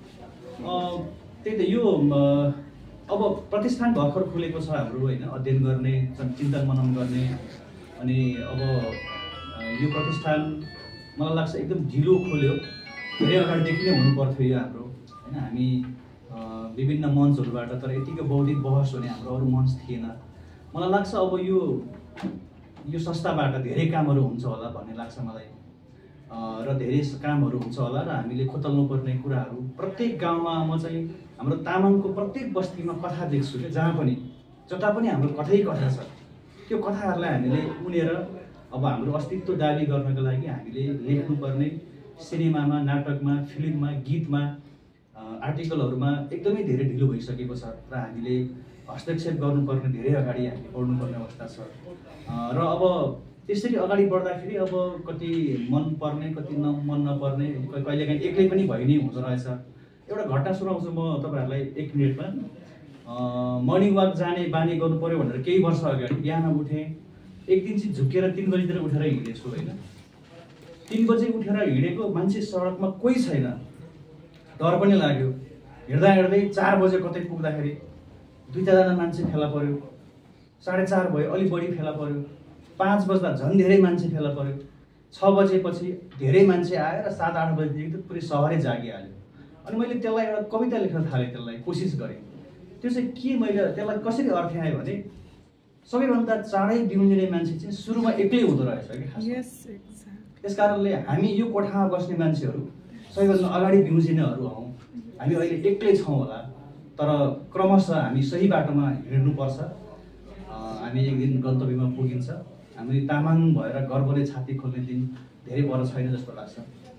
त्यही त यो अब प्रतिष्ठान भर्खर खुलेको छ हाम्रो होइन, अध्ययन गर्ने चिन्तन मनन गर्ने। अनि अब यो प्रतिष्ठान मलाई लाग्छ एकदम ढिलो खोल्यो, धेरै अगाडिदेखि नै हुनु पर्थ्यो यो हाम्रो होइन। हामी विभिन्न मञ्चहरूबाट तर यतिको बौद्धिक बहस हुने हाम्रो अरू मञ्च थिएन। मलाई लाग्छ अब यो यो संस्थाबाट धेरै कामहरू हुन्छ होला भन्ने लाग्छ मलाई र धेरै कामहरू हुन्छ होला र हामीले खोतल्नु पर्ने कुराहरू प्रत्येक गाउँमा म चाहिँ हाम्रो तामाङको प्रत्येक बस्तीमा कथा देख्छु क्या, जहाँ पनि जता पनि हाम्रो कथै कथा छ। त्यो कथाहरूलाई हामीले उनेर अब हाम्रो अस्तित्व दाबी गर्नको लागि हामीले लेख्नुपर्ने सिनेमामा, नाटकमा, फिल्ममा, गीतमा, आर्टिकलहरूमा एकदमै धेरै ढिलो भइसकेको छ र हामीले हस्तक्षेप गर्नुपर्ने धेरै अगाडि हामीले बढ्नुपर्ने अवस्था छ। र अब त्यसरी अगाडि बढ्दाखेरि अब कति मन पर्ने कति न मन नपर्ने कहिलेकाहीँ एक्लै पनि भइ नै हुँदो रहेछ। एउटा घटना सुनाउँछु म तपाईँहरूलाई एक मिनटमा। मर्निङ वाक जाने बानी गर्नु पऱ्यो भनेर केही वर्ष अगाडि बिहान उठेँ, एक दिन चाहिँ झुकेर तिन बजीतिर उठेर हिँडेछु होइन। तिन बजी उठेर हिँडेको मान्छे सडकमा कोही छैन, डर पनि लाग्यो। हिँड्दा हिँड्दै चार बजे कतै पुग्दाखेरि दुई चारजना मान्छे फेला पऱ्यो, साढे चार भयो अलिक बढी फेला पऱ्यो, पाँच बज्दा झन् धेरै मान्छे फेला पऱ्यो, छ बजेपछि धेरै मान्छे आएर सात आठ बजीदेखि त पुरै सहरै जागिहाल्यो। अनि मैले त्यसलाई एउटा कविता लेख्न थालेँ, त्यसलाई कोसिस गरेँ। त्यो चाहिँ के मैले त्यसलाई कसरी अर्थ्याएँ भने सबैभन्दा चाँडै बिउजिने मान्छे चाहिँ सुरुमा एक्लै हुँदो रहेछ कि। त्यस कारणले हामी यो कोठामा बस्ने मान्छेहरू सबैभन्दा अगाडि बिउजिनेहरू हौँ। हामी अहिले एक्लै छौँ होला, तर क्रमशः हामी सही बाटोमा हिँड्नुपर्छ। हामी एक दिन गन्तव्यमा पुगिन्छ। हामी तामाङ भएर गर्वले छाती खोल्ने दिन धेरै पर छैन जस्तो लाग्छ।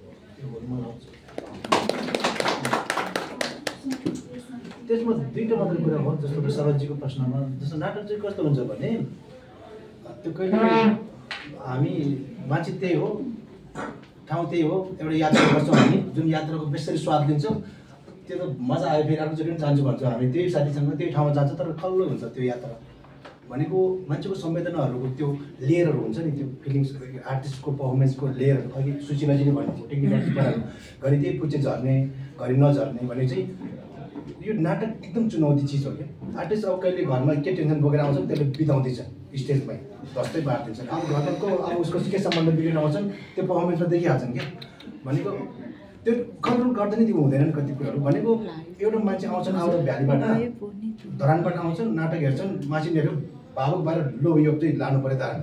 त्यसमा दुईवटा मात्रै कुरा हो। जस्तो शरदजीको प्रश्नमा जस्तो नाटक चाहिँ कस्तो हुन्छ भने त्यो कहिले हामी मान्छे त्यही हो, ठाउँ त्यही हो, एउटा यात्रा गर्छौँ हामी, जुन यात्राको बेसरी स्वाद लिन्छौँ त्यो त मजा आयो। फेरि अर्कोचोटि पनि जान्छु भन्छ हामी, त्यही साथीसँग त्यही ठाउँमा जान्छ, तर खल्लो हुन्छ त्यो यात्रा भनेको। मान्छेको संवेदनाहरूको त्यो लेयरहरू हुन्छ नि, त्यो फिलिङ्स आर्टिस्टको पर्फर्मेन्सको लेयरहरू। अघि सुशीलाजीले भनेको टेक्निकल कुराहरू घरि त्यही पुच्चे झर्ने घरि नझर्ने भने चाहिँ यो नाटक एकदम चुनौती चिज हो क्या। आर्टिस्ट अब कहिले घरमा के टेन्सन बोकेर आउँछ त्यसले बिताउँदैछ स्टेजमै जस्तै बाँडिदिन्छन्। अब घरको अब उसको के सम्बन्ध बिग्रेर आउँछन् त्यो पर्फर्मेन्समा देखिहाल्छन् क्या। भनेको त्यो कन्ट्रोल गर्दैन, त्यो हुँदैनन् कति कुराहरू। भनेको एउटा मान्छे आउँछन् आउट भ्यालीबाट, धरानबाट आउँछन्, नाटक हेर्छन्, मान्छेहरू भावुक भएर लो यो चाहिँ लानु पऱ्यो त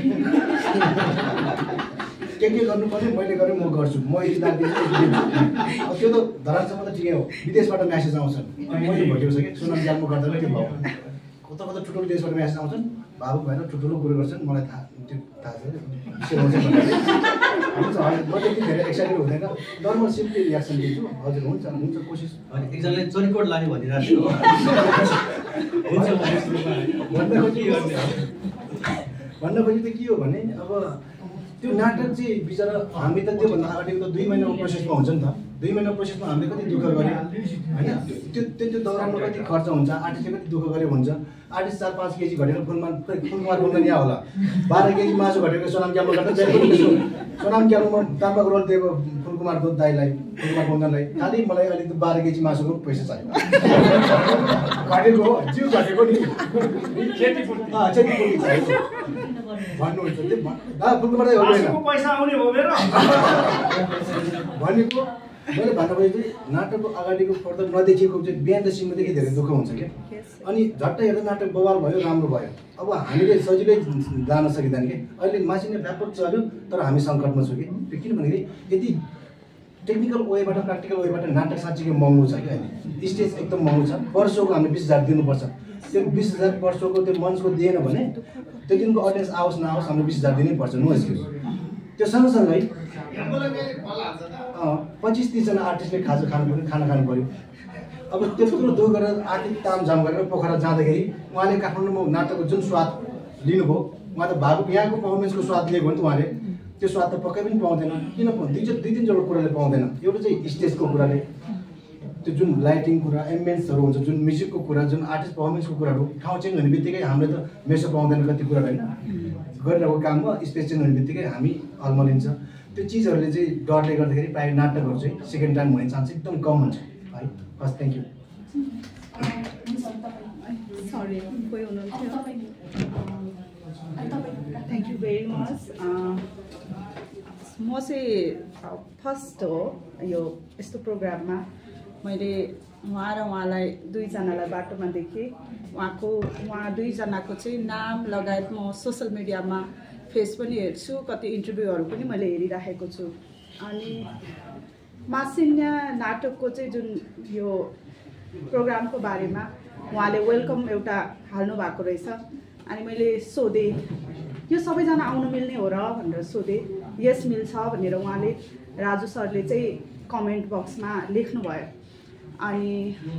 के के गर्नुपर्ने मैले गरेँ म गर्छु, म यति लाग्दिन्छु। अब त्यो त धरानसम्म त ठिकै हो, विदेशबाट म्यासेज आउँछन् मैले भोटेको छ कि सुनाम जान्नु गर्दैन त्यो भाउ। कता कता ठुल्ठुलो देशबाट म्यासेज आउँछन्, भावुक भएर ठुल्ठुलो कुरो गर्छन्, मलाई थाहा त्यो थाहा छ। म त्यति धेरै एक्साइटेड हुँदैन, नर्मल सिम्पली रियाक्सन दिन्छु। हजुर हुन्छ हुन्छ कोसिस। एकजनाले चरिकोट लाग्यो भनिरहेको भन्न खोजी भन्न खोजी त के हो भने अब त्यो नाटक चाहिँ बिचरा हामी त त्योभन्दा अगाडिको त दुई महिनाको प्रोसेसमा हुन्छ नि त। दुई महिना प्रोसेसमा हामीले कति दुःख गऱ्यो होइन। त्यो त्यो दौरानमा कति खर्च हुन्छ, आर्टिस्टले कति दुःख गऱ्यो हुन्छ। आर्टिस्ट चार पाँच केजी घटेको फुलमा फुलकुमार बोल्न यहाँ होला, बाह्र केजी मासु घटेको सोनाम क्याम्पो गर्दा सोनाम क्याम्पोमा ताम्बाको रोल दिएको फुलकुमार दाईलाई फुलकुमार बोल्नलाई खालि मलाई अलिक बाह्र केजी मासुको पैसा चाहियो। घटेको हो जिउ घटेको नि क्षतिपूर्ति चाहियो। भन्नुहुन्छ त्यो दा फुलकोबाट हो पैसा आउने हो मेरो भनेको मैले भन्नु खोजेँ चाहिँ नाटकको अगाडिको फर्दर नदेखिएको चाहिँ बिहान त सिमदेखि धेरै दुःख हुन्छ क्या अनि झट्टै हेर्दा नाटक बवाल भयो राम्रो भयो अब हामीले सजिलै जान सकिँदैन कि अहिले मासिने व्यापक चल्यो तर हामी सङ्कटमा छौँ कि त्यो किन भन्दाखेरि यदि टेक्निकल वेबाट प्र्याक्टिकल वेबाट नाटक साँच्चीकै महँगो छ कि अहिले स्टेज एकदम महँगो छ पर सोको हामीले बिस हजार दिनुपर्छ त्यो बिस हजार पर सोको त्यो मञ्चको दिएन भने त्यो दिनको अडियन्स आओस् नआओस् हामीले बिस हजार दिनैपर्छ नो एक्सक्युज त्यो सँगसँगै पच्चिस तिसजना आर्टिस्टले खाजा खानु पऱ्यो खाना खानु पऱ्यो अब त्यत्रो दुःख गरेर आर्थिक तामझाम गरेर पोखरा जाँदाखेरि उहाँले काठमाडौँमा नाटकको जुन स्वाद लिनुभयो उहाँ त भएको यहाँको पर्फर्मेन्सको स्वाद लिएको भने त उहाँले त्यो स्वाद त पक्कै पनि पाउँदैन किन दुई दुई तिनवटा कुराले पाउँदैन एउटा चाहिँ स्टेजको कुराले त्यो जुन लाइटिङ कुरा एम्बियन्सहरू हुन्छ जुन म्युजिकको कुरा जुन आर्टिस्ट पर्फर्मेन्सको कुराहरू ठाउँ चेन्ज हुने बित्तिकै हामीले त मेसो पाउँदैन कति कुरा होइन गरिरहेको काममा स्पेस चेन्ज हुने बित्तिकै हामी अल्मलिन्छ त्यो चिजहरूले चाहिँ डरले गर्दाखेरि प्रायः नाटकहरू चाहिँ सेकेन्ड टाइम हुने चान्स एकदम कम हुन्छ है हस् थ्याङ्क यू सरी कोही हुनुहुन्थ्यो थ्याङ्क यू भेरी मच म चाहिँ फर्स्ट हो यो यस्तो प्रोग्राममा मैले उहाँ र उहाँलाई दुईजनालाई बाटोमा देखेँ उहाँको उहाँ दुईजनाको चाहिँ नाम लगायत म सोसल मिडियामा फेस पनि हेर्छु कति इन्टरभ्यूहरू पनि मैले हेरिराखेको छु अनि मासिन्य नाटकको चाहिँ जुन यो प्रोग्रामको बारेमा उहाँले वेलकम एउटा हाल्नु भएको रहेछ अनि मैले सोधेँ यो सबैजना आउनु मिल्ने हो र भनेर सोधेँ यस मिल्छ भनेर उहाँले राजु सरले चाहिँ कमेन्ट बक्समा लेख्नुभयो अनि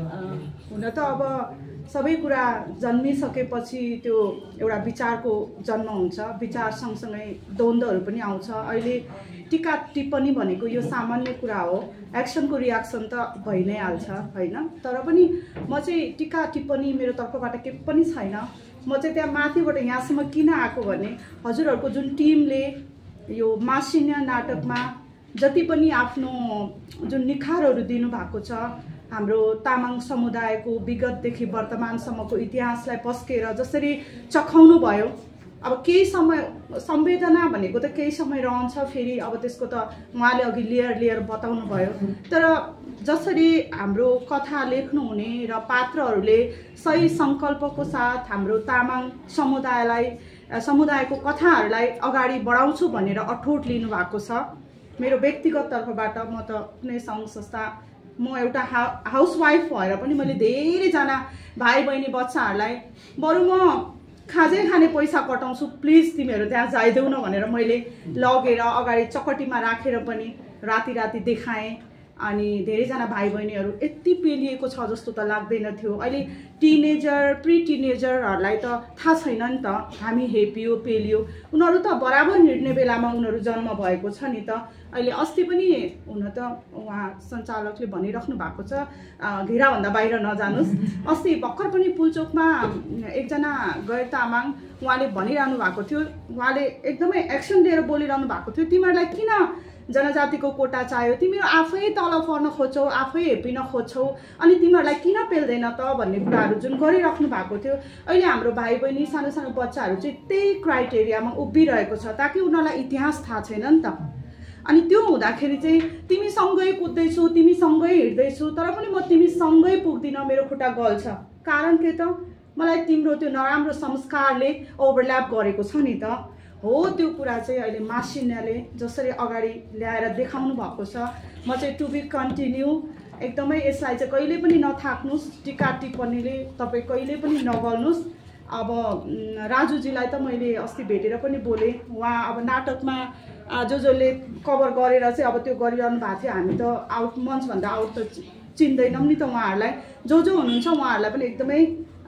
हुन त अब सबै कुरा जन्मिसकेपछि त्यो एउटा विचारको जन्म हुन्छ विचार सँगसँगै द्वन्द्वहरू पनि आउँछ अहिले टिका टिप्पणी भनेको यो सामान्य कुरा हो एक्सनको रियाक्सन त भइ नै हाल्छ होइन तर पनि म चाहिँ टिका टिप्पणी मेरो तर्फबाट केही पनि छैन म चाहिँ त्यहाँ माथिबाट यहाँसम्म किन आएको भने हजुरहरूको जुन टिमले यो मासिन्य नाटकमा जति पनि आफ्नो जुन निखारहरू दिनुभएको छ हाम्रो तामाङ समुदायको विगतदेखि वर्तमानसम्मको इतिहासलाई पस्केर जसरी चखाउनु भयो अब केही समय संवेदना भनेको त केही समय रहन्छ फेरि अब त्यसको त उहाँले अघि लेयर लेयर बताउनु भयो तर जसरी हाम्रो कथा लेख्नुहुने र पात्रहरूले सही सङ्कल्पको साथ हाम्रो तामाङ समुदायलाई समुदायको कथाहरूलाई अगाडि बढाउँछु भनेर अठोट लिनुभएको छ मेरो व्यक्तिगत तर्फबाट म त कुनै सङ्घ संस्था म एउटा हा हाउसवाइफ भएर पनि मैले धेरैजना भाइ बहिनी बच्चाहरूलाई बरु म खाजै खाने पैसा कटाउँछु प्लिज तिमीहरू त्यहाँ जाइदेऊ न भनेर मैले लगेर अगाडि चकटीमा राखेर पनि राति राति देखाएँ अनि धेरैजना भाइ बहिनीहरू यति पेलिएको छ जस्तो त लाग्दैन थियो अहिले टिनेजर प्री टिनेजरहरूलाई त थाहा छैन नि त हामी हेपियो पेलियो उनीहरू त बराबर हिँड्ने बेलामा उनीहरू जन्म भएको छ नि त अहिले अस्ति पनि हुन त उहाँ सञ्चालकले भनिराख्नु भएको छ घेराभन्दा बाहिर नजानुस् अस्ति भर्खर पनि पुलचोकमा एकजना गैर तामाङ उहाँले भनिरहनु भएको थियो उहाँले एकदमै एक्सन लिएर बोलिरहनु भएको थियो तिमीहरूलाई किन जनजातिको कोटा चाहियो तिमीहरू आफै तल पर्न खोज्छौ आफै हेपिन खोज्छौ अनि तिमीहरूलाई किन पेल्दैन त भन्ने कुराहरू जुन गरिराख्नु भएको थियो अहिले हाम्रो भाइ बहिनी सानो सानो बच्चाहरू चाहिँ त्यही क्राइटेरियामा उभिरहेको छ ताकि उनीहरूलाई इतिहास थाहा छैन नि त अनि त्यो हुँदाखेरि चाहिँ तिमीसँगै कुद्दैछु तिमीसँगै हिँड्दैछु तर पनि म तिमीसँगै पुग्दिनँ मेरो खुट्टा गल्छ कारण के त मलाई तिम्रो त्यो नराम्रो संस्कारले ओभरल्याप गरेको छ नि त हो त्यो कुरा चाहिँ अहिले मासिन्यले जसरी अगाडि ल्याएर देखाउनु भएको छ म चाहिँ टु बी कन्टिन्यू एकदमै यसलाई चाहिँ कहिले पनि नथाक्नुहोस् टिका टिप्पणीले तपाईँ कहिले पनि नगर्नुहोस् अब राजुजीलाई त मैले अस्ति भेटेर पनि बोलेँ उहाँ अब नाटकमा जो जसले कभर गरेर चाहिँ अब त्यो गरिरहनु भएको थियो हामी त आउट मञ्चभन्दा आउट त चिन्दैनौँ नि त उहाँहरूलाई जो जो हुनुहुन्छ उहाँहरूलाई पनि एकदमै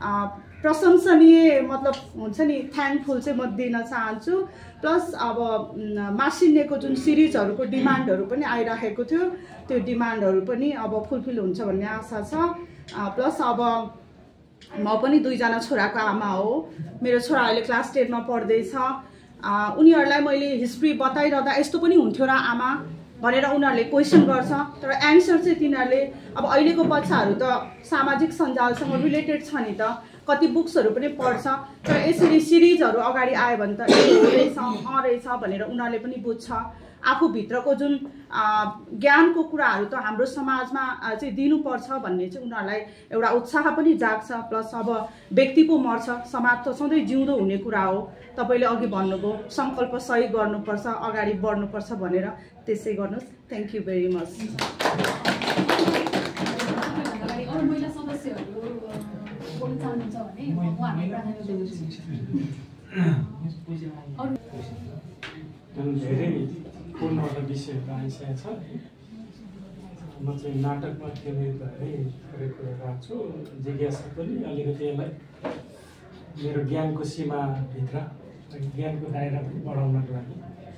प्रशंसनीय मतलब हुन्छ नि थ्याङ्कफुल चाहिँ म दिन चाहन्छु प्लस अब मासिन्यको जुन सिरिजहरूको डिमान्डहरू पनि आइराखेको थियो त्यो डिमान्डहरू पनि अब फुलफिल हुन्छ भन्ने आशा छ प्लस अब म पनि दुईजना छोराको आमा हो मेरो छोरा अहिले क्लास टेनमा पढ्दैछ उनीहरूलाई मैले हिस्ट्री बताइरहँदा यस्तो पनि हुन्थ्यो र आमा भनेर उनीहरूले क्वेसन गर्छ तर एन्सर चाहिँ तिनीहरूले अब अहिलेको बच्चाहरू त सामाजिक सञ्जालसँग रिलेटेड छ नि त कति बुक्सहरू पनि पढ्छ तर यसरी सिरिजहरू अगाडि आयो भने त ए हो रहेछ अँ रहेछ भनेर उनीहरूले पनि बुझ्छ आफूभित्रको जुन ज्ञानको कुराहरू त हाम्रो समाजमा चाहिँ दिनुपर्छ भन्ने चाहिँ उनीहरूलाई एउटा उत्साह पनि जाग्छ प्लस अब व्यक्ति पो मर्छ समाज त सधैँ जिउँदो हुने कुरा हो तपाईँले अघि भन्नुभयो सङ्कल्प सही गर्नुपर्छ अगाडि बढ्नुपर्छ भनेर त्यसै गर्नुहोस् थ्याङ्क यू भेरी मच अरू महिला सदस्यहरू बोल्न चाहनुहुन्छ भने उहाँहरूले धेरै पूर्णवटा विषयहरू आइसकेको छ म चाहिँ नाटकमा केन्द्रित भएरै गरेको राख्छु जिज्ञासा पनि अलिकति यसलाई मेरो ज्ञानको सीमाभित्र ज्ञानको दायरा पनि बढाउनको लागि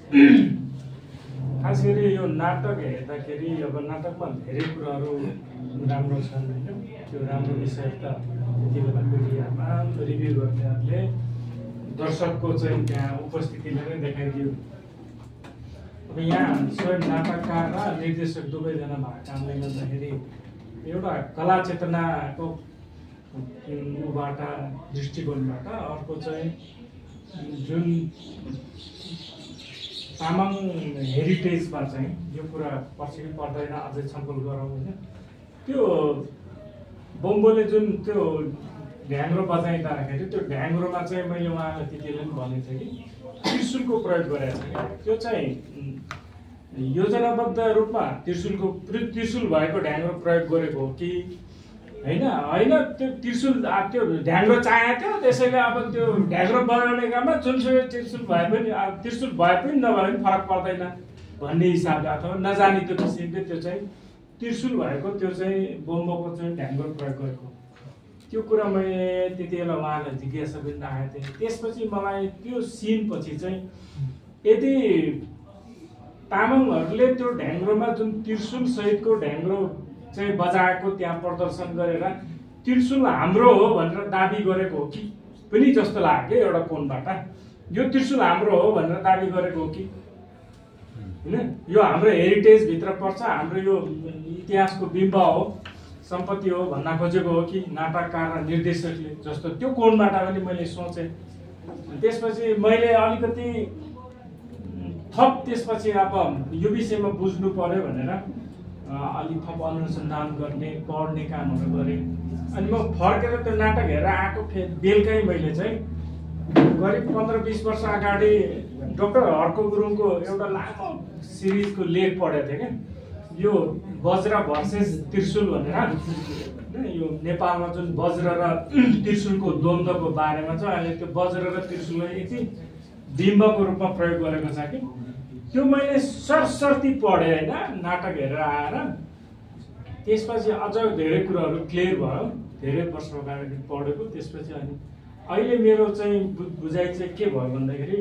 खास गरी यो नाटक हेर्दाखेरि अब नाटकमा धेरै कुराहरू राम्रो छन् होइन त्यो राम्रो विषय त त्यति बेला मिडियामा रिभ्यू गर्नेहरूले दर्शकको चाहिँ त्यहाँ उपस्थितिले नै देखाइदियो अब यहाँ स्वयं नाटककार र निर्देशक दुवैजना भएको कामले गर्दाखेरि एउटा कला चेतनाको ऊबाट दृष्टिकोणबाट अर्को चाहिँ जुन तामाङ हेरिटेजमा चाहिँ यो कुरा पर्छ कि पर्दैन अझै छलफल गरौँ होइन त्यो बम्बोले जुन त्यो ढ्याङ्ग्रो बजाइँदाखेरि त्यो ढ्याङ्ग्रोमा चाहिँ मैले उहाँलाई त्यति बेला पनि भनेको थिएँ कि त्रिशुलको प्रयोग गरेको छ त्यो चाहिँ योजनाबद्ध रूपमा त्रिशुलको त्रिशुल भएको ढ्याङ्ग्रो प्रयोग गरेको हो कि होइन होइन त्यो त्रिशुल त्यो ढ्याङ्ग्रो चाहिएको थियो त्यसैले अब त्यो ढ्याङ्ग्रो बनाउने काममा जुनसुकै त्रिशुल भए पनि अब त्रिशुल भए पनि नभए पनि फरक पर्दैन भन्ने हिसाबले अथवा नजानी त्यो किसिमले त्यो चाहिँ त्रिशुल भएको त्यो चाहिँ बम्बोको चाहिँ ढ्याङ्ग्रो प्रयोग गरेको त्यो कुरा मैले त्यति बेला उहाँलाई जिज्ञासा पनि राखेको थिएँ त्यसपछि मलाई त्यो सिनपछि चाहिँ यदि तामाङहरूले त्यो ढ्याङ्ग्रोमा जुन त्रिशुल सहितको ढ्याङ्ग्रो चाहिँ बजाएको त्यहाँ प्रदर्शन गरेर त्रिशुल हाम्रो हो भनेर दाबी गरेको हो कि पनि जस्तो लाग्यो एउटा कोणबाट यो त्रिशुल हाम्रो हो भनेर दाबी गरेको हो कि होइन यो हाम्रो हेरिटेजभित्र पर्छ हाम्रो यो इतिहासको बिम्ब हो सम्पत्ति हो भन्न खोजेको हो कि नाटककार र निर्देशकले जस्तो त्यो कोणबाट पनि मैले सोचेँ त्यसपछि मैले अलिकति थप त्यसपछि अब यो विषयमा बुझ्नु पर्यो भनेर अलि थप अनुसन्धान गर्ने पढ्ने कामहरू गरेँ अनि म फर्केर त्यो नाटक हेरेर आएको फेरि बेलुकै मैले चाहिँ करिब पन्ध्र बिस वर्ष अगाडि डाक्टर हर्क गुरुङको एउटा लामो सिरिजको लेख पढेको थिएँ क्या यो वज्र भर्सेस त्रिशुल भनेर यो नेपालमा जुन वज्र र त्रिशुलको द्वन्द्वको बारेमा चाहिँ अहिले त्यो वज्र र त्रिशुललाई यति बिम्बको रूपमा प्रयोग गरेको छ कि त्यो मैले सरसर्ती पढेँ होइन नाटक हेरेर आएर त्यसपछि अझ धेरै कुराहरू क्लियर भयो धेरै वर्ष अगाडि पढेको त्यसपछि अनि अहिले मेरो चाहिँ बुझाइ चाहिँ के भयो भन्दाखेरि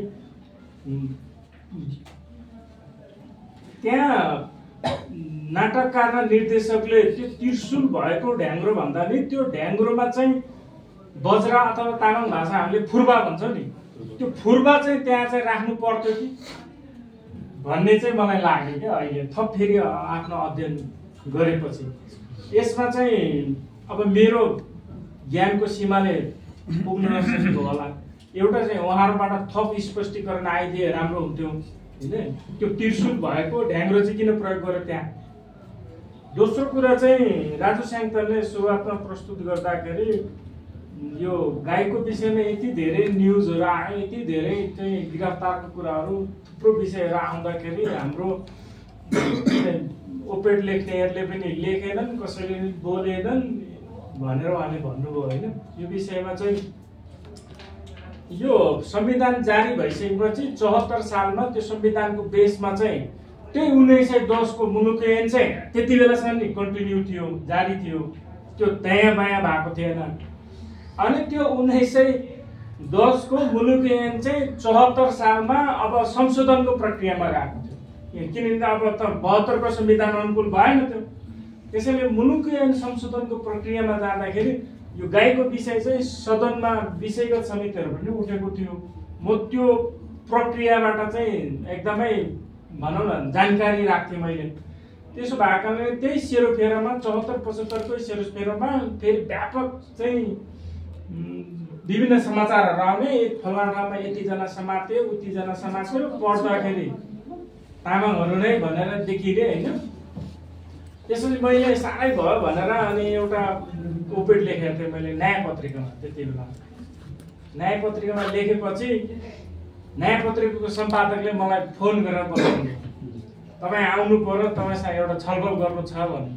त्यहाँ नाटककार र निर्देशकले त्यो त्रिशुल भएको ढ्याङ्ग्रो भन्दा नि त्यो ढ्याङ्ग्रोमा चाहिँ बज्रा अथवा तामाङ भाषा हामीले फुर्बा भन्छौँ नि त्यो फुर्बा चाहिँ त्यहाँ चाहिँ राख्नु पर्थ्यो कि भन्ने चाहिँ मलाई लाग्यो क्या अहिले थप फेरि आफ्नो अध्ययन गरेपछि यसमा चाहिँ अब मेरो ज्ञानको सीमाले पुग्न नसकेको होला एउटा चाहिँ उहाँहरूबाट थप स्पष्टीकरण आइदिए राम्रो हुन्थ्यो होइन त्यो त्रिशुल भएको ढ्याङ्ग्रो चाहिँ किन प्रयोग गर्यो त्यहाँ दोस्रो कुरा चाहिँ राजु स्याङतले सुरुवातमा प्रस्तुत गर्दाखेरि यो गाईको विषयमा यति धेरै न्युजहरू आयो यति धेरै चाहिँ गिरफ्तारको कुराहरू थुप्रो विषयहरू आउँदाखेरि हाम्रो ओपेड लेख्नेहरूले पनि लेखेनन् कसैले बोलेनन् भनेर उहाँले भन्नुभयो होइन यो विषयमा चाहिँ यो संविधान जारी भइसकेपछि चौहत्तर सालमा त्यो संविधानको बेसमा चाहिँ त्यही उन्नाइस सय दसको मुलुक ऐन चाहिँ त्यति बेलासम्म नि कन्टिन्यू थियो जारी थियो त्यो दायाँ बायाँ भएको थिएन अनि त्यो उन्नाइस सय दसको मुलुक ऐन चाहिँ चौहत्तर सालमा अब संशोधनको प्रक्रियामा गएको थियो किनभने अब त बहत्तरको संविधान अनुकूल भएन त्यो त्यसैले मुलुक ऐन संशोधनको प्रक्रियामा जाँदाखेरि यो गाईको विषय चाहिँ सदनमा विषयगत समितिहरू पनि उठेको थियो म त्यो प्रक्रियाबाट चाहिँ एकदमै भनौँ न जानकारी राख्थेँ मैले त्यसो भएको कारणले त्यही सेरोफेरोमा चौहत्तर पचहत्तरको सेरोफेरोमा फेरि व्यापक चाहिँ विभिन्न समाचारहरू आउने फलाना ठाउँमा यतिजना समात्यो उतिजना समात्यो पढ्दाखेरि तामाङहरू नै भनेर देखिने होइन। त्यसपछि मैले साह्रै भयो भनेर अनि एउटा ओपेड लेखेको थिएँ मैले न्याय पत्रिकामा। त्यति बेला न्याय पत्रिकामा लेखेपछि न्याय पत्रिकाको सम्पादकले मलाई फोन गरेर बोलाउनु, तपाईँ आउनु पर्यो, तपाईँसँग एउटा छलफल गर्नु छ भने।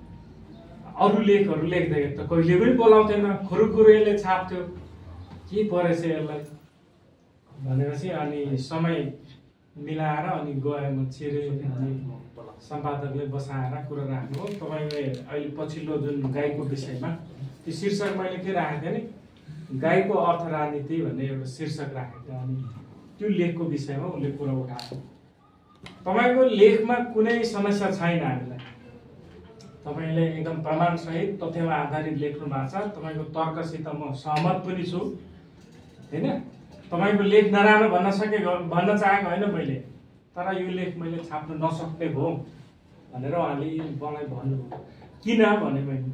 अरू लेखहरू लेख्दै त कहिले पनि बोलाउँथेन, खुरुखुरु यसले छाप्थ्यो, के परेछ यसलाई भनेपछि अनि समय मिलाएर अनि गएँ म छिरे। अनि सम्पादकले बसाएर कुरा राख्नु हो, तपाईँले अहिले पछिल्लो जुन गाईको विषयमा त्यो शीर्षक मैले के राखेको थिएँ नि, गाईको अर्थ राजनीति भन्ने एउटा शीर्षक राखेको थिएँ। अनि त्यो लेखको विषयमा उसले कुरा उठायो। तपाईँको लेखमा कुनै समस्या छैन, हामीलाई तपाईँले एकदम प्रमाणसहित तथ्यमा आधारित लेख्नु भएको छ। तपाईँको तर्कसित म सहमत पनि छु होइन। तपाईँको लेख नराम्रो भन्न सकेको भन्न चाहेको होइन मैले, तर यो लेख मैले छाप्न नसक्ने भयो भनेर उहाँले मलाई भन्नुभयो। किन भने मैले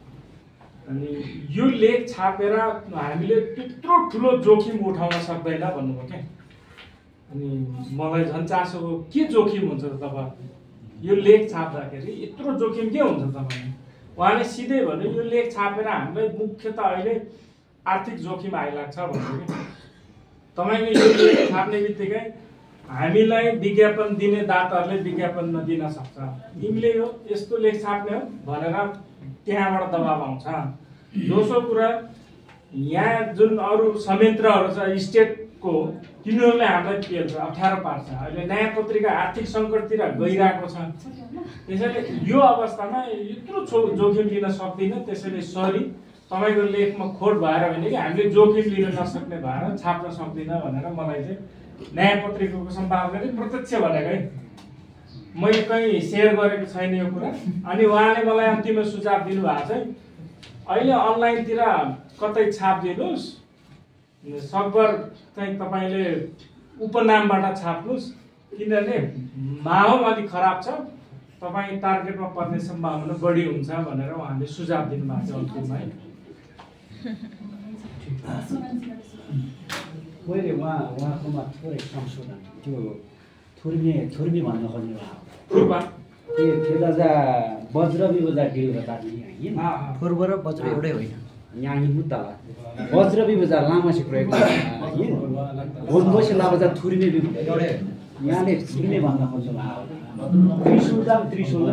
अनि यो लेख छापेर हामीले त्यत्रो ठुलो जोखिम उठाउन सक्दैन भन्नुभयो क्या। अनि मलाई झन् चासो हो, के जोखिम हुन्छ त तपाईँ यो लेख छाप्दाखेरि यत्रो जोखिम के हुन्छ तपाईँ? उहाँले सिधै भन्यो यो लेख छापेर हामीलाई मुख्यतः अहिले आर्थिक जोखिम आइलाग्छ भन्यो कि तपाईँले यो लेख छाप्ने बित्तिकै हामीलाई विज्ञापन दिने दाताहरूले विज्ञापन नदिन सक्छ, तिमीले यो यस्तो लेख छाप्ने हो भनेर त्यहाँबाट दबाब आउँछ। दोस्रो कुरा, यहाँ जुन अरू संयन्त्रहरू छ स्टेटको, तिनीहरूले हामीलाई पेल्छ, अप्ठ्यारो पार्छ। अहिले नयाँ पत्रिका आर्थिक सङ्कटतिर गइरहेको छ, त्यसैले यो अवस्थामा यत्रो जोखिम लिन सक्दिनँ। त्यसैले सरी, तपाईँको लेखमा खोट भएर भने कि हामीले जोखिम लिन नसक्ने भएर छाप्न सक्दिनँ भनेर मलाई चाहिँ नयाँ पत्रिकाको सम्पादकले प्रत्यक्ष भनेको है, मैले कहीँ सेयर गरेको छैन यो कुरा। अनि उहाँले मलाई अन्तिममा सुझाव दिनुभएको चाहिँ अहिले अनलाइनतिर कतै छापिदिनुहोस्, सकभर चाहिँ तपाईँले उपनामबाट छाप्नुहोस्, किनभने माहौल अलिक खराब छ, तपाईँ टार्गेटमा पर्ने सम्भावना बढी हुन्छ भनेर उहाँले सुझाव दिनुभएको छ अन्तिममा है। मैले उहाँ उहाँकोमा थोरै संशोधन त्यो थुर्मी थुर्मी भन्न खोज्नु भएको त्यो त्यो राजा वज्र विभजा डिल गर्दा पूर्व र वज्र एउटै होइन, यहाँ मुद्दा वज्र विभजा लामासी प्रयोग बोल्नुहोस् लाभजा थुर्मी एउटै यहाँले थुर्मी भन्न खोज्नु भएको त्रिशुल त्रिशुल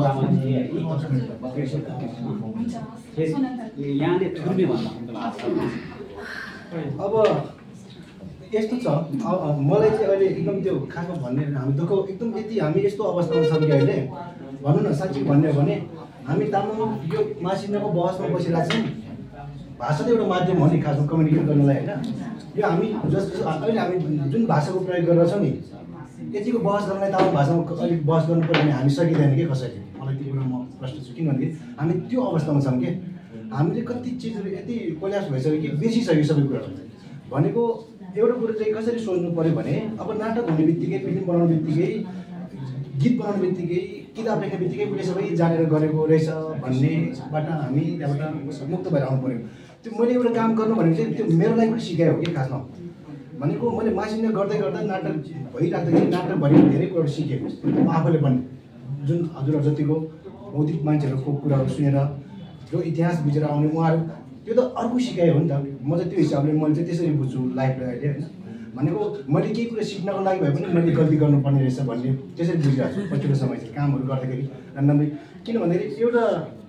यहाँले थुर्मी भन्न खोज्नु भएको। अब यस्तो छ, मलाई चाहिँ अहिले एकदम त्यो खासमा भन्ने हामी दुःख एकदम यति हामी यस्तो अवस्थामा छौँ कि अहिले भनौँ न साँच्चै भन्यो भने हामी तामाङ यो मासिनाको बहसमा बसिरहेको छौँ। भाषा त एउटा माध्यम हो नि खासमा कम्युनिकेट गर्नलाई होइन। यो हामी जस अहिले हामी जुन भाषाको प्रयोग गरेर छौँ नि, यतिको बहस गर्नलाई तामाङ भाषामा अलिक बहस गर्नु पर्यो भने हामी सकिँदैन कि कसैले। मलाई त्यो कुरा म प्रश्न छु, किनभने हामी त्यो अवस्थामा छौँ कि हामीले कति चिजहरू यति कोल्यास भइसक्यो कि बिर्सिसक्यो सबै कुराहरू। भनेको एउटा कुरो चाहिँ कसरी सोच्नु पऱ्यो भने अब नाटक हुने बित्तिकै, फिल्म बनाउने बित्तिकै, गीत बनाउने बित्तिकै, किताब लेख्ने बित्तिकै उसले सबै जानेर गरेको रहेछ भन्नेबाट हामी त्यहाँबाट मुक्त भएर आउनु पऱ्यो। त्यो मैले एउटा काम गर्नु भनेको चाहिँ त्यो मेरो लागि पनि सिकायो हो कि खासमा भनेको मैले मासिना गर्दै गर्दा नाटक भइराख्दाखेरि नाटकभरि धेरै कुराहरू सिकेको म आफूले पनि। जुन हजुरहरू जतिको बौद्धिक मान्छेहरूको कुराहरू सुनेर जो इतिहास बुझेर आउने उहाँहरू, त्यो त अर्को सिकायो हो नि त। म चाहिँ त्यो हिसाबले मैले चाहिँ त्यसरी बुझ्छु लाइफलाई अहिले होइन। भनेको मैले केही कुरा सिक्नको लागि भए पनि मैले गल्ती गर्नुपर्ने रहेछ भन्ने त्यसरी बुझिरहेको छु पछिल्लो समय चाहिँ कामहरू गर्दाखेरि। अन्त किन भन्दाखेरि एउटा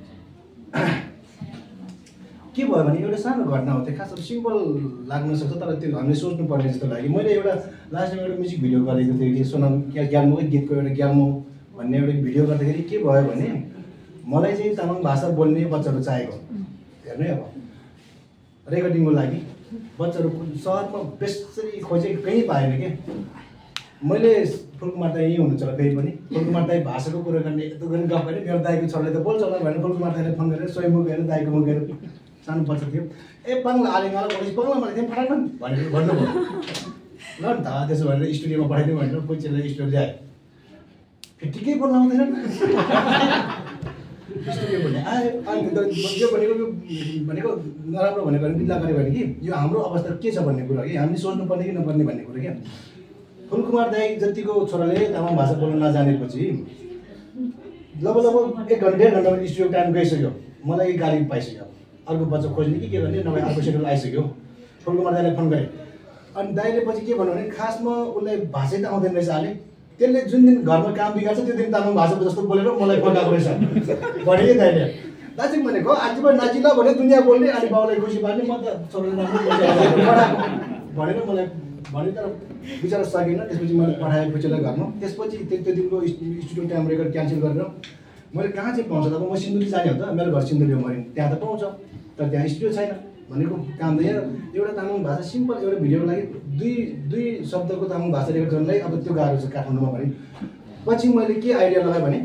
के भयो भने एउटा सानो घटना हो, त्यो खास अब सिम्पल लाग्न सक्छ तर त्यो हामीले सोच्नुपर्ने जस्तो लाग्यो। मैले एउटा लास्ट टाइम एउटा म्युजिक भिडियो गरेको थिएँ कि सोनाम ग्याल्मोकै गीतको एउटा ग्याल्मो भन्ने एउटा भिडियो गर्दाखेरि के भयो भने मलाई चाहिँ तामाङ भाषा बोल्ने बच्चाहरू चाहिएको। हेर्नु अब रेकर्डिङको लागि बच्चाहरू सहरमा बेसरी खोजेको कहीँ पाएन क्या। मैले फुलकुमार दाई यहीँ हुनुहुन्छ र फेरि पनि फुलकुमार दाई भाषाको कुरो गर्ने यस्तो गर्ने गफ गरेँ। मेरो दाईको छोराले त बोल्छ होला भनेर फुलकुमार दाईले फोन गरेर स्वयं गएर दाईको म गएर सानो बच्चा थियो, ए बाङ्ला आलिङाला बोलेपछि बाङ्ला मलाई त्यहाँ पठाएन भनेर भन्नुभयो। ल नि त त्यसो भनेर स्टुडियोमा पठाइदिउँ भनेर कोही स्टुडियो ल्यायो, फेरि ठिकै बोल्न आउँदैन। स्टुडियो भन्ने आयो अनि यो भनेको यो भनेको नराम्रो भनेको बिल्ला गऱ्यो भने कि यो हाम्रो अवस्था के छ भन्ने कुरा कि हामीले सोच्नुपर्ने कि नपर्ने भन्ने कुरा क्या। फुलकुमार दाई जतिको छोराले तामाङ भाषा बोल्न नजानेपछि लगभग लगभग एक घन्टा डेढ घन्टामा स्टुडियो टाइम गइसक्यो, मलाई गाली पाइसक्यो, अर्को बच्चा खोज्ने कि के गर्ने नभए अर्को सेड्युल आइसक्यो। फुलकुमार दाईलाई फोन गरेँ अनि दाइले पछि के भन्नु भने खासमा उसलाई भाषै त आउँदैन रहेछ हाले, त्यसले जुन दिन घरमा काम बिगार्छ त्यो दिन तामाङ भाषा जस्तो बोलेर मलाई फर्काएको रहेछ भने दाइले। दाजु भनेको आज पनि नाची ल भने दुनियाँ बोल्ने अनि बाउलाई खुसी पार्ने म त छोराले भनेर मलाई भने तर बिचरा सकेन। त्यसपछि मैले पठाएँ खुसीलाई घरमा। त्यसपछि त्यो त्यो दिनको स्टुडियो टाइम रेकर्ड क्यान्सल गरेर मैले कहाँ चाहिँ पाउँछ त, म सिन्धुली जाने हो त, मेरो घर सिन्धुली हो, मैले त्यहाँ त पाउँछ तर त्यहाँ स्टुडियो छैन भनेको काम त यहाँ एउटा तामाङ भाषा सिम्पल एउटा भिडियोको लागि दुई दुई शब्दको तामाङ भाषा रेकर्ड गर्नलाई अब त्यो गाह्रो छ काठमाडौँमा भने। पछि मैले के आइडिया लगाएँ भने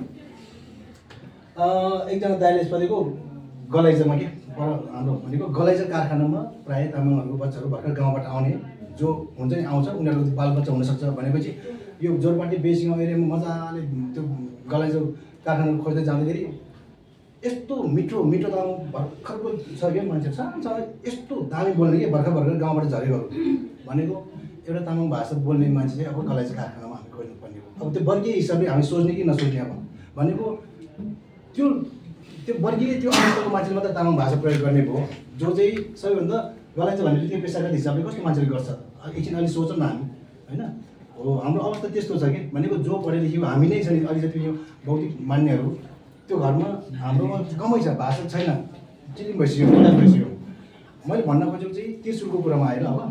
एकजना दाइले सोधेको गलैजामा के पर हाम्रो भनेको गलैजा कारखानामा प्रायः तामाङहरूको बच्चाहरू भर्खर गाउँबाट आउने जो हुन्छ नि आउँछ, उनीहरूको बालबच्चा हुनसक्छ भनेपछि यो जोरपाटी बेसीगाउँ एरियामा मजाले त्यो गलैजा कारखाना खोज्दै जाँदाखेरि यस्तो मिठो मिठो तामाङ भर्खरको छ क्या मान्छे सानो सानो यस्तो दामी बोल्ने कि भर्खर भर्खर गाउँबाट झरेको भनेको एउटा तामाङ भाषा बोल्ने मान्छे चाहिँ अब गलैजा कारखानामा हामी खोज्नुपर्ने हो। अब त्यो वर्गीय हिसाबले हामी सोच्ने कि नसोच्ने अब भनेको त्यो त्यो वर्गीय त्यो अवस्थाको मान्छेले मात्रै तामाङ भाषा प्रयोग गर्ने भयो, जो चाहिँ सबैभन्दा गलैजा भनेर त्यो पेसागत हिसाबले कस्तो मान्छेले गर्छ एकछिन अलि सोचौँ न हामी होइन। हो हाम्रो अवस्था त्यस्तो छ कि भनेको जो पढे लेखेको हामी नै छ नि अलिकति यो भौतिक मान्यहरू त्यो घरमा हाम्रोमा कमै छ, भाषा छैन, चिलिम भइसक्यो, किताब भइसक्यो। मैले भन्न खोजेको चाहिँ त्रिशुलको कुरामा आएर अब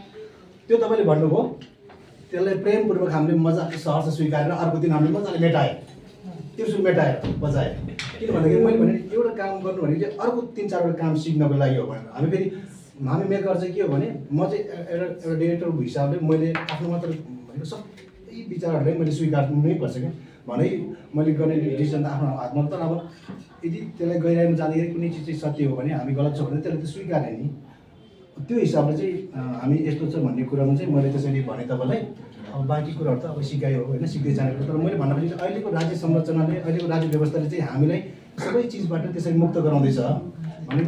त्यो तपाईँले भन्नुभयो त्यसलाई प्रेमपूर्वक हामीले मजाले सहर स्वीकारेर अर्को दिन हामीले मजाले मेटायो, त्रिशुल मेटाएर बजायो। किन भन्दाखेरि मैले भने एउटा काम गर्नु भनेको चाहिँ अर्को तिन चारवटा काम सिक्नको लागि हो भनेर हामी फेरि हामी मेकर चाहिँ के हो भने म चाहिँ एउटा एउटा डिरेक्टरको हिसाबले मैले आफ्नो मात्र भनेको सबै विचारहरूलाई मैले स्वीकार्नै पर्छ क्या भने मैले गर्ने डिसिजन त आफ्नो हातमा त अब यदि त्यसलाई गइरहेको जाँदाखेरि कुनै चिज चाहिँ सत्य हो भने हामी गलत छ भने त्यसलाई त स्वीकार्ने नि। त्यो हिसाबले चाहिँ हामी यस्तो छ भन्ने कुरामा चाहिँ मैले त्यसरी भने तपाईँलाई। अब बाँकी कुराहरू त अब सिकाइ हो होइन, सिक्दै जानेको। तर मैले भन्न खोजेको अहिलेको राज्य संरचनाले अहिलेको राज्य व्यवस्थाले चाहिँ हामीलाई सबै चिजबाट त्यसरी मुक्त गराउँदैछ भनेको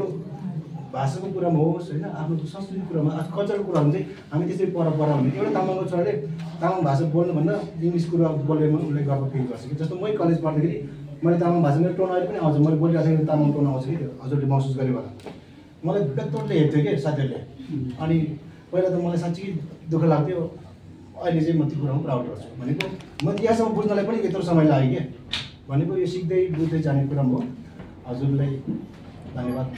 भाषाको कुरामा होस् होइन, आफ्नो संस्कृतिको कुरामा कल्चरको कुरामा चाहिँ हामी त्यसरी पर पर हुने। एउटा तामाङको छोराले तामाङ भाषा बोल्नुभन्दा इङ्ग्लिस कुरा बोलेमा उसले गर्व फिल गर्छ कि जस्तो मै कलेज पढ्दाखेरि मैले तामाङ भाषा मेरो टोन अहिले पनि आउँछ, मैले बोलिरहेको थिएँ तामाङ टोन आउँछ कि हजुरले महसुस गऱ्यो भने मलाई बेतोडले हेर्थ्यो कि साथीहरूले। अनि पहिला त मलाई साँच्चै दुःख लाग्थ्यो, अहिले चाहिँ म त्यो कुरामा प्राउड गर्छु भनेको म यहाँसम्म बुझ्नलाई पनि यत्रो समय लाग्यो कि भनेको यो सिक्दै बुझ्दै जाने कुरा हो। हजुरलाई धन्यवाद।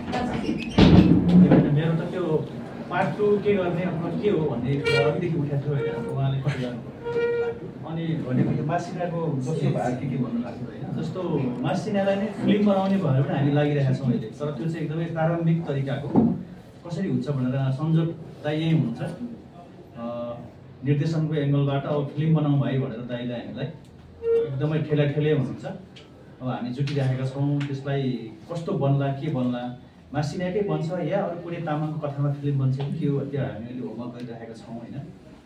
मेरो त त्यो पार्ट टू के गर्ने अथवा के हो भन्ने कुरा अघिदेखि उठाएको थियो होइन, उहाँले कति गर्नुभयो अनि भनेको त्यो मासिनाको जस्तो भाग के के भन्नु लाग्थ्यो होइन। जस्तो मासिनालाई नै फिल्म बनाउने भएर पनि हामी लागिरहेका छौँ अहिले, तर त्यो चाहिँ एकदमै प्रारम्भिक तरिकाको कसरी हुन्छ भनेर संजोग दाइ यहीँ हुनुहुन्छ, निर्देशनको एङ्गलबाट अब फिल्म बनाउनु भयो भनेर दाइले हामीलाई एकदमै ठेला ठेले हुनुहुन्छ। अब हामी जुटिरहेका छौँ, त्यसलाई कस्तो बन्ला के बन्ला, मासिनाकै बन्छ या अरू कुनै तामाङको कथामा फिल्म बन्छ कि के हो त्यो हामी अहिले होमवर्क गरिरहेका छौँ होइन।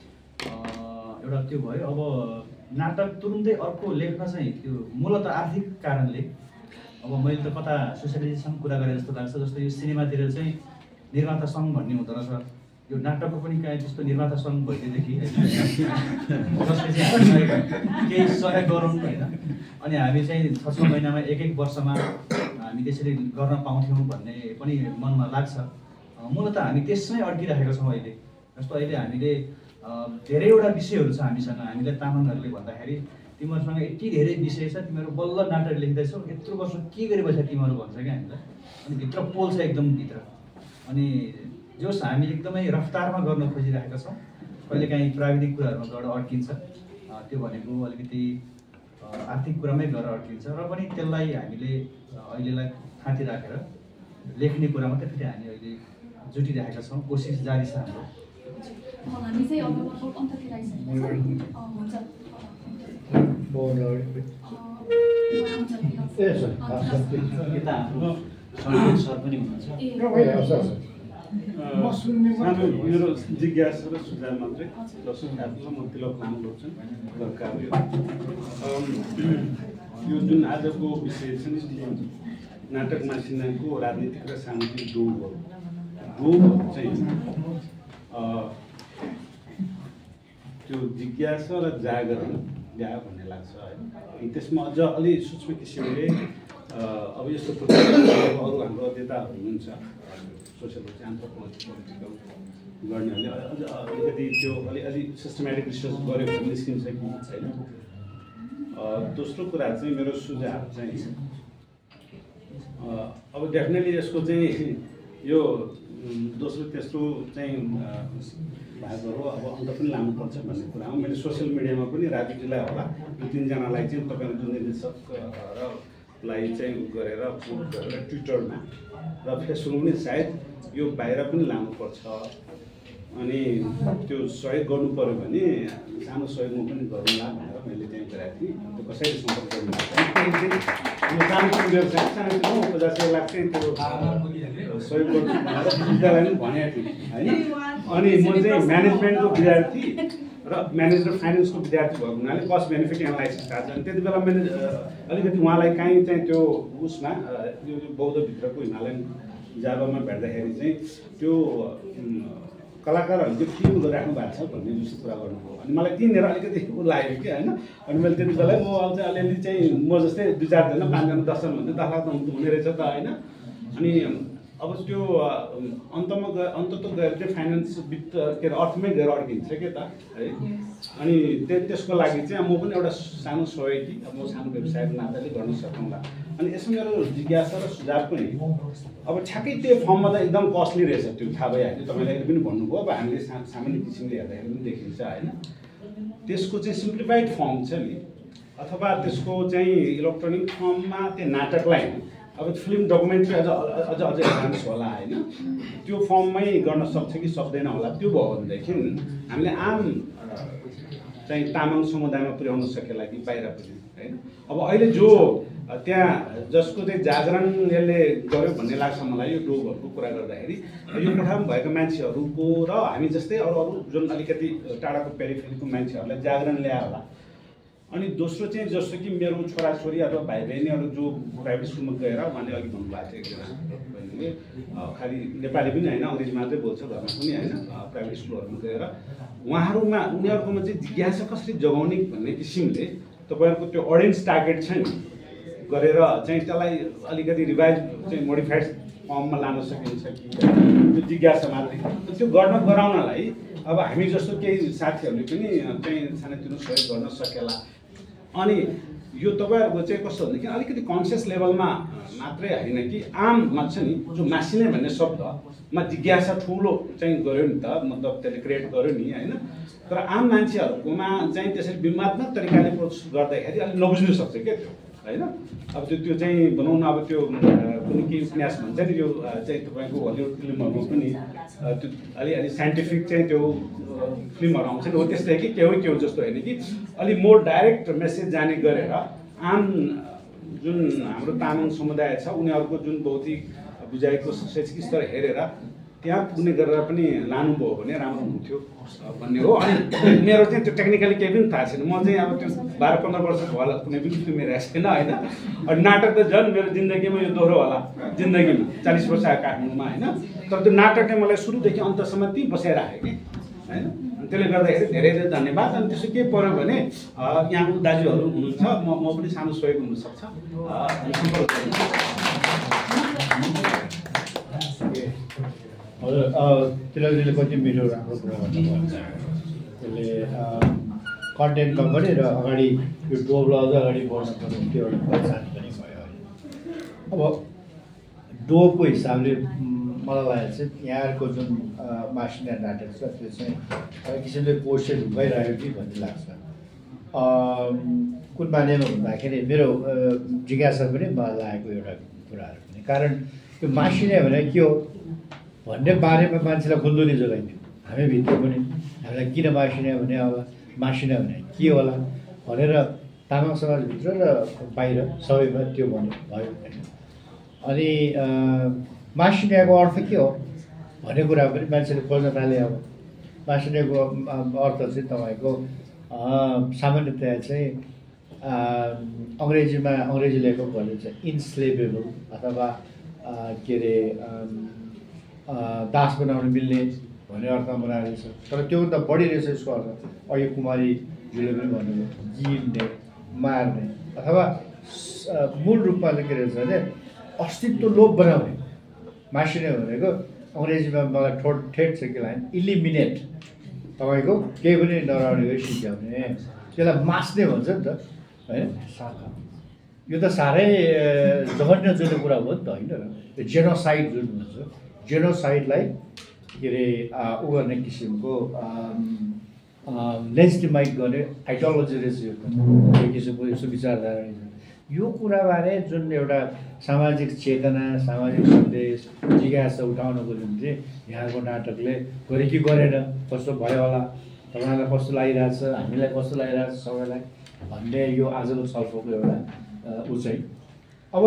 एउटा त्यो भयो। अब नाटक तुरुन्तै अर्को लेख्न चाहिँ त्यो मूलत आर्थिक कारणले अब मैले त कता सोसाइटीसँग कुरा गरेँ जस्तो लाग्छ। जस्तो यो सिनेमातिर चाहिँ निर्माता सङ्घ भन्ने हुँदो रहेछ, यो नाटकको पनि काहीँ त्यस्तो निर्माता सङ्घ भइदिएदेखि जसले चाहिँ हामीलाई केही सहयोग गरौँ होइन। अनि हामी चाहिँ छ छ महिनामा एक एक वर्षमा हामी त्यसरी गर्न पाउँथ्यौँ भन्ने पनि मनमा लाग्छ। मूलत हामी त्यसमै अड्किरहेका छौँ अहिले। जस्तो अहिले हामीले धेरैवटा विषयहरू छ हामीसँग, हामीलाई तामाङहरूले भन्दाखेरि तिमीहरूसँग यति धेरै विषय छ, तिमीहरू बल्ल नाटक लेख्दैछौ, यत्रो वर्ष के गरिबस्छ तिमीहरू भन्छ क्या हामीलाई। अनि भित्र पोल छ एकदम भित्र। अनि जोस् हामी एकदमै रफ्तारमा गर्न खोजिरहेका छौँ, कहिलेकाहीँ प्राविधिक कुराहरूमा गएर अड्किन्छ, त्यो भनेको अलिकति आर्थिक कुरामै गएर अड्किन्छ र पनि त्यसलाई हामीले अहिलेलाई थाँती राखेर लेख्ने कुरा मात्रै फेरि हामी अहिले जुटिरहेका छौँ, कोसिस जारी छ हाम्रो। हामी चाहिँ अब लगभग अन्ततिर आइसकेको हुन्छ। यता हाम्रो सर पनि हुनुहुन्छ। म सुन्ने मेरो जिज्ञासा र सुझाव मात्रै जसो म तिलक लामो गर्छु। यो जुन आजको विषय छ नि नाटक मासिनाको राजनीतिक र सामाजिक डोबहरू डोबहरू चाहिँ त्यो जिज्ञासा र जागरण ल्यायो भन्ने लाग्छ है। त्यसमा अझ अलि सूक्ष्म किसिमले अब यस्तो अरू हाम्रो अध्येताहरू हुनुहुन्छ सोसियोलोजी एन्थ्रोपोलोजी पोलिटिकल गर्नेहरूले अझ अलिकति त्यो अलि अलि सिस्टमेटिक रिसर्च गऱ्यो भने निस्किन्छ कि छैन। दोस्रो कुरा चाहिँ मेरो सुझाव चाहिँ अब डेफिनेटली यसको चाहिँ यो दोस्रो तेस्रो चाहिँ भागहरू अब अन्त पनि लानुपर्छ भन्ने कुरा हो। मैले सोसियल मिडियामा पनि राजुजीलाई होला यो तिनजनालाई चाहिँ तपाईँको जुन निर्देशकलाई चाहिँ उ गरेर पोस्ट गरेर ट्विटरमा र फेसबुकमा पनि सायद यो बाहिर पनि लानुपर्छ। अनि त्यो सहयोग गर्नु पऱ्यो भने सानो सहयोग म पनि गरौँला भनेर मैले चाहिँ गरेको थिएँ। त्यो कसैले सम्पर्क गर्नु यो सानो व्यवसाय सानो पचास लाख चाहिँ त्यो सहयोग गर्नु भनेर विद्यालयले पनि भनेको थिएँ होइन। अनि म चाहिँ म्यानेजमेन्टको विद्यार्थी र म्यानेज र फाइनेन्सको विद्यार्थी भएको हुनाले कस्ट बेनिफिट एनालाइसिस थाहा छ। अनि त्यति बेला मैले अलिकति उहाँलाई काहीँ चाहिँ त्यो उसमा यो बौद्धभित्रको हिमालयन जाबामा भेट्दाखेरि चाहिँ त्यो कलाकारहरूले फिल्म गरिराख्नु भएको छ भन्ने जस्तो कुरा गर्नुभयो। अनि मलाई त्यहीँनिर अलिकति उ लाग्यो कि होइन। अनि मैले त्यति बेला म अझ अलिअलि चाहिँ म जस्तै दुई चारजना पाँचजना दसजना भन्दै दस लाख त हुने रहेछ त होइन। अनि अब त्यो अन्तमा गए अन्तत गएर चाहिँ फाइनेन्स वित्त के अरे अर्थमै गएर अड्किन्छ क्या त है। अनि त्यसको लागि चाहिँ म पनि एउटा सानो सहयोगी अब म सानो व्यवसायको नाताले गर्न सकौँला। अनि यसमा मेरो जिज्ञासा र सुझाव पनि अब ठ्याक्कै त्यो फर्ममा त एकदम कस्टली रहेछ त्यो थाहा भइहाल्यो। तपाईँले अहिले पनि भन्नुभयो अब हामीले सामान्य किसिमले हेर्दाखेरि पनि देखिन्छ होइन। त्यसको चाहिँ सिम्प्लिफाइड फर्म छ नि अथवा त्यसको चाहिँ इलेक्ट्रोनिक फर्ममा त्यो नाटकलाई अब फिल्म डकुमेन्ट्री अझ अझ अझ एडभान्स होला होइन। त्यो फर्ममै गर्न सक्छ कि सक्दैन होला। त्यो भयो भनेदेखि हामीले आम चाहिँ तामाङ समुदायमा पुर्याउन सकेला कि बाहिर पनि होइन। अब अहिले जो त्यहाँ जसको चाहिँ जागरण यसले गर्यो भन्ने लाग्छ मलाई यो डोबहरूको कुरा गर्दाखेरि यो कोठामा भएको मान्छेहरूको र हामी जस्तै अरू अरू जुन अलिकति टाढाको पेरिफेरीको मान्छेहरूलाई जागरण ल्यायो होला। अनि दोस्रो चाहिँ जस्तो कि मेरो छोराछोरी अथवा भाइ बहिनीहरू जो प्राइभेट स्कुलमा गएर उहाँले अघि भन्नुभएको थियो एकजना बहिनीले खालि नेपाली पनि होइन अङ्ग्रेजी मात्रै बोल्छ घरमा पनि होइन प्राइभेट स्कुलहरूमा गएर उहाँहरूमा उनीहरूकोमा चाहिँ जिज्ञासा कसरी जगाउने भन्ने किसिमले तपाईँहरूको त्यो अडियन्स टार्गेट छ नि गरेर चाहिँ त्यसलाई अलिकति रिभाइज चाहिँ मोडिफाइड फर्ममा लान सकिन्छ कि त्यो जिज्ञासा मात्रै त्यो गर्न गराउनलाई अब हामी जस्तो केही साथीहरूले पनि चाहिँ सानोतिनो सहयोग गर्न सकेला। अनि यो तपाईँहरूको चाहिँ कस्तो भनेदेखि अलिकति कन्सियस लेभलमा मात्रै होइन कि आममा छ नि जो मासिने भन्ने शब्दमा जिज्ञासा ठुलो चाहिँ गऱ्यो नि त मतलब त्यसले क्रिएट गर्यो नि होइन। तर आम मान्छेहरूकोमा चाहिँ त्यसरी विवादात्मक तरिकाले प्रोसेस गर्दाखेरि अलिक नबुझ्नु सक्छ क्या त्यो होइन। अब त्यो त्यो चाहिँ भनौँ न अब त्यो कुनै केही उपन्यास भन्छ नि यो चाहिँ तपाईँको हलिउड फिल्महरूमा पनि त्यो अलिअलि साइन्टिफिक चाहिँ त्यो फिल्महरू आउँछ नि हो त्यस्तै कि के हो के हो जस्तो होइन कि अलिक मोर डाइरेक्ट मेसेज जाने गरेर आम जुन हाम्रो तामाङ समुदाय छ उनीहरूको जुन बौद्धिक बुझाइको शैक्षिक स्तर हेरेर त्यहाँ पुग्ने गरेर पनि लानुभयो भने राम्रो हुन्थ्यो भन्ने हो। अनि मेरो चाहिँ त्यो टेक्निकली केही पनि थाहा छैन। म चाहिँ अब त्यो बाह्र पन्ध्र वर्षको होला कुनै पनि फिल्म हेरेको छैन होइन। अनि नाटक त झन् मेरो जिन्दगीमा यो दोहोरो होला जिन्दगीमा चालिस वर्ष आएको काठमाडौँमा होइन। तर त्यो नाटकले मलाई सुरुदेखि अन्तसम्म त्यहीँ बसाइराखेँ कि होइन। त्यसले गर्दाखेरि धेरै धेरै धन्यवाद। अनि त्यसो के पऱ्यो भने यहाँको दाजुहरू हुनुहुन्छ म म पनि सानो सहयोग हुनसक्छ सम्पर्क हजुर तिलकजीले कति मिठो राम्रो कुरा गर्नुभयो। त्यसले कन्टेन्टमा पनि र अगाडि यो डोबलाई अझ अगाडि बढ्नु पर्ने त्यो एउटा पहिचान पनि भयो। अब डोबको हिसाबले मलाई लागेको चाहिँ यहाँको जुन मासिना नाटक छ त्यो चाहिँ एक किसिमले पोस्टेड भइरहेको कि भन्ने लाग्छ। कुन मानेमा भन्दाखेरि मेरो जिज्ञासा पनि मलाई लागेको एउटा कुराहरू पनि कारण यो मासिना भने के हो भन्ने बारेमा मान्छेलाई खुल्दुली जोगाइदियो हामीभित्र पनि हामीलाई किन मासिना भने होला मासिना भने के होला भनेर तामाङ समाजभित्र र बाहिर सबैमा त्यो भन्नु भयो। अनि मासिनाको अर्थ के हो भन्ने कुरा पनि मान्छेले खोज्न थाले। अब मासिनाको अर्थ चाहिँ तपाईँको सामान्यतया चाहिँ अङ्ग्रेजीमा अङ्ग्रेजी लेखक भनेको चाहिँ इन्स्लेभेबल अथवा के अरे दास बनाउन मिल्ने भन्ने अर्थमा बनाएको रहेछ। तर त्योभन्दा बढी रहेछ यसको अर्थ। अघि कुमारीज्यूले पनि भन्नुभयो जिउने, मार्ने अथवा मूल रूपमा चाहिँ के रहेछ भने अस्तित्व लोप बनाउने। मासिने भनेको अङ्ग्रेजीमा मलाई ठोट ठेट छ के लाइन इलिमिनेट, तपाईँको केही पनि नराउने गरी सिद्ध्याउने, त्यसलाई मास्ने भन्छ नि त होइन। यो त साह्रै जघन्यजन्य कुरा हो नि त होइन र। त्यो जेनोसाइड जुन भन्छ, जेनोसाइडलाई के अरे उ गर्ने किसिमको लेजिटिमाइट गर्ने आइडियोलोजी रहेछ यो यो किसिमको यस्तो विचारधारा रहेछ। यो कुराबारे जुन एउटा सामाजिक चेतना, सामाजिक सन्देश, जिज्ञासा उठाउनको निम्ति यहाँको नाटकले गरे कि गरेन, कस्तो भयो होला, तपाईँलाई कस्तो लागिरहेछ, हामीलाई कस्तो लागिरहेछ सबैलाई भन्ने यो आजको छलफलको एउटा ऊ चाहिँ। अब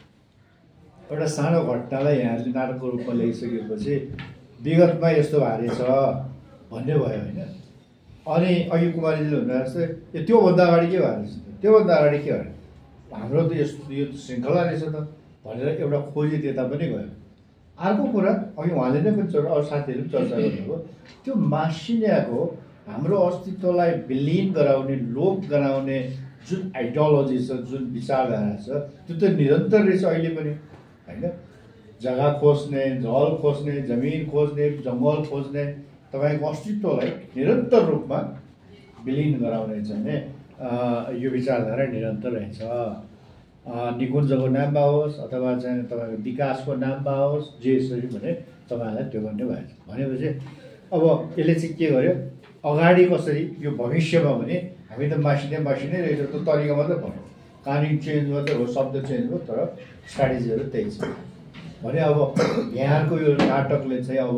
एउटा सानो घटनालाई यहाँले नाटकको रूपमा ल्याइसकेपछि विगतमा यस्तो भएको रहेछ भन्ने भयो होइन। अनि अघि कुमारीजीले भन्दा जस्तै यो त्योभन्दा अगाडि के भएको रहेछ, त्योभन्दा अगाडि के भयो, हाम्रो त यस्तो यो श्रृङ्खला रहेछ त भनेर एउटा खोजी त्यता पनि गयो। अर्को कुरा अघि उहाँले नै पनि चर्चा, अरू साथीहरूले पनि चर्चा गर्नुभयो, त्यो मासिन्याको हाम्रो अस्तित्वलाई विलीन गराउने, लोप गराउने जुन आइडियोलोजी छ, जुन विचारधारा छ, त्यो त निरन्तर रहेछ अहिले पनि होइन। जग्गा खोज्ने, जल खोज्ने, जमिन खोज्ने, जङ्गल खोज्ने, तपाईँको अस्तित्वलाई निरन्तर रूपमा विलीन गराउने चाहिँ यो विचारधारा निरन्तर रहेछ। निकुञ्जको नाममा होस् अथवा चाहिँ तपाईँको विकासको नाममा होस्, जे यसरी भने तपाईँहरूलाई त्यो गर्ने भएछ। भनेपछि अब यसले चाहिँ के गर्यो, अगाडि कसरी यो भविष्यमा भने हामी त मासिने मासिनै रहेछ, त्यो तरिका मात्रै भन्यो, कानुन चेन्ज मात्रै हो, शब्द चेन्ज हो, तर स्ट्राटेजीहरू त्यही छ भने। अब यहाँको यो नाटकले चाहिँ अब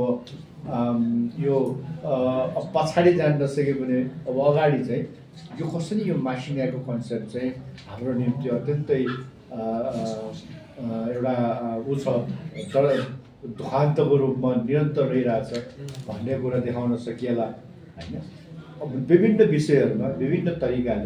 यो पछाडि जान नसके पनि अब अगाडि चाहिँ यो कसरी यो मासिनियाको कन्सेप्ट चाहिँ हाम्रो निम्ति अत्यन्तै एउटा ऊ छ, तर दुखान्तको रूपमा निरन्तर रहिरहेछ भन्ने कुरा देखाउन सकिएला होइन। अब विभिन्न विषयहरूमा विभिन्न तरिकाले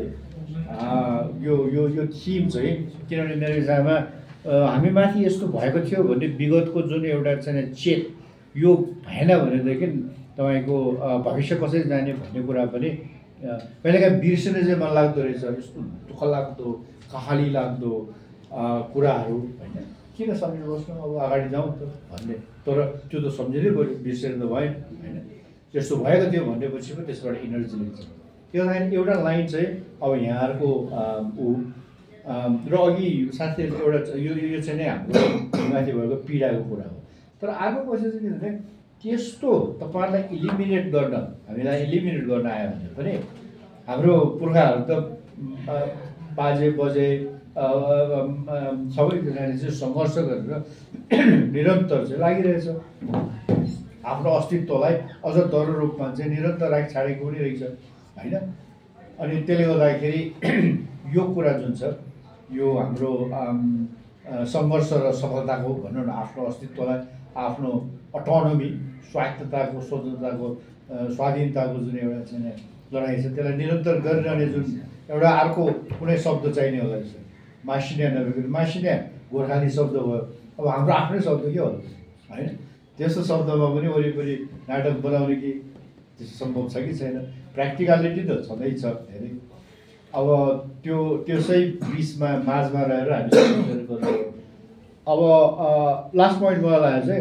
यो यो यो थिम चाहिँ, किनभने मेरो विचारमा हामी माथि यस्तो भएको थियो भन्ने विगतको जुन एउटा चाहिँ चेत यो भएन भनेदेखि तपाईँको भविष्य कसरी जाने भन्ने कुरा पनि कहिलेकाहीँ बिर्सिने चाहिँ मन लाग्दो रहेछ। यस्तो दुःख लाग्दो, कहाली लाग्दो कुराहरू होइन, किन सम्झिनु बस्नु, अब अगाडि जाउँ त भन्ने। तर त्यो त सम्झिनै पऱ्यो, बिर्सेर त भएन होइन। यस्तो भएको थियो भनेपछि पनि त्यसबाट इनर्जी लिन्छ। त्यो लागि एउटा लाइन चाहिँ अब यहाँहरूको ऊ र अघि साथीहरूले एउटा यो यो चाहिँ नै हाम्रो माथि भएको पीडाको कुरा हो। तर अर्को क्वेसन चाहिँ के भने त्यस्तो तपाईँहरूलाई इलिमिनेट गर्न, हामीलाई इलिमिनेट गर्न आयो भने पनि हाम्रो पुर्खाहरू त बाजे बजे सबैजनाले चाहिँ सङ्घर्ष गरेर निरन्तर चाहिँ लागिरहेछ, आफ्नो अस्तित्वलाई अझ दह्रो रूपमा चाहिँ निरन्तर राख छाडेको पनि रहेछ होइन। अनि त्यसले गर्दाखेरि यो कुरा जुन छ, यो हाम्रो सङ्घर्ष र सफलताको भनौँ न, आफ्नो अस्तित्वलाई, आफ्नो अटोनोमी, स्वायत्तताको, स्वतन्त्रताको, स्वाधीनताको जुन एउटा चाहिँ लडाइँ छ, त्यसलाई निरन्तर गरिरहने जुन एउटा अर्को कुनै शब्द चाहिने होला जस्तो मासिन्या नभएको मासिन्या गोर्खाली शब्द भयो। अब हाम्रो आफ्नै शब्द के होला होइन, त्यस्तो शब्दमा पनि वरिपरि नाटक बनाउने कि त्यस्तो सम्भव छ कि छैन, प्र्याक्टिकलिटी त छँदैछ धेरै। अब त्यो त्यसै बिचमा माझमा रहेर हामी गर्नु। अब लास्ट पोइन्ट मलाई चाहिँ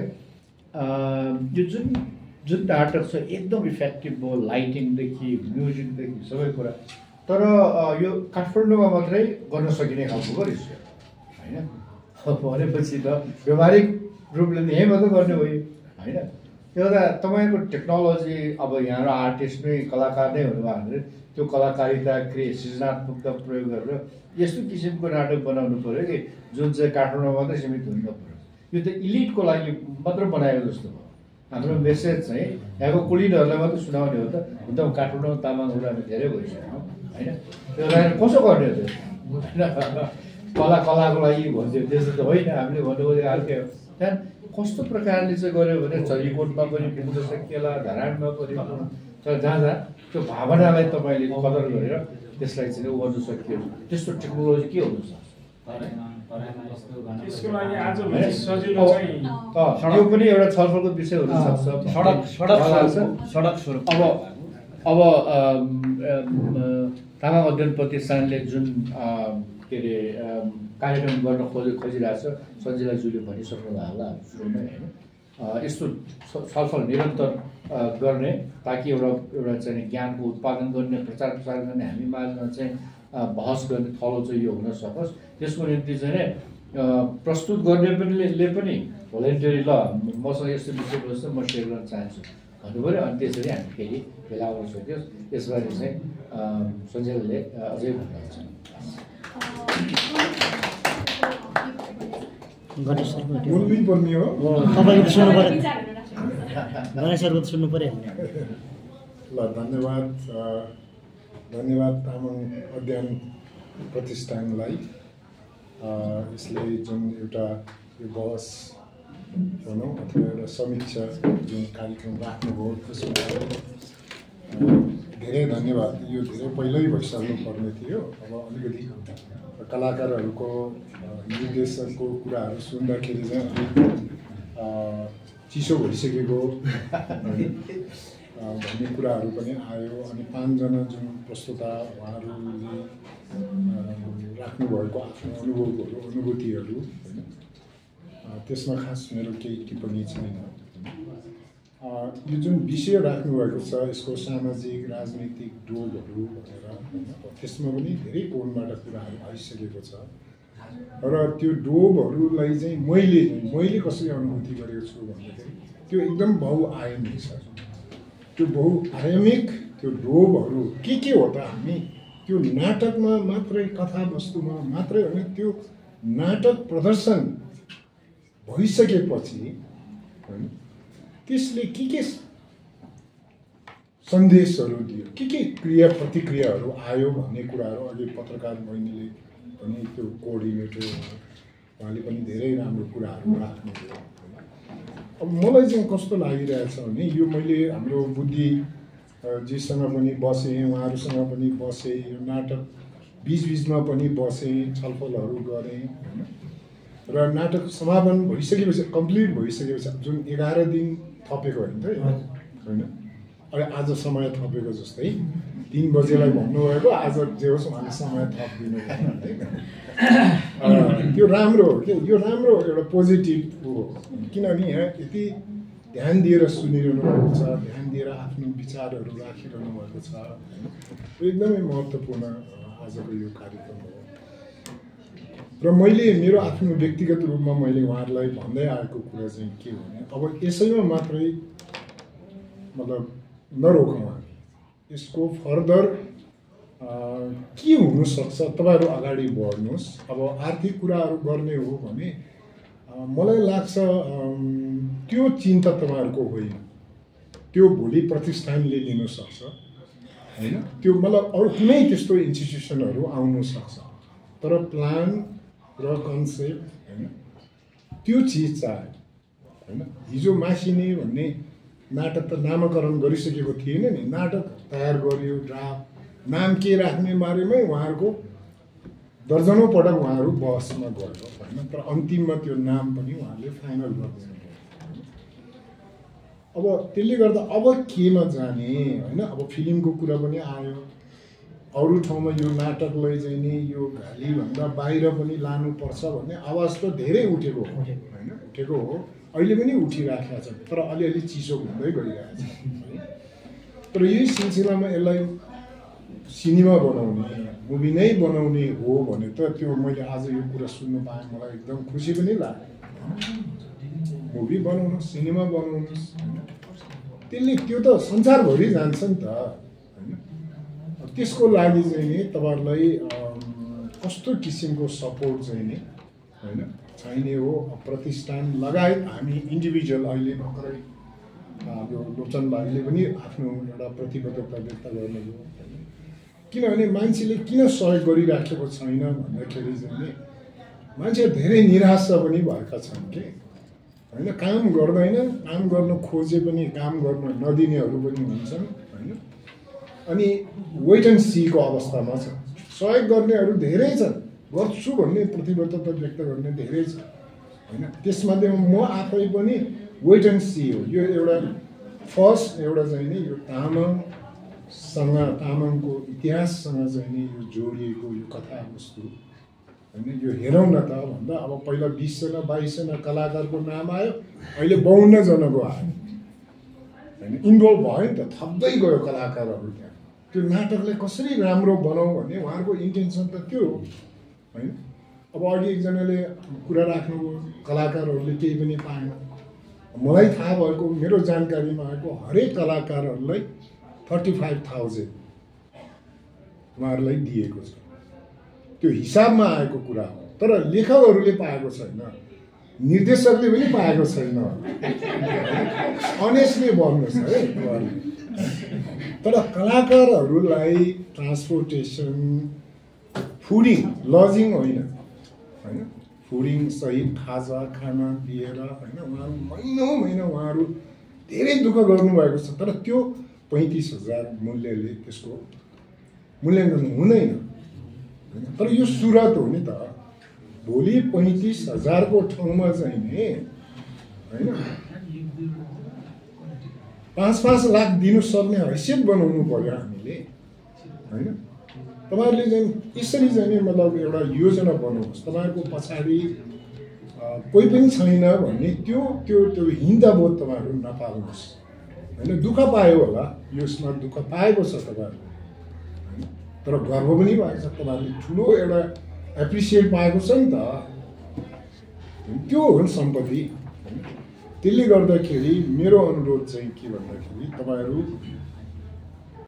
यो जुन जुन नाटक छ एकदम इफेक्टिभ भयो, लाइटिङदेखि म्युजिकदेखि सबै कुरा, तर यो काठमाडौँमा मात्रै गर्न सकिने खालको पो रहेछ होइन। भनेपछि त व्यवहारिक रूपले यहीँ मात्रै गर्ने भयो होइन। एउटा तपाईँको टेक्नोलोजी, अब यहाँ र आर्टिस्ट नै कलाकार नै हुनुभयो भने त्यो कलाकारिता क्रिए सृजनात्मकता प्रयोग गरेर यस्तो किसिमको नाटक बनाउनु पऱ्यो कि जुन चाहिँ काठमाडौँमा मात्रै सीमित हुनु नपऱ्यो। यो त इलिटको लागि मात्र बनाएको जस्तो भयो। हाम्रो मेसेज चाहिँ यहाँको कुलिनहरूलाई मात्रै सुनाउने हो त, हुन त काठमाडौँ तामाङहरू धेरै भइसक्यो होइन। त्यो लागि कसो गर्ने हो त्यो, कला कलाको लागि भनिदियो त्यस्तो त होइन। हामीले भन्नुभयो अर्कै हो। त्यहाँदेखि कस्तो प्रकारले चाहिँ गऱ्यो भने झरीकोटमा पनि पुग्न सकिएला, धरानमा पनि तर जहाँ जहाँ त्यो भावनालाई तपाईँले कदर गरेर त्यसलाई चाहिँ उ गर्नु सकियो त्यस्तो टेक्नोलोजी के हुनु सक्छ त्यसको लागि आज सजिलो चाहिँ त्यो पनि एउटा छलफलको विषय हुन सक्छ सडक सडक सडक स्वरूप अब अब तामाङ अध्ययन प्रतिष्ठानले जुन के अरे कार्यक्रम गर्न खोजि खोजिरहेको छ सञ्जीलाज्यूले भनिसक्नु भयो होला सुरुमै होइन यस्तो छलफल निरन्तर गर्ने ताकि एउटा एउटा चाहिँ ज्ञानको उत्पादन गर्ने प्रचार प्रसार गर्ने हामी माझमा चाहिँ बहस गर्ने थलो चाहिँ यो हुन सकोस् त्यसको निम्ति चाहिँ प्रस्तुत गर्ने पनि ले पनि भोलिन्टियरी ल मसँग यस्तो विषयवस्तु म सेयर गर्न चाहन्छु भन्नु पऱ्यो अनि त्यसरी हामी फेरि भेला आउन सकियोस् यसबारे चाहिँ सञ्जयले अझै भन्नुहुन्छ बोल्नुपर्ने हो तपाईँको सुन्नु पऱ्यो गणेशहरूको सुन्नु पऱ्यो ल धन्यवाद धन्यवाद तामाङ अध्ययन प्रतिष्ठानलाई यसले जुन एउटा यो बहस भनौँ अथवा एउटा समीक्षा जुन कार्यक्रम राख्नुभयो त्यसको लागि धेरै धन्यवाद यो धेरै पहिल्यै भइसक्नु पर्ने थियो अब अलिकति कलाकारहरूको निर्देशकको कुराहरू सुन्दाखेरि चाहिँ अलिक चिसो भइसकेको भन्ने कुराहरू पनि आयो अनि पाँचजना जुन प्रस्तुता उहाँहरूले राख्नुभएको आफ्नो अनुभवहरू अनुभूतिहरू होइन त्यसमा खास मेरो केही टिप्पणी छैन यो जुन विषय राख्नुभएको छ यसको सामाजिक राजनीतिक डोगहरू भनेर होइन त्यसमा पनि धेरै कोणबाट कुराहरू आइसकेको छ र त्यो डोबहरूलाई चाहिँ मैले मैले कसरी अनुभूति गरेको छु भन्दाखेरि त्यो एकदम बहुआयामिक छ त्यो बहुआयामिक त्यो डोबहरू के के हो त हामी त्यो नाटकमा मात्रै कथावस्तुमा मात्रै होइन त्यो नाटक प्रदर्शन भइसकेपछि होइन त्यसले के के सन्देशहरू दियो के के क्रिया प्रतिक्रियाहरू आयो भन्ने कुराहरू अघि पत्रकार बहिनीले पनि त्यो कोअर्डिनेटर उहाँले पनि धेरै राम्रो कुराहरू राख्नुभयो अब मलाई चाहिँ कस्तो लागिरहेछ भने यो मैले हाम्रो बुद्धि जीसँग पनि बसेँ उहाँहरूसँग पनि बसेँ यो नाटक बिचबिचमा पनि बसेँ छलफलहरू गरेँ होइन र नाटक समापन भइसकेपछि कम्प्लिट भइसकेपछि जुन एघार दिन थपेको होइन त होइन अहिले आज समय थपेको जस्तै तिन बजेलाई भन्नुभएको आज जे होस् उहाँले समय थपिदिनु भयो त्यो राम्रो हो कि यो राम्रो एउटा पोजिटिभ हो किनभने यहाँ यति ध्यान दिएर सुनिरहनु भएको छ ध्यान दिएर आफ्नो विचारहरू राखिरहनु भएको छ एकदमै महत्त्वपूर्ण आजको यो कार्यक्रम हो र मैले मेरो आफ्नो व्यक्तिगत रूपमा मैले उहाँहरूलाई भन्दै आएको कुरा चाहिँ के हो भने अब यसैमा मात्रै मतलब नरोकौँ हामी यसको फर्दर के हुनसक्छ तपाईँहरू अगाडि बढ्नुहोस् अब आर्थिक कुराहरू गर्ने हो भने मलाई लाग्छ त्यो चिन्ता तपाईँहरूको होइन त्यो भोलि प्रतिष्ठानले लिन सक्छ होइन त्यो मतलब अरू कुनै त्यस्तो इन्स्टिट्युसनहरू आउनु सक्छ तर प्लान र कन्सेप्ट होइन त्यो चिज चाहियो होइन हिजो मासिने भन्ने नाटक त नामकरण गरिसकेको थिएन नि नाटक तयार गरियो ड्राफ्ट नाम के राख्ने बारेमै उहाँहरूको दर्जनौँ पटक उहाँहरू बहसमा गयो होइन तर अन्तिममा त्यो नाम पनि उहाँहरूले फाइनल गरिदिनु अब त्यसले गर्दा अब केमा जाने होइन अब फिल्मको कुरा पनि आयो अरू ठाउँमा यो नाटकलाई चाहिँ नि यो घालीभन्दा बाहिर पनि लानुपर्छ भन्ने आवाज त धेरै उठेको हो होइन उठेको हो अहिले पनि उठिराखेको छ तर अलिअलि चिसो हुँदै गइरहेको छ तर यही सिलसिलामा यसलाई सिनेमा बनाउने मुभी नै बनाउने हो भने त त्यो मैले आज यो कुरा सुन्नु पाएँ मलाई एकदम खुसी पनि लाग्यो मुभी बनाउनुहोस् सिनेमा बनाउनुहोस् होइन त्यसले त्यो त संसारभरि जान्छ नि त होइन त्यसको लागि चाहिँ नि तपाईँहरूलाई कस्तो किसिमको सपोर्ट चाहिँ नि होइन चाहिने हो प्रतिष्ठान लगायत हामी इन्डिभिजुअल अहिले भर्खरै यो लोचन भाइले पनि आफ्नो एउटा प्रतिबद्धता व्यक्त गर्नुभयो किनभने मान्छेले किन सहयोग गरिराखेको छैन भन्दाखेरि चाहिँ नि मान्छे धेरै निराशा पनि भएका छन् कि होइन काम गर्दैन काम गर्न खोजे पनि काम गर्न नदिनेहरू पनि हुन्छन् होइन अनि वेट एन्ड सीको अवस्थामा छ। सहयोग गर्नेहरू धेरै छन्, गर्छु भन्ने प्रतिबद्धता व्यक्त गर्ने धेरै छ होइन। त्यसमध्येमा म आफै पनि वेट एन्ड सी हो। यो एउटा फर्स्ट एउटा चाहिँ नि यो तामाङसँग तामाङको इतिहाससँग चाहिँ नि यो जोडिएको यो कथावस्तु होइन। यो हेरौँ न त भन्दा अब पहिला बिसजना बाइसजना कलाकारको नाम आयो, अहिले बाउन्नजनाको आयो होइन। इन्भल्भ भयो नि त, थप्दै गयो कलाकारहरू त्यहाँ। त्यो नाटकलाई कसरी राम्रो बनाऊ भन्ने उहाँहरूको इन्टेन्सन त त्यो हो होइन। अब अघि एकजनाले कुरा राख्नुभयो कलाकारहरूले केही पनि पाएन। मलाई थाहा भएको मेरो जानकारीमा आएको हरेक कलाकारहरूलाई थर्टी फाइभ थाउजन्ड उहाँहरूलाई दिएको छ। त्यो हिसाबमा आएको कुरा हो, तर लेखकहरूले पाएको छैन, निर्देशकले पनि पाएको छैन। अनेस्टली भन्नुहोस् है उहाँहरूले। तर कलाकारहरूलाई ट्रान्सपोर्टेसन, फुडिङ, लजिङ होइन होइन, फुडिङ सहित खाजा खाना दिएर होइन उहाँहरू महिनौ महिना उहाँहरू धेरै दुःख गर्नुभएको छ। तर त्यो पैँतिस हजार मूल्यले त्यसको मूल्याङ्कन हुँदैन। तर यो सुरुवात हो नि त। भोलि पैँतिस हजारको ठाउँमा चाहिँ नि होइन पाँच पाँच लाख दिनु सक्ने हैसियत बनाउनु पर्यो हामीले होइन। तपाईँहरूले चाहिँ यसरी चाहिँ नि मतलब एउटा योजना बनाउनुहोस्। तपाईँहरूको पछाडि कोही पनि छैन भन्ने त्यो त्यो त्यो हिन्दाबोध तपाईँहरू नपाल्नुहोस् होइन। दुःख पायो होला, यसमा दुःख पाएको छ तपाईँहरू होइन, तर गर्व पनि भएको छ। तपाईँहरूले ठुलो एउटा एप्रिसिएट पाएको छ नि त, त्यो हो नि सम्पत्ति। त्यसले गर्दाखेरि मेरो अनुरोध चाहिँ के भन्दाखेरि तपाईँहरू